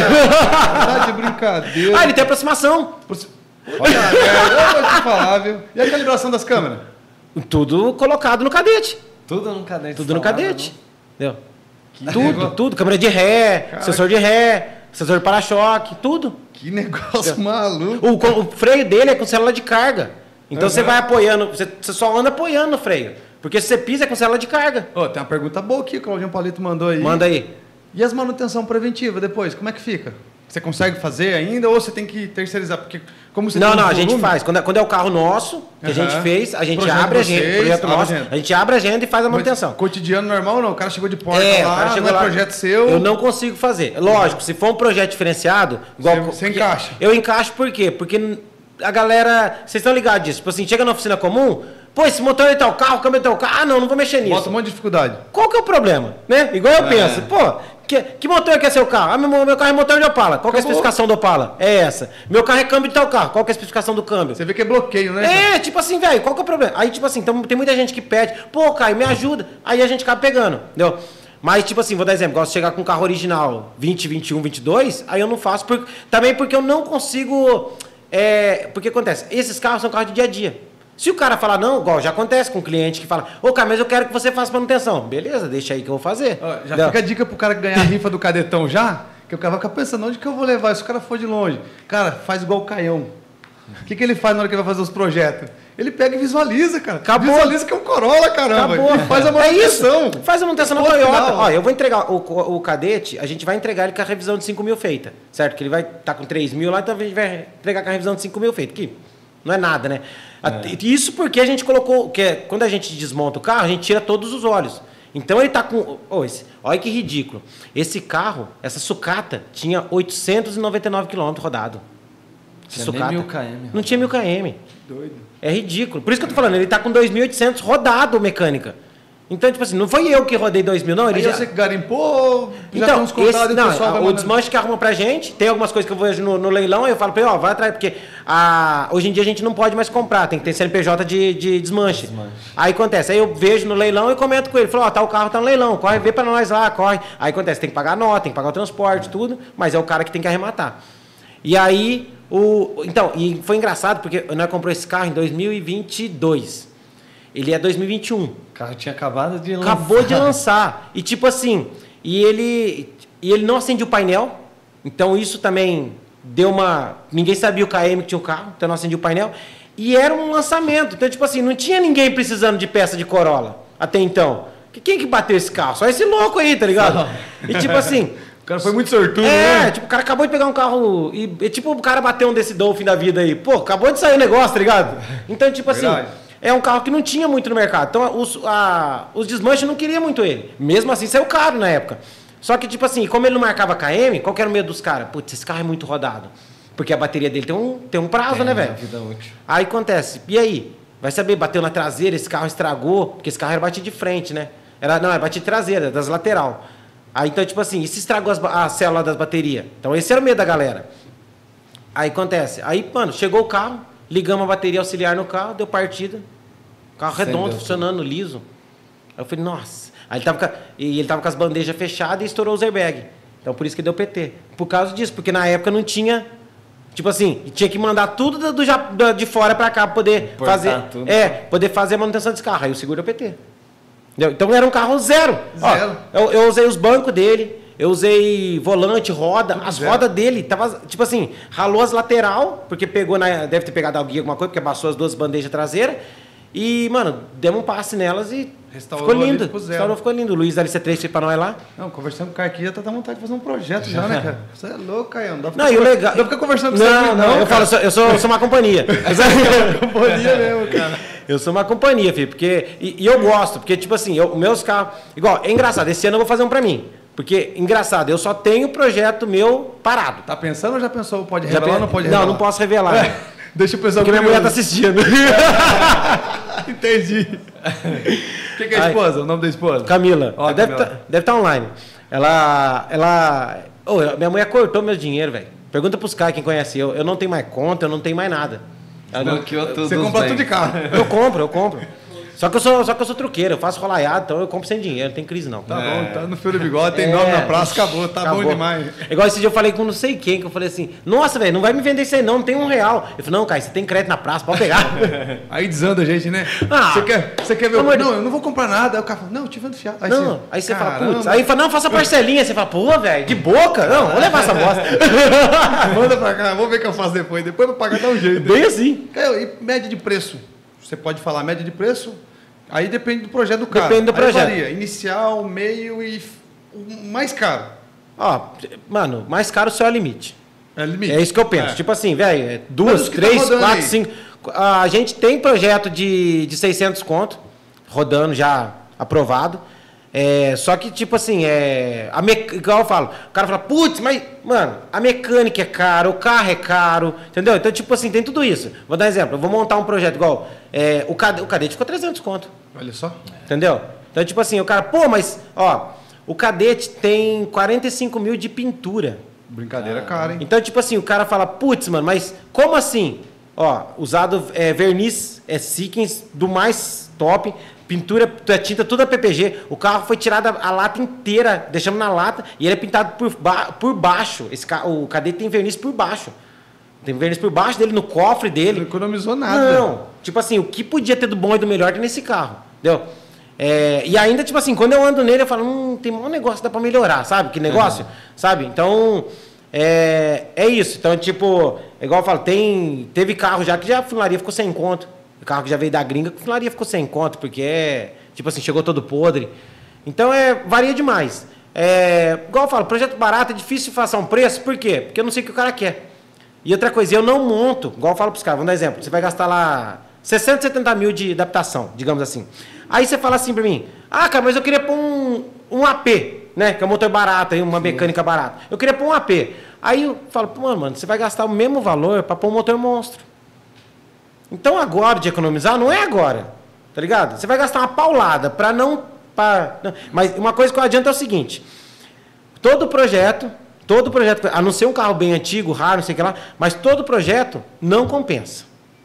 Tá de brincadeira. Ah, ele tem aproximação. Olha, merda, eu vou te falar, viu? E a calibração das câmeras? Tudo colocado no cadete. Tudo no cadete. Tudo no cadete. Entendeu? Que tudo, negócio... tudo. Câmera de ré, Caraca. sensor de ré, sensor de para-choque, tudo. Que negócio Entendeu? maluco. O, o freio dele é com célula de carga. Então uhum. você vai apoiando, você, você só anda apoiando no freio. Porque se você pisa é com célula de carga. Oh, tem uma pergunta boa aqui, o Claudinho Palito mandou aí. Manda aí. E as manutenção preventiva depois, como é que fica? Você consegue fazer ainda ou você tem que terceirizar? Porque como você Não, tem não, um a gente volume... faz. Quando é, quando é o carro nosso, que uhum. a gente fez, a gente projeto abre a vocês, agenda, projeto nosso, agenda. a gente abre a agenda e faz a manutenção. Mas cotidiano normal não? O cara chegou de porta é, lá, o cara chegou não lá, é projeto seu... Eu não consigo fazer. Lógico, se for um projeto diferenciado... Igual, você, você encaixa? Eu encaixo por quê? Porque a galera... Vocês estão ligados disso? Tipo assim, chega na oficina comum... Pô, esse motor é tal carro, câmera é tal carro. Ah, não, não vou mexer nisso. Bota um monte de dificuldade. Qual que é o problema? Né? Igual eu é. penso. Pô, Que, que motor que é seu carro? Ah, meu, meu carro é motor de Opala. Qual que é a especificação do Opala? É essa. Meu carro é câmbio de tal carro. Qual que é a especificação do câmbio? Você vê que é bloqueio, né? É, tipo assim, velho, qual que é o problema? Aí, tipo assim, então, tem muita gente que pede, pô, Caio, me ajuda. Aí a gente acaba pegando, entendeu? Mas, tipo assim, vou dar exemplo, gosto de chegar com um carro original vinte, vinte e um, vinte e dois, aí eu não faço, por, também porque eu não consigo... É, porque acontece, esses carros são carros de dia a dia. Se o cara falar não, igual já acontece com um cliente que fala, ô, cara, mas eu quero que você faça manutenção. Beleza, deixa aí que eu vou fazer. Ó, já não. Fica a dica pro cara ganhar a rifa do cadetão já, que o cara vai ficar pensando, onde que eu vou levar? Se o cara for de longe. Cara, faz igual o Caião. O que, que ele faz na hora que ele vai fazer os projetos? Ele pega e visualiza, cara. Acabou. Visualiza que é um Corolla, caramba. Acabou. E faz a manutenção. É isso. Faz a manutenção na Pô, Toyota. final. Ó, eu vou entregar o, o, o cadete, a gente vai entregar ele com a revisão de cinco mil feita. Certo? Que ele vai estar tá com três mil lá, então a gente vai entregar com a revisão de cinco mil feita. Que não é nada, né? É. Isso porque a gente colocou... Que é, quando a gente desmonta o carro, a gente tira todos os óleos. Então ele tá com... Oh, esse, olha que ridículo. Esse carro, essa sucata, tinha oitocentos e noventa e nove quilômetros rodado. Tinha sucata. nem mil km. Não tinha mil km. Doido. É ridículo. Por isso que eu tô falando, ele tá com dois mil e oitocentos rodado mecânica. Então, tipo assim, não foi eu que rodei dois mil, não. Ele Aí já... você que garimpou, já então, tem uns contatos esse, e não, o pessoal vai o mandando. desmanche que arruma pra gente, tem algumas coisas que eu vejo no, no leilão, aí eu falo pra ele, ó, vai atrás, porque a, hoje em dia a gente não pode mais comprar, tem que ter C N P J de, de desmanche. desmanche. Aí acontece, aí eu vejo no leilão e comento com ele, falo, ó, tá, o carro tá no leilão, corre, vê pra nós lá, corre. Aí acontece, tem que pagar a nota, tem que pagar o transporte, tudo, mas é o cara que tem que arrematar. E aí, o, então, e foi engraçado, porque nós compramos esse carro em dois mil e vinte e dois. Ele é dois mil e vinte e um. O carro tinha acabado de lançar. Acabou de lançar. E tipo assim, e ele, e ele não acende o painel. Então isso também deu uma... Ninguém sabia o K M que tinha o carro, então não acendia o painel. E era um lançamento. Então, tipo assim, não tinha ninguém precisando de peça de Corolla até então. Quem que bateu esse carro? Só esse louco aí, tá ligado? E tipo assim... O cara foi muito sortudo, é, né? tipo, o cara acabou de pegar um carro e, e tipo, o cara bateu um desse Dolphin da vida aí. Pô, acabou de sair o negócio, tá ligado? Então, tipo assim... Verdade. É um carro que não tinha muito no mercado. Então, os, a, os desmanches não queriam muito ele. Mesmo assim, saiu caro na época. Só que, tipo assim, como ele não marcava K M, qual que era o medo dos caras? Putz, esse carro é muito rodado. Porque a bateria dele tem um, tem um prazo, é, né, velho? Vida útil. Aí acontece. E aí? Vai saber, bateu na traseira, esse carro estragou. Porque esse carro era batido de frente, né? Era, não, era batido de traseira, das lateral. Aí, então, tipo assim, e se estragou as, a célula das baterias? Então, esse era o medo da galera. Aí acontece. Aí, mano, chegou o carro, ligamos a bateria auxiliar no carro, deu partida. Carro redondo, funcionando, liso. Aí eu falei, nossa. Aí ele tava com, e ele tava com as bandejas fechadas e estourou os airbags. Então por isso que deu P T. Por causa disso, porque na época não tinha. Tipo assim, tinha que mandar tudo do, do, de fora pra cá pra poder Portar fazer. Tudo. É, poder fazer a manutenção desse carro. Aí o seguro deu P T. Entendeu? Então era um carro zero. Zero. Ó, eu, eu usei os bancos dele, eu usei volante, roda. Tudo as zero. Rodas dele, tava, tipo assim, ralou as lateral, porque pegou na. Deve ter pegado alguém, alguma coisa, porque amassou as duas bandejas traseiras. E, mano, demos um passe nelas e restaurou, ficou lindo. Restaurou, ficou lindo. O Luiz da L C três fez pra nós lá. Não, conversando com o cara aqui, já tá dando vontade de fazer um projeto já, né, cara? Você é louco, Caião. Não, não, e o legal... Não fica conversando com não, você. Não, não, eu falo, eu sou, eu sou, eu sou uma companhia. uma companhia mesmo, cara. Eu sou uma companhia, filho, porque... E, e eu gosto, porque, tipo assim, eu, meus carros... Igual, é engraçado, esse ano eu vou fazer um pra mim. Porque, engraçado, eu só tenho projeto meu parado. Tá pensando ou já pensou? Pode revelar ou não pode revelar? Não, não posso revelar. É. Deixa o pessoal... Porque minha mulher tá assistindo. Entendi. Quem que é a esposa? Ai, o nome da esposa? Camila. Oh, deve estar tá, tá online. Ela... ela oh, minha mulher cortou meu dinheiro, velho. Pergunta pros caras quem conhece eu. Eu não tenho mais conta, eu não tenho mais nada. Ela não, tudo você compra tudo de carro. Eu compro, eu compro. Só que eu sou, só que eu sou truqueiro, eu faço rolaiado, então eu compro sem dinheiro, não tem crise não. Tá é. bom, tá no fio do bigode, tem é. nome na praça, acabou, tá acabou. bom demais. Igual esse dia eu falei com não sei quem, que eu falei assim, nossa, velho, não vai me vender isso aí não, não tem um real. Eu falei, não, cara, você tem crédito na praça, pode pegar. Aí desanda a gente, né? Ah, você quer, você quer ver? Não, não, eu não vou comprar nada. Aí o cara fala, não, eu te vendo fiado. Aí não, você, aí você fala, putz, aí fala, não, faça parcelinha. Você fala, pô, velho, de boca? Não, vou levar essa bosta. Manda pra cá, vamos ver o que eu faço depois. Depois eu vou pagar, dá um jeito. Bem assim. E média de preço? Você pode falar média de preço? Aí depende do projeto do cara. Depende do projeto. Aí varia, inicial, meio e o mais caro. Ó, mano, mais caro só é o limite. É o limite. É isso que eu penso. É. Tipo assim, velho, é duas, três, tá quatro, cinco. A gente tem projeto de, de seiscentos conto, rodando já aprovado. É, só que, tipo assim, é, a mec... igual eu falo, o cara fala, putz, mas, mano, a mecânica é caro, o carro é caro, entendeu? Então, tipo assim, tem tudo isso. Vou dar um exemplo, eu vou montar um projeto igual, é, o, cadete, o cadete ficou trezentos conto. Olha só. Entendeu? Então, tipo assim, o cara, pô, mas, ó, O Cadete tem quarenta e cinco mil de pintura. Brincadeira cara, hein? Então, tipo assim, o cara fala, putz, mano, mas como assim? Ó, usado é, verniz, é Sikkens, do mais top, pintura, é tinta, tudo a P P G. O carro foi tirado a, a lata inteira, deixamos na lata, e ele é pintado por, ba por baixo. Esse, o Cadete tem verniz por baixo. Tem verniz por baixo dele, no cofre dele. Não economizou nada. Não, tipo assim, o que podia ter do bom e do melhor tem nesse carro, entendeu? É, e ainda, tipo assim, quando eu ando nele, eu falo, hum, tem um negócio que dá pra melhorar, sabe? Que negócio? Uhum. Sabe? Então, é, é isso. Então, tipo, igual eu falo, tem, teve carro já que já a funilaria ficou sem conto. O carro que já veio da gringa, a funilaria ficou sem conto, porque é, tipo assim, chegou todo podre. Então, é, varia demais. É, igual eu falo, projeto barato é difícil de fazer um preço, por quê? Porque eu não sei o que o cara quer. E outra coisa, eu não monto, igual eu falo pros caras, vamos dar exemplo, você vai gastar lá sessenta, setenta mil de adaptação, digamos assim. Aí você fala assim pra mim, ah, cara, mas eu queria pôr um, um A P, né? Que é um motor barato, aí, uma Sim. mecânica barata. Eu queria pôr um A P. Aí eu falo, mano, mano, você vai gastar o mesmo valor pra pôr um motor monstro. Então agora de economizar, não é agora, tá ligado? Você vai gastar uma paulada pra não... Pra, não. Mas uma coisa que eu adianto é o seguinte, todo projeto, todo projeto, a não ser um carro bem antigo, raro, não sei o que lá, mas todo projeto não compensa.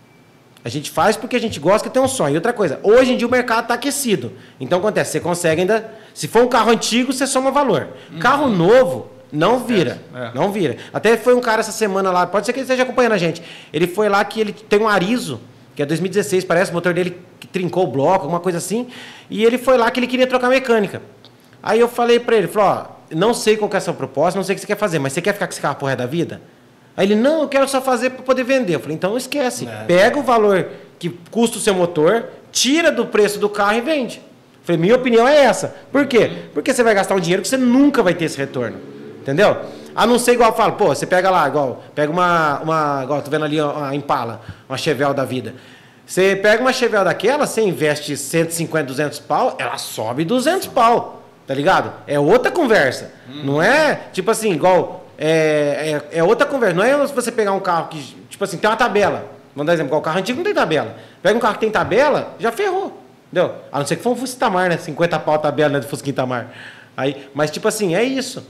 A gente faz porque a gente gosta, que tem um sonho. E outra coisa, hoje em dia o mercado está aquecido. Então acontece, você consegue ainda... Se for um carro antigo, você soma valor. Uhum. Carro novo, não vira. É. Não vira. Até foi um cara essa semana lá, pode ser que ele esteja acompanhando a gente. Ele foi lá que ele tem um Arizo, que é dois mil e dezesseis, parece, o motor dele que trincou o bloco, alguma coisa assim. E ele foi lá que ele queria trocar mecânica. Aí eu falei para ele, falou, ó, não sei qual que é a sua proposta, não sei o que você quer fazer, mas você quer ficar com esse carro pro resto da vida? Aí ele, não, eu quero só fazer para poder vender. Eu falei, então esquece. É. Pega o valor que custa o seu motor, tira do preço do carro e vende. Eu falei, minha opinião é essa. Por quê? Porque você vai gastar um dinheiro que você nunca vai ter esse retorno. Entendeu? A não ser igual eu falo, pô, você pega lá, igual, pega uma, uma igual, tô vendo ali uma Impala, uma Chevelle da vida. Você pega uma Chevelle daquela, você investe cento e cinquenta, duzentos pau, ela sobe duzentos pau. Tá ligado? É outra conversa. Hum. Não é, tipo assim, igual... É, é, é outra conversa. Não é você pegar um carro que, tipo assim, tem uma tabela. Vamos dar exemplo, igual o carro antigo não tem tabela. Pega um carro que tem tabela, já ferrou. Entendeu? A não ser que for um Fusca Itamar, né? cinquenta pau a tabela, né, do Fusca Itamar. Aí, mas, tipo assim, é isso.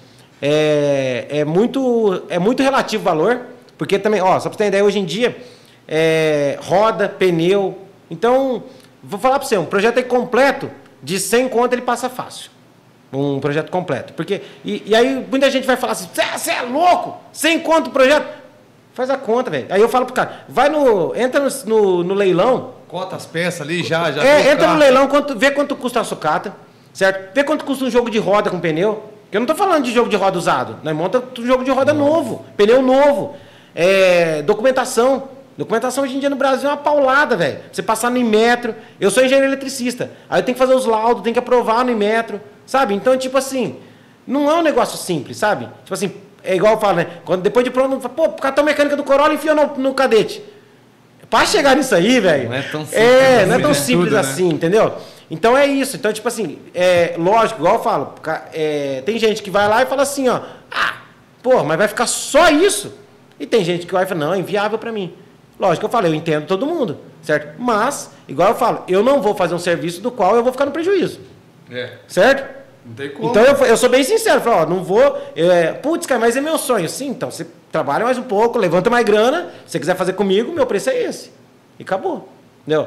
É, é, muito, é muito relativo o valor. Porque também, ó, só pra você ter ideia, hoje em dia, é, roda, pneu. Então, vou falar pra você, um projeto aí completo, de cem conto ele passa fácil. Um projeto completo. Porque, e, e aí muita gente vai falar assim, você é louco? Sem conta o projeto? Faz a conta, velho. Aí eu falo pro cara, vai no. Entra no, no, no leilão. Cota as peças ali, já, já. É, entra no leilão, quanto, vê quanto custa a sucata, certo? Vê quanto custa um jogo de roda com pneu. Porque eu não tô falando de jogo de roda usado. Nós monta um jogo de roda novo, pneu novo. É, documentação. Documentação hoje em dia no Brasil é uma paulada, velho. Você passar no Inmetro. Eu sou engenheiro eletricista. Aí eu tenho que fazer os laudos, tenho que aprovar no Inmetro. Sabe? Então, tipo assim, não é um negócio simples, sabe? Tipo assim, é igual eu falo, né? Quando, depois de pronto, pô, o cartão mecânica do Corolla enfiou no, no Cadete. Pra chegar nisso aí, velho... Não é tão simples, é, não é tão simples tudo, assim, né? Entendeu? Então é isso. Então, tipo assim, é lógico, igual eu falo, é, tem gente que vai lá e fala assim, ó, ah, pô, mas vai ficar só isso? E tem gente que vai e fala, não, é inviável pra mim. Lógico, eu falo, eu entendo todo mundo, certo? Mas, igual eu falo, eu não vou fazer um serviço do qual eu vou ficar no prejuízo. É. Certo? Não tem como. Então eu, eu sou bem sincero, eu falo, ó, não vou. É, putz, cara, mas é meu sonho. Sim, então você trabalha mais um pouco, levanta mais grana. Se você quiser fazer comigo, meu preço é esse. E acabou. Entendeu?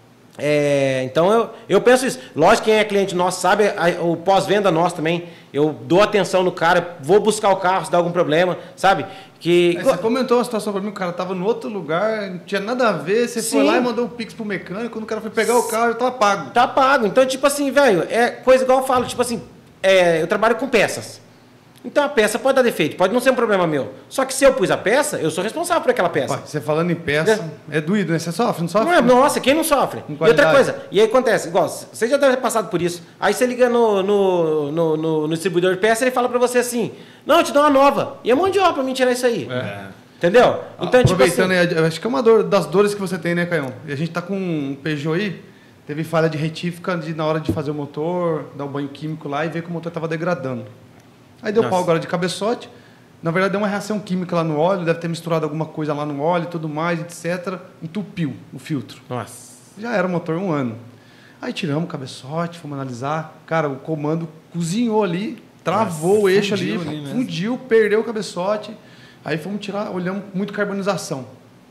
É, então eu, eu penso isso. Lógico que quem é cliente nosso sabe, a, o pós-venda nosso também. Eu dou atenção no cara, vou buscar o carro se dá algum problema, sabe? Que... Aí você comentou uma situação para mim, o cara estava no outro lugar, não tinha nada a ver, você Sim. foi lá e mandou um pix pro mecânico, quando o cara foi pegar o carro, já tava pago. Tá pago. Então, tipo assim, velho, é coisa igual eu falo, tipo assim, é, eu trabalho com peças. Então a peça pode dar defeito, pode não ser um problema meu. Só que se eu pus a peça, eu sou responsável por aquela peça. Pai, você falando em peça, é, é doído, né? Você sofre, não sofre? Não é, nossa, quem não sofre? E outra coisa, e aí acontece, igual, você já deve ter passado por isso. Aí você liga no, no, no, no, no distribuidor de peça e ele fala pra você assim, não, eu te dou uma nova. E é mão de obra pra mim tirar isso aí. É. Entendeu? Então, aproveitando, tipo assim, acho que é uma dor, das dores que você tem, né, Caião? E a gente tá com um Peugeot aí, teve falha de retífica de, na hora de fazer o motor, dar um banho químico lá e ver que o motor tava degradando. Aí deu Nossa. pau agora de cabeçote. Na verdade, deu uma reação química lá no óleo, deve ter misturado alguma coisa lá no óleo e tudo mais, etcétera. Entupiu o filtro. Nossa. Já era o motor um ano. Aí tiramos o cabeçote, fomos analisar. Cara, o comando cozinhou ali, travou Nossa, o eixo ali, ali fundiu, perdeu o cabeçote. Aí fomos tirar, olhamos muito carbonização.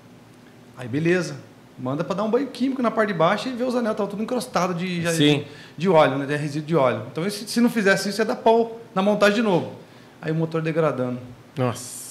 Aí beleza, manda para dar um banho químico na parte de baixo e ver os anéis, tava tudo encrostado de, de, de óleo, né? De resíduo de óleo. Então se, se não fizesse isso, ia dar pau na montagem de novo. Aí o motor degradando. Nossa.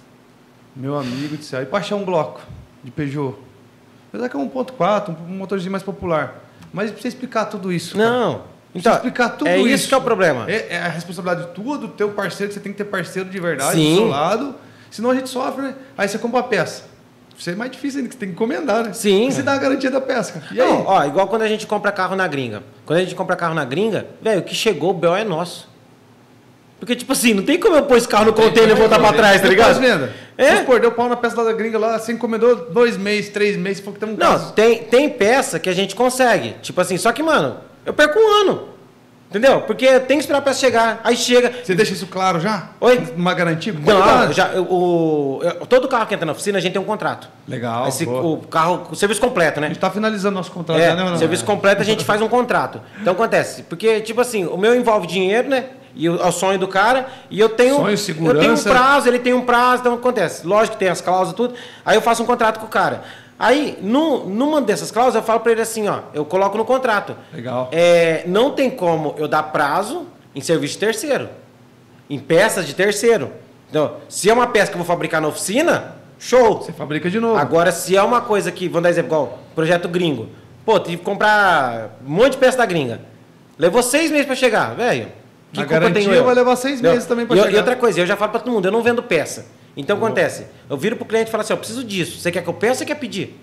Meu amigo do céu. Aí pra achar um bloco de Peugeot. Apesar que é um ponto quatro, um motorzinho mais popular. Mas precisa explicar tudo isso. Não. Cara. Então, explicar tudo é isso. isso que é o problema. É, é a responsabilidade tua, do teu parceiro, que você tem que ter parceiro de verdade Sim. do seu lado. Senão a gente sofre, né? Aí você compra a peça. Isso é mais difícil ainda, que você tem que encomendar, né? Sim. E você dá a garantia da peça, cara. E aí? Não, ó, igual quando a gente compra carro na gringa. Quando a gente compra carro na gringa, velho, o que chegou, o B O é nosso. Porque, tipo assim, não tem como eu pôr esse carro no container e voltar pra trás, tá ligado? Venda. É? Vamos pôr, deu pau na peça da gringa lá, você encomendou dois meses, três meses, falou que tem um Não, caso. tem, tem peça que a gente consegue. Tipo assim, só que, mano, eu perco um ano. Entendeu? Porque tem que esperar a peça chegar. Aí chega. Você deixa isso claro já? Oi? Uma garantia? Não, já, o, o, todo carro que entra na oficina, a gente tem um contrato. Legal. Esse, o carro, o serviço completo, né? A gente tá finalizando nosso contrato, É, né? Não, não, serviço não. completo, a gente faz um contrato. Então acontece, porque, tipo assim, o meu envolve dinheiro, né? E o, é o sonho do cara, e eu tenho. Sonho, segurança. Eu tenho um prazo, ele tem um prazo, então acontece. Lógico que tem as cláusulas e tudo. Aí eu faço um contrato com o cara. Aí, no, numa dessas cláusulas, eu falo para ele assim, ó, eu coloco no contrato. Legal. É, não tem como eu dar prazo em serviço de terceiro, em peças de terceiro. Então, se é uma peça que eu vou fabricar na oficina, show. Você fabrica de novo. Agora, se é uma coisa que, vamos dar exemplo, igual projeto gringo. Pô, tive que comprar um monte de peça da gringa. Levou seis meses para chegar, velho. Que a culpa garantia tenho eu? vai levar seis meses Não. também para e, chegar. E outra coisa, eu já falo para todo mundo, eu não vendo peça. Então, oh. acontece, eu viro pro cliente e falo assim, eu preciso disso. Você quer que eu peça ou você quer pedir?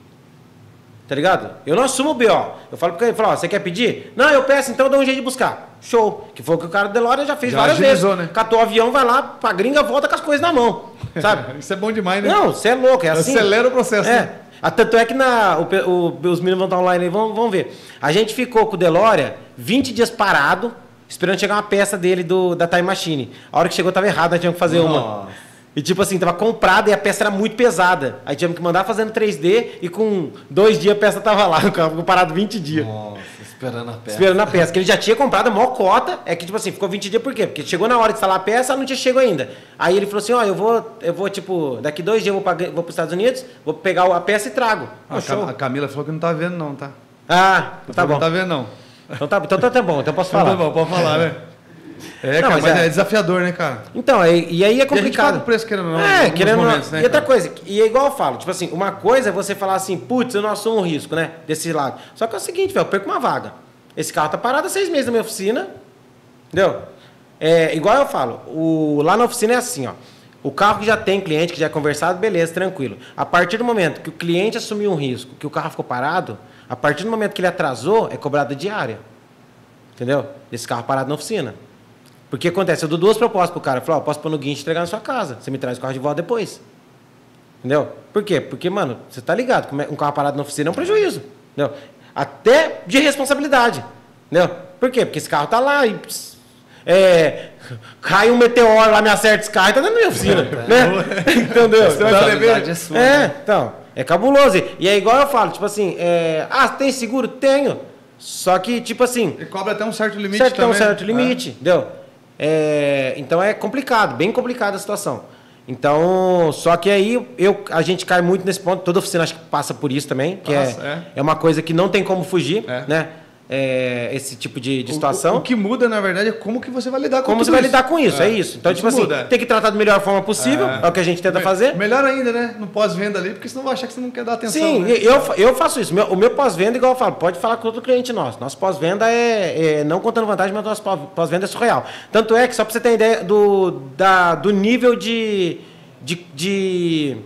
Tá ligado? Eu não assumo o B O. Eu falo pro cliente, falo, ó, você quer pedir? Não, eu peço, então eu dou um jeito de buscar. Show. Que foi o que o cara do DeLorean já fez já várias agilizou, vezes. Né? Catou o avião, vai lá pra gringa, volta com as coisas na mão. Sabe? Isso é bom demais, né? Não, você é louco, é assim. Acelera o processo. É. Né? Tanto é que na, o, o, os meninos vão estar online aí, vão, vão ver. A gente ficou com o DeLorean vinte dias parado, esperando chegar uma peça dele do, da Time Machine. A hora que chegou tava errado, nós tínhamos que fazer Nossa. uma. E tipo assim, tava comprada e a peça era muito pesada. Aí tivemos que mandar fazendo três D e com dois dias a peça tava lá. O carro ficou parado vinte dias. Nossa, esperando a peça. Esperando a peça. Que ele já tinha comprado a maior cota. É que tipo assim, ficou vinte dias por quê? Porque chegou na hora de instalar a peça, não tinha chego ainda. Aí ele falou assim, ó, eu vou, eu vou tipo, daqui dois dias eu vou para os Estados Unidos, vou pegar a peça e trago. Ah, a Camila falou que não tá vendo não, tá? Ah, tá bom. Não tá vendo não. Então tá, então tá bom, então posso falar. Então tá bom, pode falar, né? É, não, cara, mas, mas é... é desafiador, né, cara? Então, é, e aí é complicado. E a gente paga o preço querendo não. É, querendo momentos, não. Né, e outra cara? coisa, e é igual eu falo, tipo assim, uma coisa é você falar assim, putz, eu não assumo um risco, né, desse lado. Só que é o seguinte, velho, eu perco uma vaga. Esse carro tá parado há seis meses na minha oficina, entendeu? É, igual eu falo, o, lá na oficina é assim, ó. O carro que já tem cliente, que já é conversado, beleza, tranquilo. A partir do momento que o cliente assumiu um risco, que o carro ficou parado, a partir do momento que ele atrasou, é cobrada diária. Entendeu? Esse carro parado na oficina. Porque acontece, eu dou duas propostas pro cara. Eu falo, ó, posso pôr no guincho e entregar na sua casa. Você me traz o carro de volta depois. Entendeu? Por quê? Porque, mano, você tá ligado, um carro parado na oficina é um prejuízo. Entendeu? Até de responsabilidade. Entendeu? Por quê? Porque esse carro tá lá e... É, cai um meteoro lá, me acerta esse carro e tá dentro da minha oficina. É, né? Entendeu? A responsabilidade é sua. É, né? então, é cabuloso. E é igual eu falo, tipo assim, é, ah, tem seguro? Tenho. Só que, tipo assim... Ele cobra até um certo limite certo, também. Tem um certo limite, é. entendeu? É, então é complicado, bem complicada a situação. Então, só que aí eu, a gente cai muito nesse ponto, toda oficina acho que passa por isso também, que Nossa, é, é. é uma coisa que não tem como fugir, é. né? É, esse tipo de, de situação. O, o, o que muda, na verdade, é como que você vai lidar com como tudo você vai isso. lidar com isso, é, é isso. Então, isso tipo muda. assim, tem que tratar da melhor forma possível, é, é o que a gente tenta Me, fazer. Melhor ainda, né? No pós-venda ali, porque senão vai achar que você não quer dar atenção. Sim, né? eu, eu faço isso. Meu, o meu pós-venda, igual eu falo, pode falar com outro cliente nosso. Nosso pós-venda é, é, não contando vantagem, mas nosso pós-venda é surreal. Tanto é que, só para você ter ideia do, da, do nível de, de, de,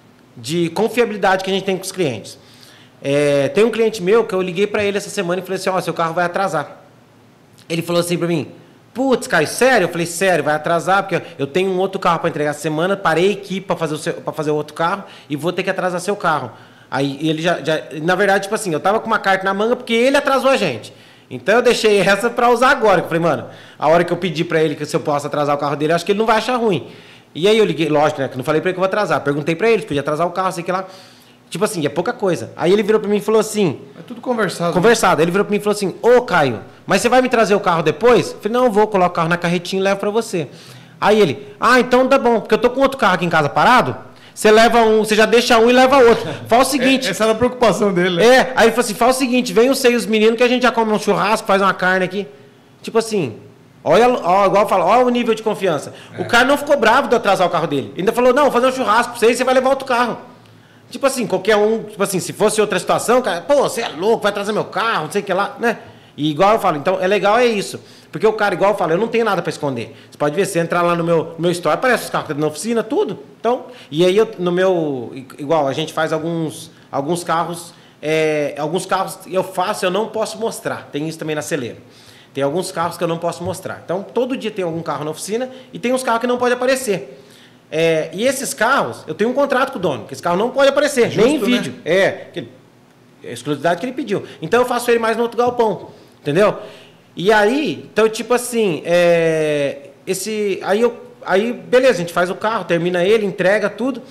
de confiabilidade que a gente tem com os clientes. É, tem um cliente meu que eu liguei para ele essa semana e falei assim, ó, seu carro vai atrasar. Ele falou assim para mim, putz, Caio, sério? Eu falei, sério, vai atrasar, porque eu tenho um outro carro para entregar essa semana, parei aqui para fazer, o seu, para fazer o outro carro e vou ter que atrasar seu carro. Aí ele já, já, na verdade, tipo assim, eu tava com uma carta na manga porque ele atrasou a gente. Então eu deixei essa para usar agora. Eu falei, mano, a hora que eu pedi para ele que se eu posso atrasar o carro dele, acho que ele não vai achar ruim. E aí eu liguei, lógico, né, que não falei para ele que eu vou atrasar, perguntei para ele se podia atrasar o carro, sei que lá. Tipo assim, é pouca coisa. Aí ele virou pra mim e falou assim... É tudo conversado. Conversado. Aí ele virou pra mim e falou assim, ô Caio, mas você vai me trazer o carro depois? Eu falei, não, eu vou, coloco o carro na carretinha e levo pra você. Aí ele, ah, então tá bom, porque eu tô com outro carro aqui em casa parado, você leva um, você já deixa um e leva outro. Fala o seguinte... É, essa era a preocupação dele. Né? É, aí ele falou assim, fala o seguinte, vem os seis meninos que a gente já come um churrasco, faz uma carne aqui. Tipo assim... Olha, ó, igual eu falo, olha o nível de confiança. É. O cara não ficou bravo de atrasar o carro dele. Ainda falou, não, vou fazer um churrasco pra você e você vai levar outro carro. Tipo assim, qualquer um, tipo assim, se fosse outra situação, cara, pô, você é louco, vai trazer meu carro, não sei o que lá, né? E igual eu falo, então, é legal é isso. Porque o cara, igual eu falo, eu não tenho nada pra esconder. Você pode ver, você entrar lá no meu, no meu store, aparece os carros que tá na oficina, tudo. Então, e aí eu, no meu, igual, a gente faz alguns, alguns carros, é, alguns carros eu faço, eu não posso mostrar. Tem isso também na Celeiro. Tem alguns carros que eu não posso mostrar. Então, todo dia tem algum carro na oficina e tem uns carros que não pode aparecer. É, e esses carros, eu tenho um contrato com o dono, que esse carro não pode aparecer, Justo, nem em vídeo. Né? É, que, é a exclusividade que ele pediu. Então, eu faço ele mais no outro galpão, entendeu? E aí, então, tipo assim, é, esse, aí, eu, aí, beleza, a gente faz o carro, termina ele, entrega tudo.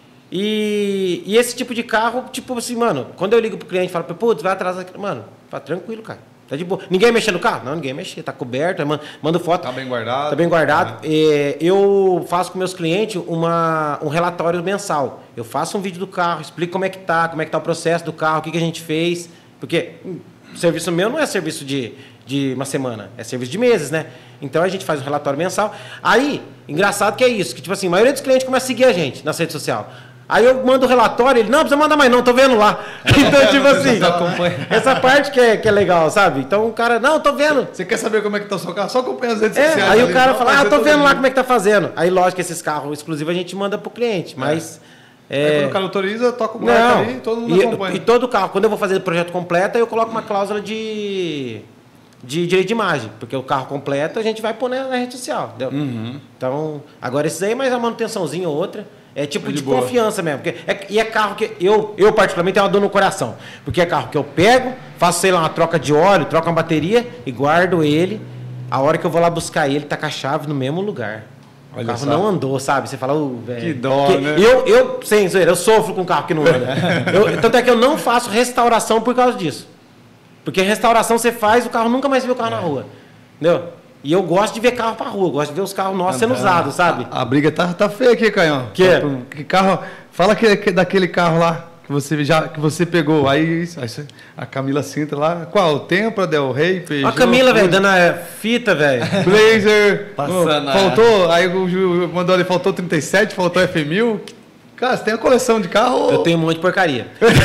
E, e esse tipo de carro, tipo assim, mano, quando eu ligo pro cliente e falo, putz, vai atrasar aqui. Mano, fala, tranquilo, cara. Tá de boa. Ninguém mexer no carro? Não, ninguém mexer. Tá coberto, mando foto. Tá bem guardado. Tá bem guardado. É. Eu faço com meus clientes uma, um relatório mensal. Eu faço um vídeo do carro, explico como é que tá, como é que tá o processo do carro, o que, que a gente fez. Porque o serviço meu não é serviço de, de uma semana, é serviço de meses, né? Então a gente faz um relatório mensal. Aí, engraçado que é isso, que tipo assim, a maioria dos clientes começa a seguir a gente na rede social. Aí eu mando o relatório, ele, não, não precisa mandar mais não, tô vendo lá. Então, tipo assim, essa parte que é, que é legal, sabe? Então o cara, não, tô vendo. Você quer saber como é que tá o seu carro? Só acompanha as redes é, sociais. Aí ali, o cara fala, ah, tô vendo lá dia. como é que tá fazendo. Aí, lógico que esses carros exclusivos a gente manda pro cliente, mas... É. É... Aí quando o cara autoriza, toca o marca ali e todo mundo e, acompanha. E todo carro, quando eu vou fazer o projeto completo, eu coloco uma cláusula de... de direito de imagem, porque o carro completo a gente vai pôr na rede social, entendeu? Uhum. Então, agora esses aí é mais a manutençãozinha ou outra. É tipo de, de boa. confiança mesmo. Porque é, e é carro que eu, eu, particularmente, tenho uma dor no coração. Porque é carro que eu pego, faço, sei lá, uma troca de óleo, troco uma bateria e guardo ele. A hora que eu vou lá buscar ele, tá com a chave no mesmo lugar. Olha o carro só. Não andou, sabe? Você fala, oh, velho. Que dó, que, né? Eu, eu, sem zoeira, eu sofro com carro que não anda. eu, tanto é que eu não faço restauração por causa disso. Porque restauração você faz, o carro nunca mais vê o carro é. na rua. Entendeu? E eu gosto de ver carro pra rua, gosto de ver os carros nossos sendo usados, sabe? A, a briga tá, tá feia aqui, Caião. Que é? Que carro, fala que, que, daquele carro lá que você, já, que você pegou. Aí, aí a Camila Sintra lá. Qual? Tempra, Del Rey, Peugeot? A Camila, velho, dando a fita, velho. Blazer. Passando. Faltou, aí o Ju mandou ali, faltou trinta e sete, faltou F mil. Cara, você tem a coleção de carro? Eu tenho um monte de porcaria.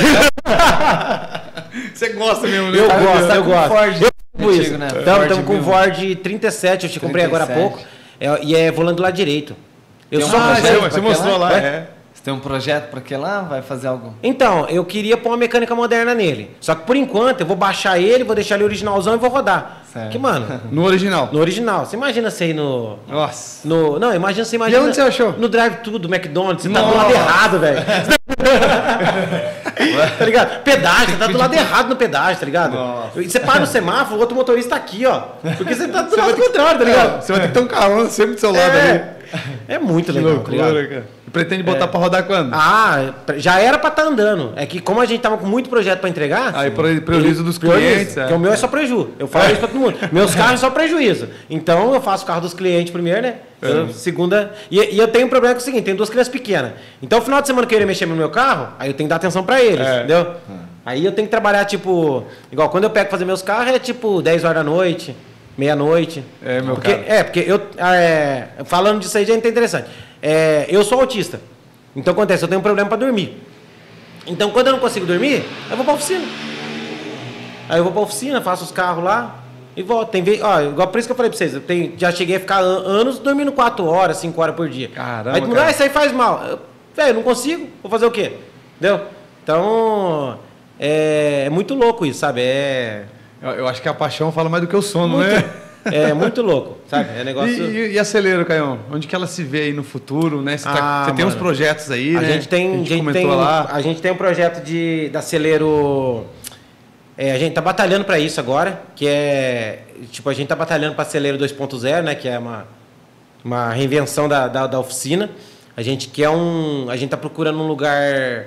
Você gosta mesmo, né? Eu tá, gosto, tá eu gosto. Ford, eu antigo, isso. né? Estamos com o Ford trinta e sete, eu te comprei agora há pouco. É, e é volante do lado direito. Eu tem sou um ah, projeto você mostrou lá, lá, é. Você tem um projeto para que lá? Vai fazer algo? Então, eu queria pôr uma mecânica moderna nele. Só que por enquanto eu vou baixar ele, vou deixar ele originalzão e vou rodar. Certo. Que, mano. No original? No original. Você imagina você ir no. Nossa. No, não, imagina você imagina. E onde você achou? No drive-thru do McDonald's. Você Nossa. tá do lado errado, velho. Tá ligado? Pedágio, você tá do lado errado no pedágio, tá ligado? Nossa. E você para no semáforo, o outro motorista tá aqui, ó. Porque você tá do lado contrário, tá ligado? Você vai ter que ter um carro sempre do seu lado é. ali. É muito Que legal, loucura, tá ligado? cara. E pretende botar É. pra rodar quando? Ah, já era pra estar tá andando. É que como a gente tava com muito projeto pra entregar... Aí prioriza dos clientes. É. Porque o meu é só prejuízo. Eu falo isso pra todo mundo. Meus carros é só prejuízo. Então eu faço o carro dos clientes primeiro, né? Eu, segunda... E, e eu tenho um problema com o seguinte, tenho duas crianças pequenas. Então no final de semana que eu ia mexer no meu carro, aí eu tenho que dar atenção pra eles, É. entendeu? Aí eu tenho que trabalhar, tipo... Igual quando eu pego pra fazer meus carros, é tipo dez horas da noite, meia-noite. É, meu porque, cara. É, porque eu... É, falando disso aí já é interessante. É, eu sou autista. Então acontece, eu tenho um problema para dormir. Então quando eu não consigo dormir, eu vou para oficina. Aí eu vou para oficina, faço os carros lá e volto. Tem vez, ó, igual por isso que eu falei para vocês, eu tenho, já cheguei a ficar an anos dormindo quatro horas, cinco horas por dia. Caramba, aí tu muda, ah, isso aí faz mal. Eu, velho, eu não consigo, vou fazer o quê? Entendeu? Então, é, é muito louco isso, sabe? É Eu, eu acho que a paixão fala mais do que o sono, muito, né? É muito louco, sabe? É negócio... E, e, e acelero, Caião? Onde que ela se vê aí no futuro, né? Você, tá, Ah, você tem uns mano. projetos aí, A né? gente tem, a a gente gente comentou tem, lá. a gente tem um projeto de, da Celeiro. É, a gente tá batalhando para isso agora, que é tipo a gente tá batalhando para Celeiro dois ponto zero, né? Que é uma uma reinvenção da, da, da oficina. A gente quer um, a gente tá procurando um lugar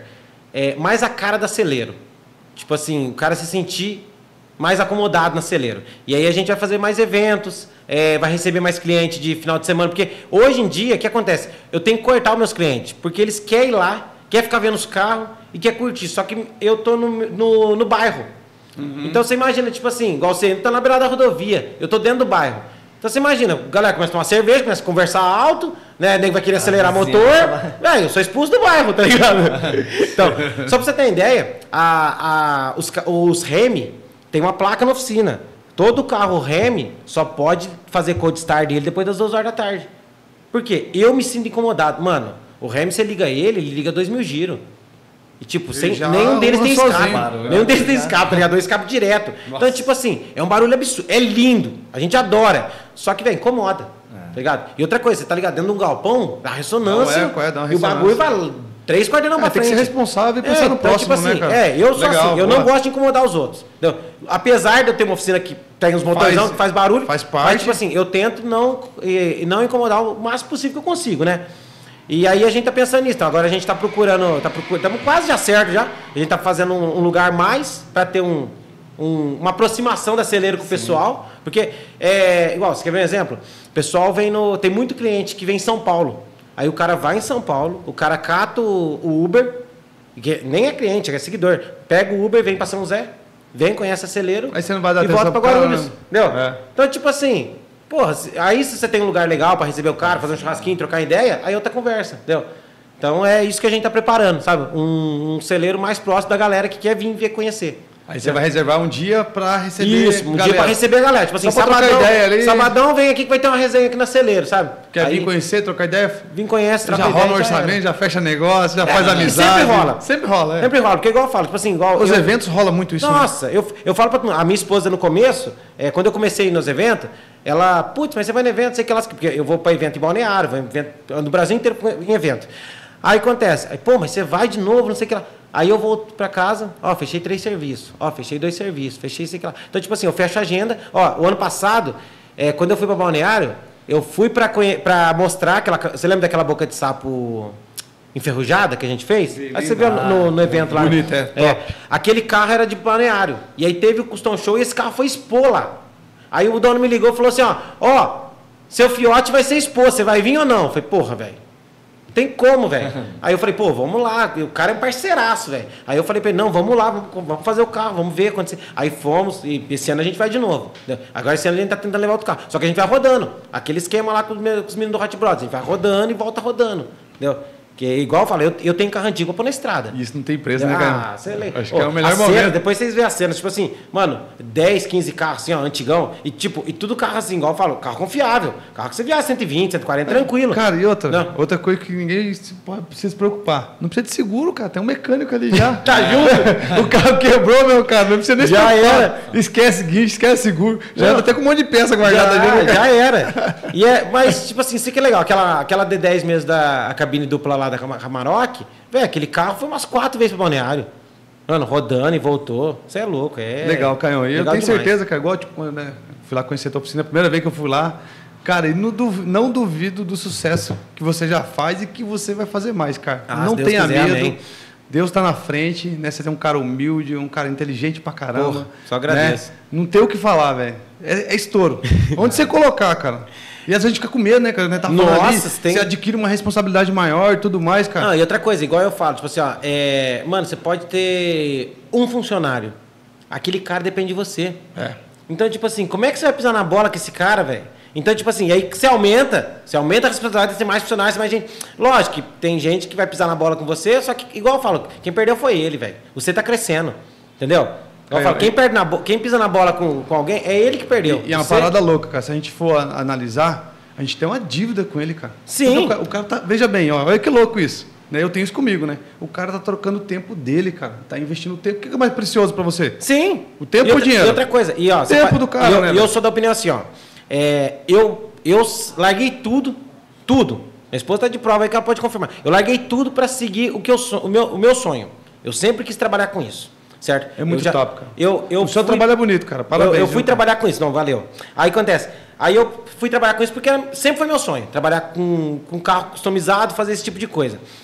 é, mais a cara da celeiro. Tipo assim, o cara se sentir mais acomodado na celeiro. E aí a gente vai fazer mais eventos, é, vai receber mais cliente de final de semana, porque hoje em dia, o que acontece? Eu tenho que cortar os meus clientes, porque eles querem ir lá, quer ficar vendo os carros e quer curtir, só que eu tô no, no, no bairro. Uhum. Então você imagina, tipo assim, igual você tá na beirada da rodovia, eu tô dentro do bairro. Então você imagina, a galera começa a tomar cerveja, começa a conversar alto, né? Nem vai querer acelerar o motor. Velho, eu sou expulso do bairro, tá ligado? Então, só pra você ter ideia, a, a, os, os Remy tem uma placa na oficina. Todo carro Remy só pode fazer cold start dele depois das duas horas da tarde. Por quê? Eu me sinto incomodado. Mano, o Remy, você liga ele, ele liga dois mil giros. E tipo, sem, nenhum deles tem escape. Sozinho, nenhum deles tem escape, tá ligado? Dois escape direto. Nossa. Então, tipo assim, é um barulho absurdo. É lindo. A gente adora. Só que, velho, incomoda. É. Tá ligado? E outra coisa, você tá ligado? Dentro de um galpão, a ressonância. Não, é, é, dá uma ressonância. E o bagulho vai três quarteirão pra é, frente. Tem que ser responsável e pensar é, no então, próximo, tipo assim, né, cara? É, eu sou Legal, assim. Eu boa. não gosto de incomodar os outros. Entendeu? Apesar de eu ter uma oficina que tem uns motorzão que faz barulho. Faz parte. Mas, tipo assim, eu tento não, e, não incomodar o máximo possível que eu consigo, né? E aí a gente tá pensando nisso. Então, agora a gente tá procurando, tá procurando, estamos quase já certo já. A gente tá fazendo um, um lugar mais para ter um, um, uma aproximação da celeiro com o pessoal. Porque, é, igual, você quer ver um exemplo? O pessoal vem no... Tem muito cliente que vem em São Paulo. Aí o cara vai em São Paulo, o cara cata o, o Uber, que nem é cliente, é seguidor. Pega o Uber, vem para São José, vem, conhece a celeiro aí você não vai dar e volta para Guarulhos. Né? Entendeu? É. Então, tipo assim... Porra, aí se você tem um lugar legal para receber o cara, fazer um churrasquinho, trocar ideia, aí outra conversa, entendeu? Então é isso que a gente tá preparando, sabe? Um, um celeiro mais próximo da galera que quer vir ver conhecer. Aí você vai reservar um dia para receber Isso, um galera. dia para receber a galera. Tipo assim, sabadão, ideia ali. sabadão vem aqui que vai ter uma resenha aqui na celeiro, sabe? Quer aí, vir conhecer, trocar ideia? Vim conhece, trocar já ideia. Já rola o orçamento, já, já fecha negócio, já é, faz amizade. Sempre rola. Sempre rola, é. Sempre rola, porque igual eu falo, tipo assim, igual... Os eu, eventos rola muito isso, Nossa, né? eu, eu falo pra a minha esposa no começo, é, quando eu comecei nos eventos, ela, putz, mas você vai no evento, sei que elas... Porque eu vou para evento em Balneário, vou em evento, no Brasil inteiro em evento. Aí acontece, aí, pô, mas você vai de novo, não sei o que lá. Aí eu volto para casa, ó, fechei três serviços, ó, fechei dois serviços, fechei isso aqui lá. Então, tipo assim, eu fecho a agenda. Ó, o ano passado, é, quando eu fui para Balneário, eu fui para mostrar aquela... Você lembra daquela boca de sapo enferrujada que a gente fez? Sim, aí você viu no, no, no evento lá. Bonito, é, é. Aquele carro era de Balneário. E aí teve o Custom Show e esse carro foi expor lá. Aí o dono me ligou e falou assim, ó, ó, seu fiote vai ser exposto, você vai vir ou não? Eu falei, porra, velho. Tem como, velho. Aí eu falei, pô, vamos lá. O cara é um parceiraço, velho. Aí eu falei pra ele, não, vamos lá, vamos, vamos fazer o carro, vamos ver acontecer. Aí fomos, e esse ano a gente vai de novo. Agora esse ano a gente tá tentando levar outro carro. Só que a gente vai rodando. Aquele esquema lá com os meninos do Hot Brothers. A gente vai rodando e volta rodando. Entendeu? Que é igual eu falei, eu, eu tenho carro antigo pra pôr na estrada. Isso não tem preço, né, cara? Ah, você lembra? Acho que oh, é o melhor a momento. Cena, depois vocês veem as cenas, tipo assim, mano, dez, quinze carros assim, ó, antigão, e tipo, e tudo carro assim, igual eu falo, carro confiável. Carro que você viaja cento e vinte, cento e quarenta, tranquilo. Cara, e outra, não. outra coisa que ninguém precisa se preocupar. Não precisa de seguro, cara, tem um mecânico ali já. Tá junto? O carro quebrou, meu cara, não precisa nem se já preocupar. Era. Esquece guincho, esquece seguro. Já anda até com um monte de peça guardada já, ali. Né, já era. E é, mas, tipo assim, isso que é legal, aquela, aquela D dez mesmo da a cabine dupla lá da Amarok. Velho, aquele carro foi umas quatro vezes pro Balneário. Mano, rodando e voltou. Você é louco, é. Legal, Canhão. E eu tenho demais. certeza, cara, igual tipo, né, fui lá conhecer a tua oficina, a primeira vez que eu fui lá, cara, e não duvido, não duvido do sucesso que você já faz e que você vai fazer mais, cara. Ah, não Deus tenha quiser, medo. amém. Deus tá na frente, né? Você é um cara humilde, um cara inteligente pra caramba. Porra, só agradeço. Né? Não tem o que falar, velho. É, é estouro. Onde você colocar, cara? E às vezes a gente fica com medo, né, cara? Tá falando Nossa, ali, você tem... você adquire uma responsabilidade maior e tudo mais, cara. Não, e outra coisa, igual eu falo, tipo assim, ó, é... mano, você pode ter um funcionário. Aquele cara depende de você. É. Então, tipo assim, como é que você vai pisar na bola com esse cara, velho? Então, tipo assim, aí você aumenta, você aumenta a responsabilidade de ter mais funcionários, mais gente. Lógico que tem gente que vai pisar na bola com você, só que, igual eu falo, quem perdeu foi ele, velho. Você tá crescendo, entendeu? Eu falo, quem, perde na bo... quem pisa na bola com, com alguém, é ele que perdeu. E, e é uma você... parada louca, cara. Se a gente for analisar, a gente tem uma dívida com ele, cara. Sim. O cara, o cara tá... Veja bem, ó, olha que louco isso. Né? Eu tenho isso comigo, né? O cara tá trocando o tempo dele, cara. Tá investindo o tempo. O que é mais precioso pra você? Sim. O tempo ou o dinheiro? E outra coisa. E, ó, o tempo fa... do cara, eu, né? E eu sou da opinião assim, ó. É, eu, eu larguei tudo, tudo. Minha esposa tá de prova aí que ela pode confirmar. Eu larguei tudo para seguir o, que eu so... o, meu, o meu sonho. Eu sempre quis trabalhar com isso. Certo? É muito já, top, cara. Eu, eu o seu fui, trabalho é bonito, cara. Parabéns. Eu, eu fui viu, trabalhar com isso. Não, valeu. Aí acontece. Aí eu fui trabalhar com isso porque sempre foi meu sonho. Trabalhar com, com carro customizado, fazer esse tipo de coisa.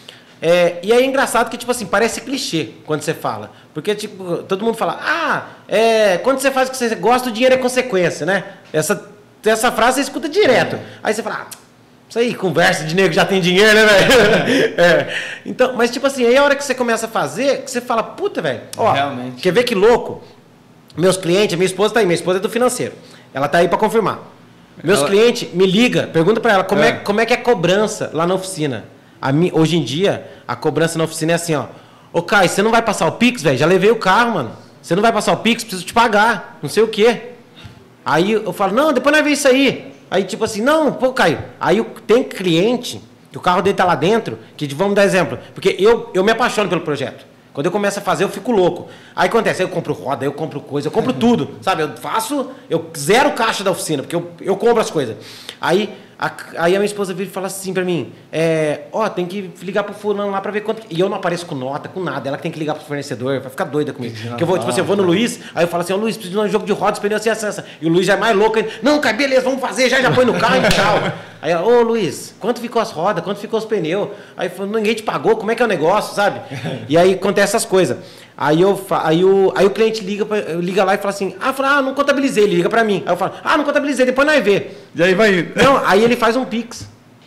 É, e aí é engraçado que, tipo assim, parece clichê quando você fala. Porque, tipo, todo mundo fala, ah, é, quando você faz o que você gosta, o dinheiro é consequência, né? Essa, essa frase você escuta direto. Aí você fala, ah, isso aí, conversa de nego que já tem dinheiro, né, velho? É. Então, mas, tipo assim, aí a hora que você começa a fazer, que você fala, puta, velho, ó, realmente. Quer ver que louco? Meus clientes, minha esposa tá aí, minha esposa é do financeiro. Ela tá aí pra confirmar. Meus ela... clientes me ligam, pergunta pra ela como é. É, como é que é a cobrança lá na oficina. A mi, hoje em dia, a cobrança na oficina é assim, ó. Ô, Caio, você não vai passar o Pix, velho? Já levei o carro, mano. Você não vai passar o Pix? Preciso te pagar. Não sei o quê. Aí eu falo, não, depois nós vemos isso aí. Aí, tipo assim, não, pô, Caio. Aí tem cliente, que o carro dele tá lá dentro, que vamos dar exemplo. Porque eu, eu me apaixono pelo projeto. Quando eu começo a fazer, eu fico louco. Aí acontece, aí eu compro roda, eu compro coisa, eu compro tudo, sabe? Eu faço, eu zero caixa da oficina, porque eu, eu compro as coisas. Aí a, aí a minha esposa vira e fala assim pra mim, é, ó, tem que ligar pro fulano lá pra ver quanto... E eu não apareço com nota, com nada, ela que tem que ligar pro fornecedor, vai ficar doida comigo. Porque eu vou, tipo assim, eu vou no Luiz, aí eu falo assim, ô Luiz, preciso de um jogo de rodas, pneu assim, assim, assim. E o Luiz já é mais louco, ele, não, cara, beleza, vamos fazer, já, já põe no carro e tchau. Aí ela, ô Luiz, quanto ficou as rodas, quanto ficou os pneus? Aí eu falo, ninguém te pagou, como é que é o negócio, sabe? E aí acontece essas coisas. Aí, eu, aí, o, aí o cliente liga, pra, liga lá e fala assim, ah, fala, ah, não contabilizei, ele liga pra mim. Aí eu falo, ah, não contabilizei, depois nós vê. E aí vai indo. Não, aí ele faz um Pix.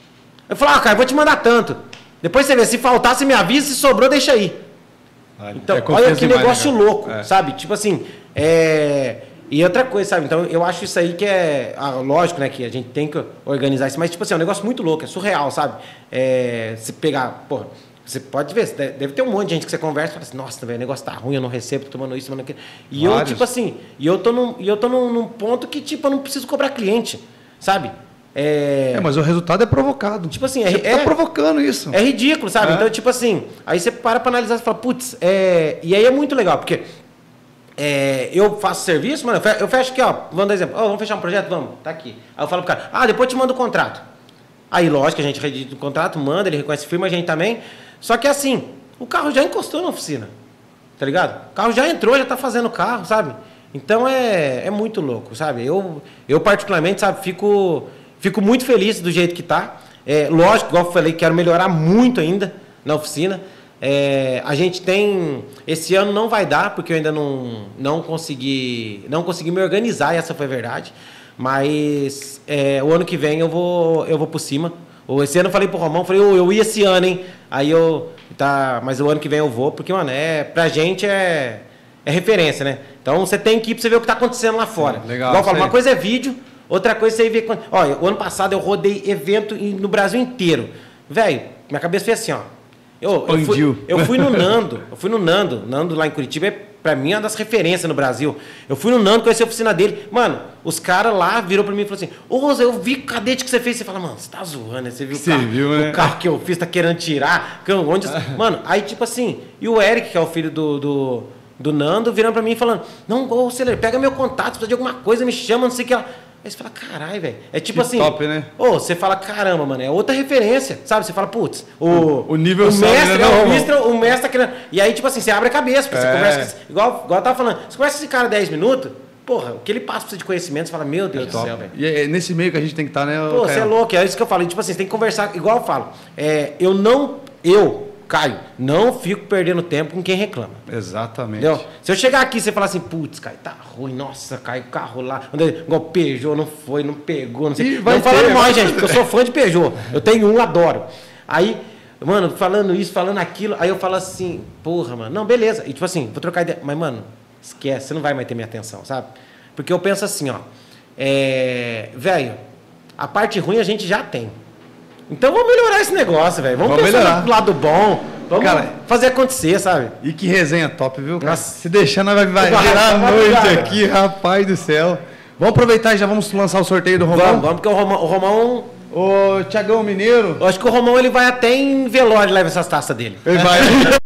Eu falo, ah, cara, eu vou te mandar tanto. Depois você vê, se faltar, você me avisa, se sobrou, deixa aí. Olha, então, é olha que negócio mais, né, louco, é. Sabe? Tipo assim, é... E outra coisa, sabe? Então, eu acho isso aí que é... Ah, lógico, né? Que a gente tem que organizar isso. Mas, tipo assim, é um negócio muito louco. É surreal, sabe? É... Se pegar... Porra, você pode ver. Deve ter um monte de gente que você conversa e fala assim... Nossa, velho, o negócio tá ruim, eu não recebo, tô tomando isso, tomando aquilo. E Vários. eu, tipo assim... E eu tô, num, e eu tô num, num ponto que, tipo, eu não preciso cobrar cliente. Sabe? É... é, mas o resultado é provocado. Tipo assim... É, você é, tá provocando isso. É ridículo, sabe? É. Então, tipo assim... Aí você para pra analisar e fala... Putz, é... E aí é muito legal, porque... É, eu faço serviço, mano, eu fecho aqui, ó, vamos dar exemplo, oh, vamos fechar um projeto? Vamos, tá aqui. Aí eu falo pro cara, ah, depois eu te mando o contrato. Aí, lógico, a gente redige o contrato, manda, ele reconhece firma, a gente também. Só que assim, o carro já encostou na oficina, tá ligado? O carro já entrou, já tá fazendo o carro, sabe? Então é, é muito louco, sabe? Eu, eu particularmente, sabe, fico, fico muito feliz do jeito que tá. É, lógico, igual eu falei, quero melhorar muito ainda na oficina. É, a gente tem... Esse ano não vai dar, porque eu ainda não, não, consegui, não consegui me organizar, essa foi a verdade. Mas é, o ano que vem eu vou, eu vou por cima. Esse ano eu falei pro Romão, falei, oh, eu ia esse ano, hein? Aí eu... Tá, mas o ano que vem eu vou, porque, mano, é, pra gente é, é referência, né? Então você tem que ir pra você ver o que tá acontecendo lá fora. Sim, legal. Igual eu falo, uma coisa é vídeo, outra coisa é você ver... Olha, o ano passado eu rodei evento no Brasil inteiro. Velho, minha cabeça foi assim, ó. Eu, eu, fui, eu fui no Nando, eu fui no Nando, Nando lá em Curitiba é pra mim uma das referências no Brasil. Eu fui no Nando, conheci a oficina dele. Mano, os caras lá virou pra mim e falaram assim, ô Rosa, eu vi o cadete que você fez. Você fala, mano, você tá zoando, né? Você viu, você o, carro, viu né? o carro que eu fiz, tá querendo tirar. Onde... Mano, aí tipo assim, e o Eric, que é o filho do, do, do Nando, virando pra mim e falando, não, ô Celeiro, pega meu contato, precisa de alguma coisa, me chama, não sei o que lá. Aí você fala, caralho, velho. É tipo que assim. Top, né? Ô, você fala, caramba, mano, é outra referência, sabe? Você fala, putz, o. O nível o sobe, mestre, né? é, o, mestre, o mestre tá querendo. E aí, tipo assim, você abre a cabeça, é. Você conversa. Igual, igual eu tava falando, você conversa com esse cara dez minutos, porra, o que ele passa pra você de conhecimento, você fala, meu Deus é do top. Céu, velho. E é nesse meio que a gente tem que estar, tá, né? Pô, você é louco, é isso que eu falo. E, tipo assim, você tem que conversar, igual eu falo. É, eu não. Eu. Caio, não fico perdendo tempo com quem reclama. Exatamente. Entendeu? Se eu chegar aqui e você falar assim, putz, Caio, tá ruim, nossa, Caio, o carro lá, igual Peugeot, não foi, não pegou, não sei. E vai não falando ter, mais, gente, porque eu sou fã de Peugeot. Eu tenho um, adoro. Aí, mano, falando isso, falando aquilo, aí eu falo assim, porra, mano, não, beleza. E tipo assim, vou trocar ideia. Mas, mano, esquece, você não vai mais ter minha atenção, sabe? Porque eu penso assim, ó, é, velho, a parte ruim a gente já tem. Então vamos melhorar esse negócio, velho. Vamos, vamos pensar no lado bom. Vamos cara, fazer acontecer, sabe? E que resenha top, viu? Cara? Se deixar, nós vai, vai virar a noite aqui, rapaz do céu. Vamos aproveitar e já vamos lançar o sorteio do Romão? Vamos, vamos, porque o Romão... O Romão... Ô, Thiagão Mineiro... Eu acho que o Romão, ele vai até em velório e leva essas taças dele. Ele vai...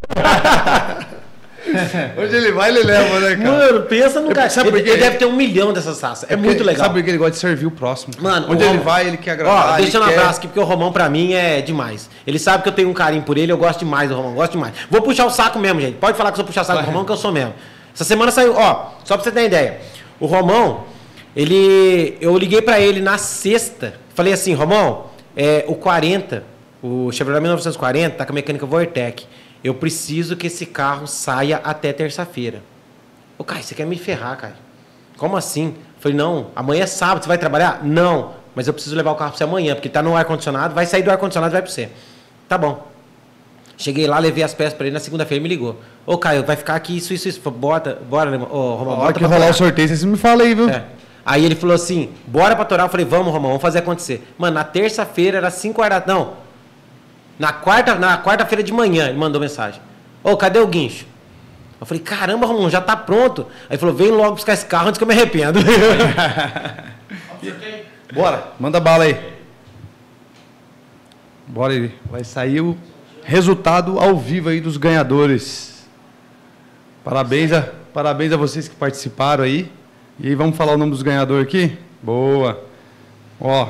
Onde ele vai, ele leva, né, cara? Mano, pensa no cara. Ele, ele deve ter um milhão dessas taças. É, é muito legal. Sabe por que ele gosta de servir o próximo? Mano, onde ele Romão, vai, ele quer agradar. Ó, deixa um quer... abraço aqui, porque o Romão, pra mim, é demais. Ele sabe que eu tenho um carinho por ele, eu gosto demais do Romão, gosto demais. Vou puxar o saco mesmo, gente. Pode falar que eu sou puxar o saco vai. do Romão, que eu sou mesmo. Essa semana saiu, ó, só pra você ter ideia. O Romão, ele. Eu liguei pra ele na sexta. Falei assim, Romão, é, o quarenta o Chevrolet mil novecentos e quarenta tá com a mecânica Vortec. Eu preciso que esse carro saia até terça-feira. Ô, Caio, você quer me ferrar, Caio? Como assim? Eu falei, não, amanhã é sábado, você vai trabalhar? Não, mas eu preciso levar o carro para você amanhã, porque tá no ar-condicionado, vai sair do ar-condicionado e vai para você. Tá bom. Cheguei lá, levei as peças para ele, na segunda-feira ele me ligou. Ô, Caio, vai ficar aqui isso, isso, isso. Falei, bota, bora, ô, Romão, bora que rolar o sorteio, você me fala aí, viu? É. Aí ele falou assim, bora pra Toral. Eu falei, vamos, Romão, vamos fazer acontecer. Mano, na terça-feira era cinco horas da... Não, na quarta, na quarta-feira de manhã ele mandou mensagem. Ô, cadê o guincho? Eu falei, caramba, Romão, já tá pronto. Aí ele falou, vem logo buscar esse carro antes que eu me arrependo. Bora, manda bala aí. Bora aí. Vai sair o resultado ao vivo aí dos ganhadores. Parabéns a, parabéns a vocês que participaram aí. E aí, vamos falar o nome dos ganhadores aqui? Boa. Ó.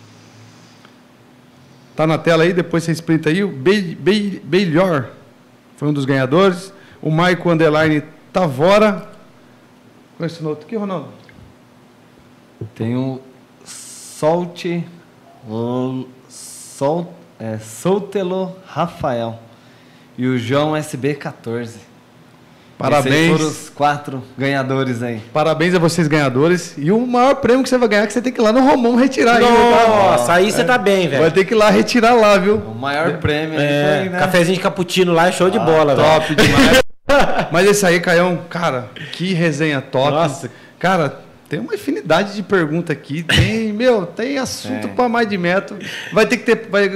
Tá na tela aí, depois você sprinta aí. O Beilhor foi um dos ganhadores. O Maico Underline Tavora. Qual é esse outro aqui, Ronaldo? Tem o Solte... Sol, é, Soltelo Rafael. E o João S B quatorze. Parabéns. Foram os quatro ganhadores aí. Parabéns a vocês, ganhadores. E o maior prêmio que você vai ganhar é que você tem que ir lá no Romão retirar. Nossa, aí você tá bem, velho. Vai ter que ir lá retirar lá, viu? O maior prêmio. É, foi, né? Cafezinho de cappuccino lá é show de Ah, bola, velho. top demais. Mas esse aí, Caião, cara, que resenha top. Nossa. Cara, tem uma infinidade de perguntas aqui. Tem, meu, tem assunto É. para mais de metro. Vai ter que ter... Vai,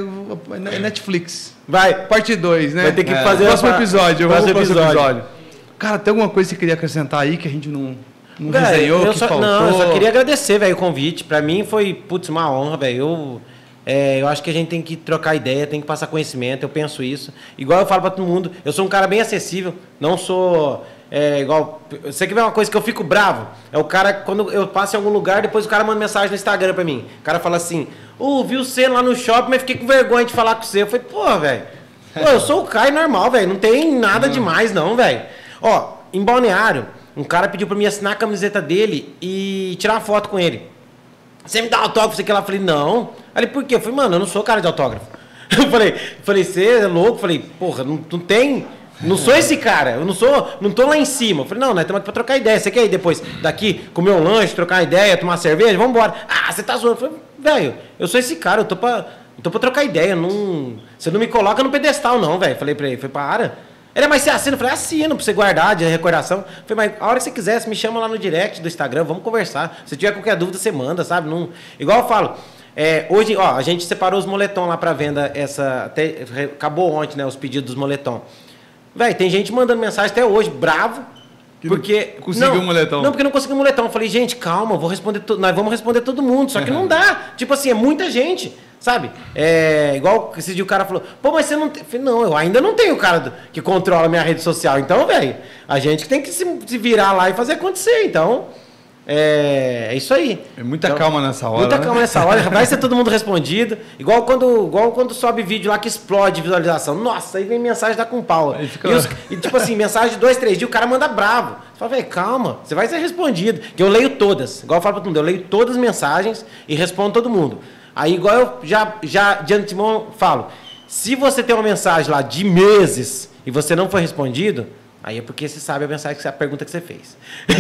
Netflix. Vai. Parte dois, né? Vai ter que É. fazer... Próximo a- episódio. Vamos pro próximo episódio. episódio. Cara, tem alguma coisa que você queria acrescentar aí que a gente não, não Véi, resenhou, eu que só, faltou? Não, eu só queria agradecer, velho, o convite. Pra mim foi, putz, uma honra, velho. Eu, é, eu acho que a gente tem que trocar ideia, tem que passar conhecimento, eu penso isso. Igual eu falo pra todo mundo, eu sou um cara bem acessível, não sou... É, igual, você quer ver uma coisa que eu fico bravo? É o cara, quando eu passo em algum lugar, depois o cara manda mensagem no Instagram pra mim. O cara fala assim, ô, uh, viu você lá no shopping, mas fiquei com vergonha de falar com você. Eu falei, pô, velho, pô, eu sou o Caio normal, velho, não tem nada demais não, velho. Ó, em Balneário, um cara pediu pra mim assinar a camiseta dele e tirar uma foto com ele. Você me dá autógrafo, você quer lá? Eu falei, não. Aí ele, por quê? Eu falei, mano, eu não sou cara de autógrafo. Eu falei, falei, você é louco? Eu falei, porra, não, não tem... Não sou esse cara, eu não sou, não tô lá em cima. Eu falei, não, nós estamos aqui pra trocar ideia. Você quer ir depois daqui, comer um lanche, trocar uma ideia, tomar uma cerveja? Vamos embora. Ah, você tá zoando. Eu falei, velho, eu sou esse cara, eu tô pra, eu tô pra trocar ideia. Não, você não me coloca no pedestal, não, velho. Falei pra ele, falei, para. Ele, mas você assina? Eu falei, assino pra você guardar de recordação. Eu falei, mas a hora que você quiser, você me chama lá no direct do Instagram, vamos conversar. Se tiver qualquer dúvida, você manda, sabe? Não, igual eu falo, é, hoje, ó, a gente separou os moletom lá pra venda, essa, até, acabou ontem, né, os pedidos dos moletom. Velho, tem gente mandando mensagem até hoje, bravo, Que porque... não conseguiu um moletom. Não, porque não conseguiu um moletom. Eu falei, gente, calma, vou responder to- nós vamos responder todo mundo, só que não dá. Tipo assim, é muita gente, sabe? É igual esse dia o cara falou, pô, mas você não tem... Eu falei, não, eu ainda não tenho o cara do- que controla a minha rede social. Então, velho, a gente tem que se, se virar lá e fazer acontecer. Então, é, é isso aí. É muita Então, calma nessa hora. Muita né? calma nessa hora, vai ser todo mundo respondido. Igual quando, igual quando sobe vídeo lá que explode visualização. Nossa, aí vem mensagem da com pau. Aí fica- E, os- e tipo assim, mensagem de dois, três dias, o cara manda bravo. Você fala, velho, calma, você vai ser respondido. Que eu leio todas, igual eu falo pra todo mundo, eu leio todas as mensagens e respondo todo mundo. Aí, igual eu já, já de antemão falo, se você tem uma mensagem lá de meses e você não foi respondido, aí é porque você sabe a mensagem, a pergunta que você fez.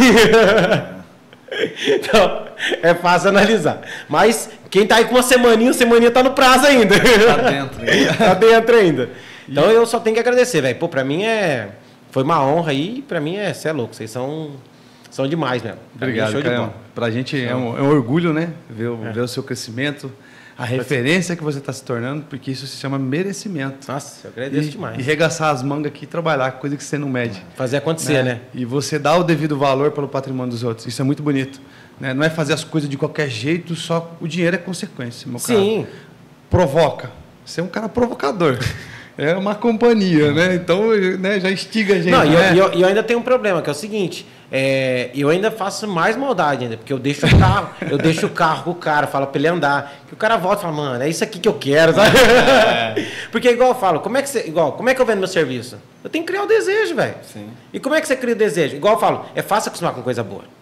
Então, é fácil analisar. Mas quem tá aí com uma semaninha, uma semaninha tá no prazo ainda. Tá dentro ainda. Tá dentro ainda. Então eu só tenho que agradecer, velho. Pô, pra mim é... Foi uma honra aí, pra mim é... Você é louco, vocês são... São demais mesmo. Pra mim é Obrigado, show de Caio. bola. Pra gente é um, é um orgulho, né? Ver, o- ver o seu crescimento, a referência que você está se tornando, porque isso se chama merecimento. Nossa, eu agradeço E, demais. e regaçar as mangas aqui e trabalhar, coisa que você não mede. Fazer acontecer, né? E você dá o devido valor pelo patrimônio dos outros. Isso é muito bonito. Né? Não é fazer as coisas de qualquer jeito, só o dinheiro é consequência, meu cara. Sim. Provoca. Você é um cara provocador. É uma companhia, né? Então, né, já instiga a gente. Não, e eu, né? e eu, e eu ainda tenho um problema, que é o seguinte, é, eu ainda faço mais maldade ainda, porque eu deixo o carro, eu deixo o carro com o cara, falo pra ele andar, que o cara volta e fala, mano, é isso aqui que eu quero, sabe? É. Porque igual eu falo, como é que você, igual, como é que eu vendo meu serviço? Eu tenho que criar o desejo, velho. Sim. E como é que você cria o desejo? Igual eu falo, é fácil acostumar com coisa boa.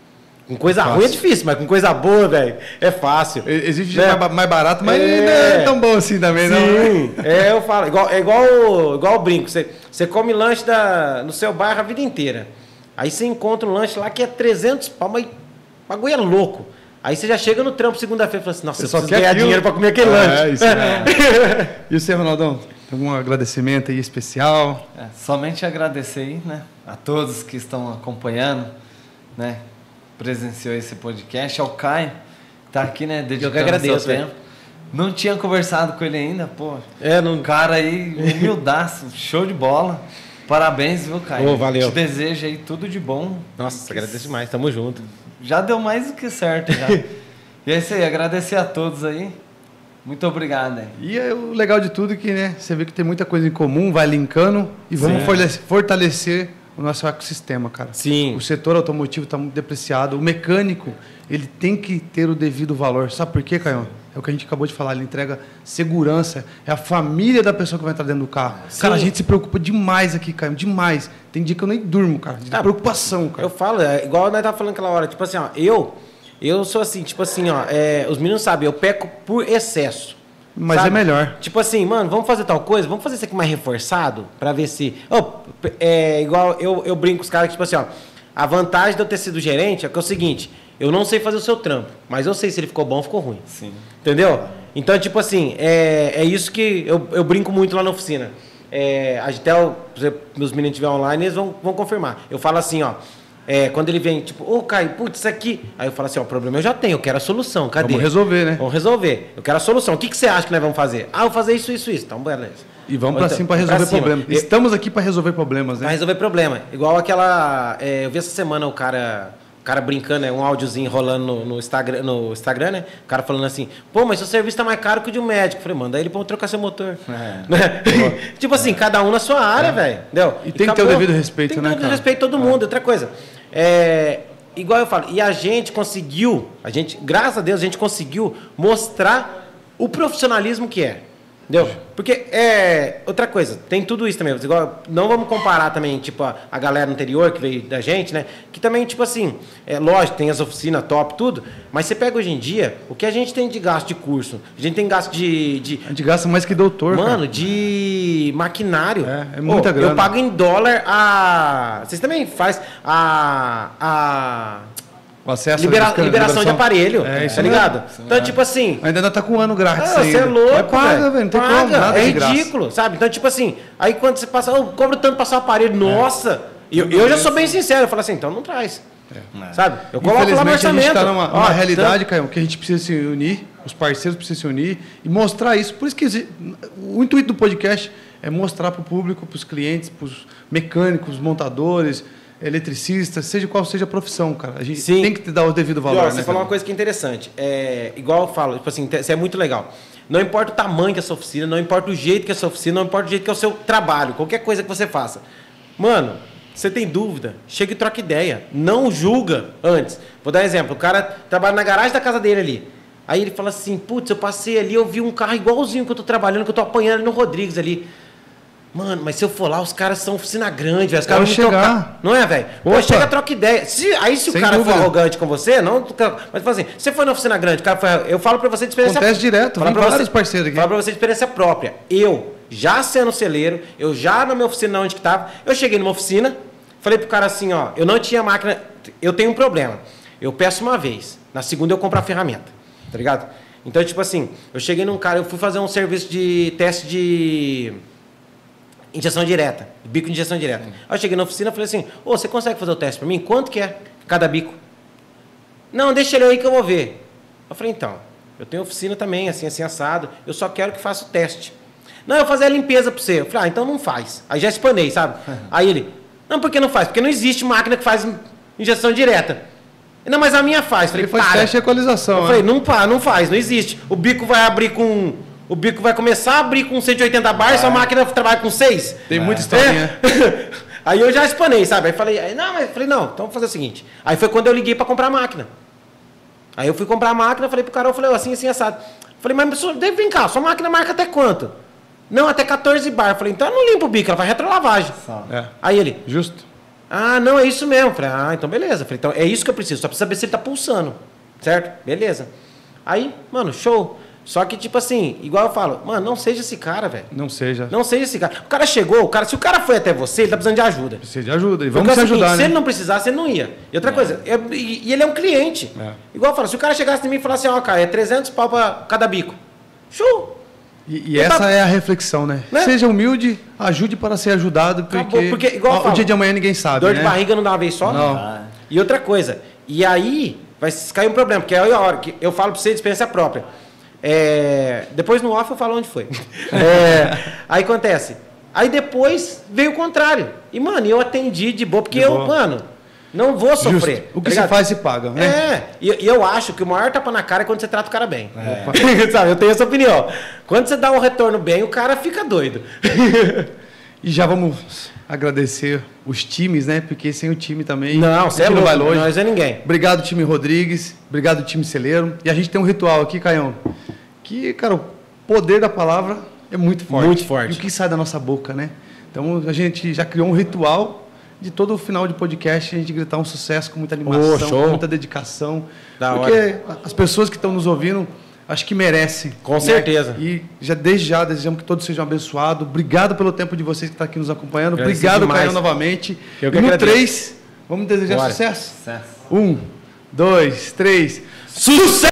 Com coisa Fácil. ruim é difícil, mas com coisa boa, velho, é fácil. Existe Né? mais, mais barato, mas É. não é tão bom assim também, não. Sim, é, eu falo, igual, é igual, igual o brinco, você, você come lanche da, no seu bairro a vida inteira. Aí você encontra um lanche lá que é trezentos pau, mas o bagulho é louco. Aí você já chega no trampo segunda-feira e fala assim, nossa, Você eu só preciso quer ganhar aquilo. dinheiro pra comer aquele É, lanche. isso mesmo. E você, Ronaldão? Tem algum agradecimento aí especial? É, somente agradecer aí, né, a todos que estão acompanhando, né, presenciou esse podcast, ao Caio, que tá aqui, né, dedicando Eu que agradeço, seu tempo. Não tinha conversado com ele ainda, pô. É, não... Um cara aí, humildaço, show de bola. Parabéns, viu, Caio? Ô, valeu. Te desejo aí tudo de bom. Nossa, agradeço demais, tamo junto. Já deu mais do que certo, já. E é isso aí, agradecer a todos aí. Muito obrigado, hein? E é o legal de tudo é que, né, você vê que tem muita coisa em comum, vai linkando e vamos fortalecer, fortalecer o nosso ecossistema, cara. Sim. O setor automotivo está muito depreciado. O mecânico, ele tem que ter o devido valor. Sabe por quê, Caio? É o que a gente acabou de falar, ele entrega segurança, é a família da pessoa que vai entrar dentro do carro. Sim. Cara, a gente se preocupa demais aqui, Caio, demais. Tem dia que eu nem durmo, cara, de Ah, preocupação, cara. Eu falo, é igual nós tava falando aquela hora, tipo assim, ó, eu, eu sou assim, tipo assim, ó, é, os meninos sabem, eu peco por excesso. Mas sabe? é melhor. Tipo assim, mano, vamos fazer tal coisa, vamos fazer isso aqui mais reforçado, pra ver se... Oh, é igual, eu, eu brinco com os caras que, tipo assim, ó, a vantagem de eu ter sido gerente é que é o seguinte, eu não sei fazer o seu trampo, mas eu sei se ele ficou bom ou ficou ruim. Sim. Entendeu? Então, tipo assim, é, é isso que eu, eu brinco muito lá na oficina. É, até o, se meus meninos estiverem online, eles vão, vão confirmar. Eu falo assim, ó, é, quando ele vem, tipo, ô, Caio, putz, isso aqui... Aí eu falo assim, ó, o problema eu já tenho, eu quero a solução, cadê? Vamos resolver, né? Vamos resolver. Eu quero a solução. O que, que você acha que nós vamos fazer? Ah, eu vou fazer isso, isso, isso. Então, beleza. E vamos Ou pra então, cima para pra resolver cima. problemas. Eu- Estamos aqui para resolver problemas, Pra né? resolver problema. Igual aquela... é, eu vi essa semana o cara... O cara brincando, é um áudiozinho rolando no, no Instagram, no Instagram, né? O cara falando assim, pô, mas seu serviço tá mais caro que o de um médico. Eu falei, manda ele pra trocar seu motor. É. Né? Tipo assim, cada um na sua área, velho. Entendeu? E tem que ter o devido respeito, tem né, que ter o cara? devido respeito a todo mundo. Outra coisa, é, igual eu falo, e a gente conseguiu, a gente, graças a Deus, a gente conseguiu mostrar o profissionalismo que é. Entendeu? Porque, é, outra coisa, tem tudo isso também. Igual, não vamos comparar também, tipo, a, a galera anterior que veio da gente, né? Que também, tipo assim, é lógico, tem as oficinas top, tudo, mas você pega hoje em dia, o que a gente tem de gasto de curso? A gente tem gasto de... de A gente gasta mais que doutor, Mano, cara. de maquinário. É, é muita Ô, grana. Eu pago em dólar a... Vocês também fazem a... a... O acesso libera- à liberação de aparelho, É, isso tá mesmo. ligado? Então, tipo assim... Ainda ainda tá com um ano grátis Ah, ainda. você é louco, Mas paga, velho. Não tem paga, como, nada é de graça. ridículo, sabe? Então, tipo assim, aí quando você passa, eu cobro tanto pra passar o aparelho, nossa! E eu, eu já sou bem sincero, eu falo assim, então não traz. Sabe? Eu coloco lá no Infelizmente, a orçamento. gente está numa, numa Ó, realidade, Caio, que a gente precisa se unir, os parceiros precisam se unir e mostrar isso. Por isso que exi- o intuito do podcast é mostrar para o público, para os clientes, para os mecânicos, montadores, eletricistas, seja qual seja a profissão, cara. A gente Sim. tem que dar o devido E, valor. ó, né, você falou cara? uma coisa que é interessante. É, igual eu falo, tipo assim, isso é muito legal. Não importa o tamanho que é a sua oficina, não importa o jeito que é a sua oficina, não importa o jeito que é o seu trabalho, qualquer coisa que você faça. Mano, você tem dúvida, chega e troca ideia. Não julga antes. Vou dar um exemplo. O cara trabalha na garagem da casa dele ali. Aí ele fala assim, putz, eu passei ali, eu vi um carro igualzinho que eu tô trabalhando, que eu tô apanhando ali no Rodrigues ali. Mano, mas se eu for lá, os caras são oficina grande, velho. Os caras Pode vão me chegar. trocar. Não é, velho? Pô, Opa. chega, troca ideia. Se, aí se o Sem cara dúvida. for arrogante com você, não... Mas fala assim, você foi na oficina grande, o cara foi... Eu falo pra você de experiência... Acontece direto, Fala vem pra vários você, parceiros aqui. Fala pra você de experiência própria. Eu, já sendo celeiro, eu já na minha oficina onde que tava, eu cheguei numa oficina, falei pro cara assim, ó, eu não tinha máquina... Eu tenho um problema. Eu peço uma vez, na segunda eu compro a ferramenta, tá ligado? Então, tipo assim, eu cheguei num cara, eu fui fazer um serviço de teste de... injeção direta, bico de injeção direta. Aí eu cheguei na oficina e falei assim, ô, você consegue fazer o teste para mim? Quanto que é cada bico? Não, deixa ele aí que eu vou ver. Eu falei, então, eu tenho oficina também, assim, assim, assado, eu só quero que faça o teste. Não, eu vou fazer a limpeza para você. Eu falei, ah, então não faz. Aí já espanei, sabe? Aí ele, não, por que não faz? Porque não existe máquina que faz injeção direta. Não, mas a minha faz. Eu falei, Ele faz para. teste de equalização. Eu né? falei, não, pá, não faz, não existe. O bico vai abrir com... O bico vai começar a abrir com cento e oitenta bar, sua máquina trabalha com seis. Tem muita historinha. É. Aí eu já espanei, sabe? Aí falei, aí, não, mas falei, não, então vamos fazer o seguinte. Aí foi quando eu liguei para comprar a máquina. Aí eu fui comprar a máquina, falei pro cara, eu falei, assim, assim, assado. Falei, mas senhor, deve vir cá, sua máquina marca até quanto? Não, até quatorze bar. Eu falei, então eu não limpo o bico, ela vai retrolavagem. É. Aí ele, Justo. Ah, não, é isso mesmo. Falei, ah, então beleza. Falei, então é isso que eu preciso. Só preciso saber se ele tá pulsando. Certo? Beleza. Aí, mano, show. Só que, tipo assim, igual eu falo, mano, não seja esse cara, velho. Não seja. Não seja esse cara. O cara chegou, o cara, se o cara foi até você, ele tá precisando de ajuda. Precisa de ajuda. E vamos Porque, se assim, ajudar, se né? ele não precisasse, ele não ia. E outra é. coisa, eu, e, e ele é um cliente. É. Igual eu falo, se o cara chegasse em mim e falasse assim, ó, cara, é trezentos pau pra cada bico. Show! E, e essa tá... é a reflexão, né? né? Seja humilde, ajude para ser ajudado, porque, Acabou, porque igual ó, falo, o dia de amanhã ninguém sabe, dor né? de barriga não dá uma vez só? Não. Ah. E outra coisa, e aí vai cair um problema, porque aí a hora que eu falo para você de experiência própria. É... Depois no off eu falo onde foi. é... Aí acontece. Aí depois veio o contrário. E, mano, eu atendi de boa, porque de eu, boa. mano, não vou sofrer. Justo. O que tá se faz se paga, né? É. E, e eu acho que o maior tapa na cara é quando você trata o cara bem. É. Sabe, eu tenho essa opinião. Quando você dá um retorno bem, o cara fica doido. E já vamos agradecer os times, né? Porque sem o time também... Não, você é louco, vai longe. Nós é ninguém. Obrigado, time Rodrigues. Obrigado, time Celeiro. E a gente tem um ritual aqui, Caião, que, cara, o poder da palavra é muito forte. Muito forte. E o que sai da nossa boca, né? Então, a gente já criou um ritual de todo o final de podcast a gente gritar um sucesso com muita animação, oh, com muita dedicação. Da porque hora. As pessoas que estão nos ouvindo, acho que merecem. Com né? certeza. E já desde já desejamos que todos sejam abençoados. Obrigado pelo tempo de vocês que estão aqui nos acompanhando. Agradeço Obrigado, demais. Caio, novamente. Eu que e no agradeço. três, vamos desejar Bora. sucesso? Sucesso. Um, dois, três. Sucesso!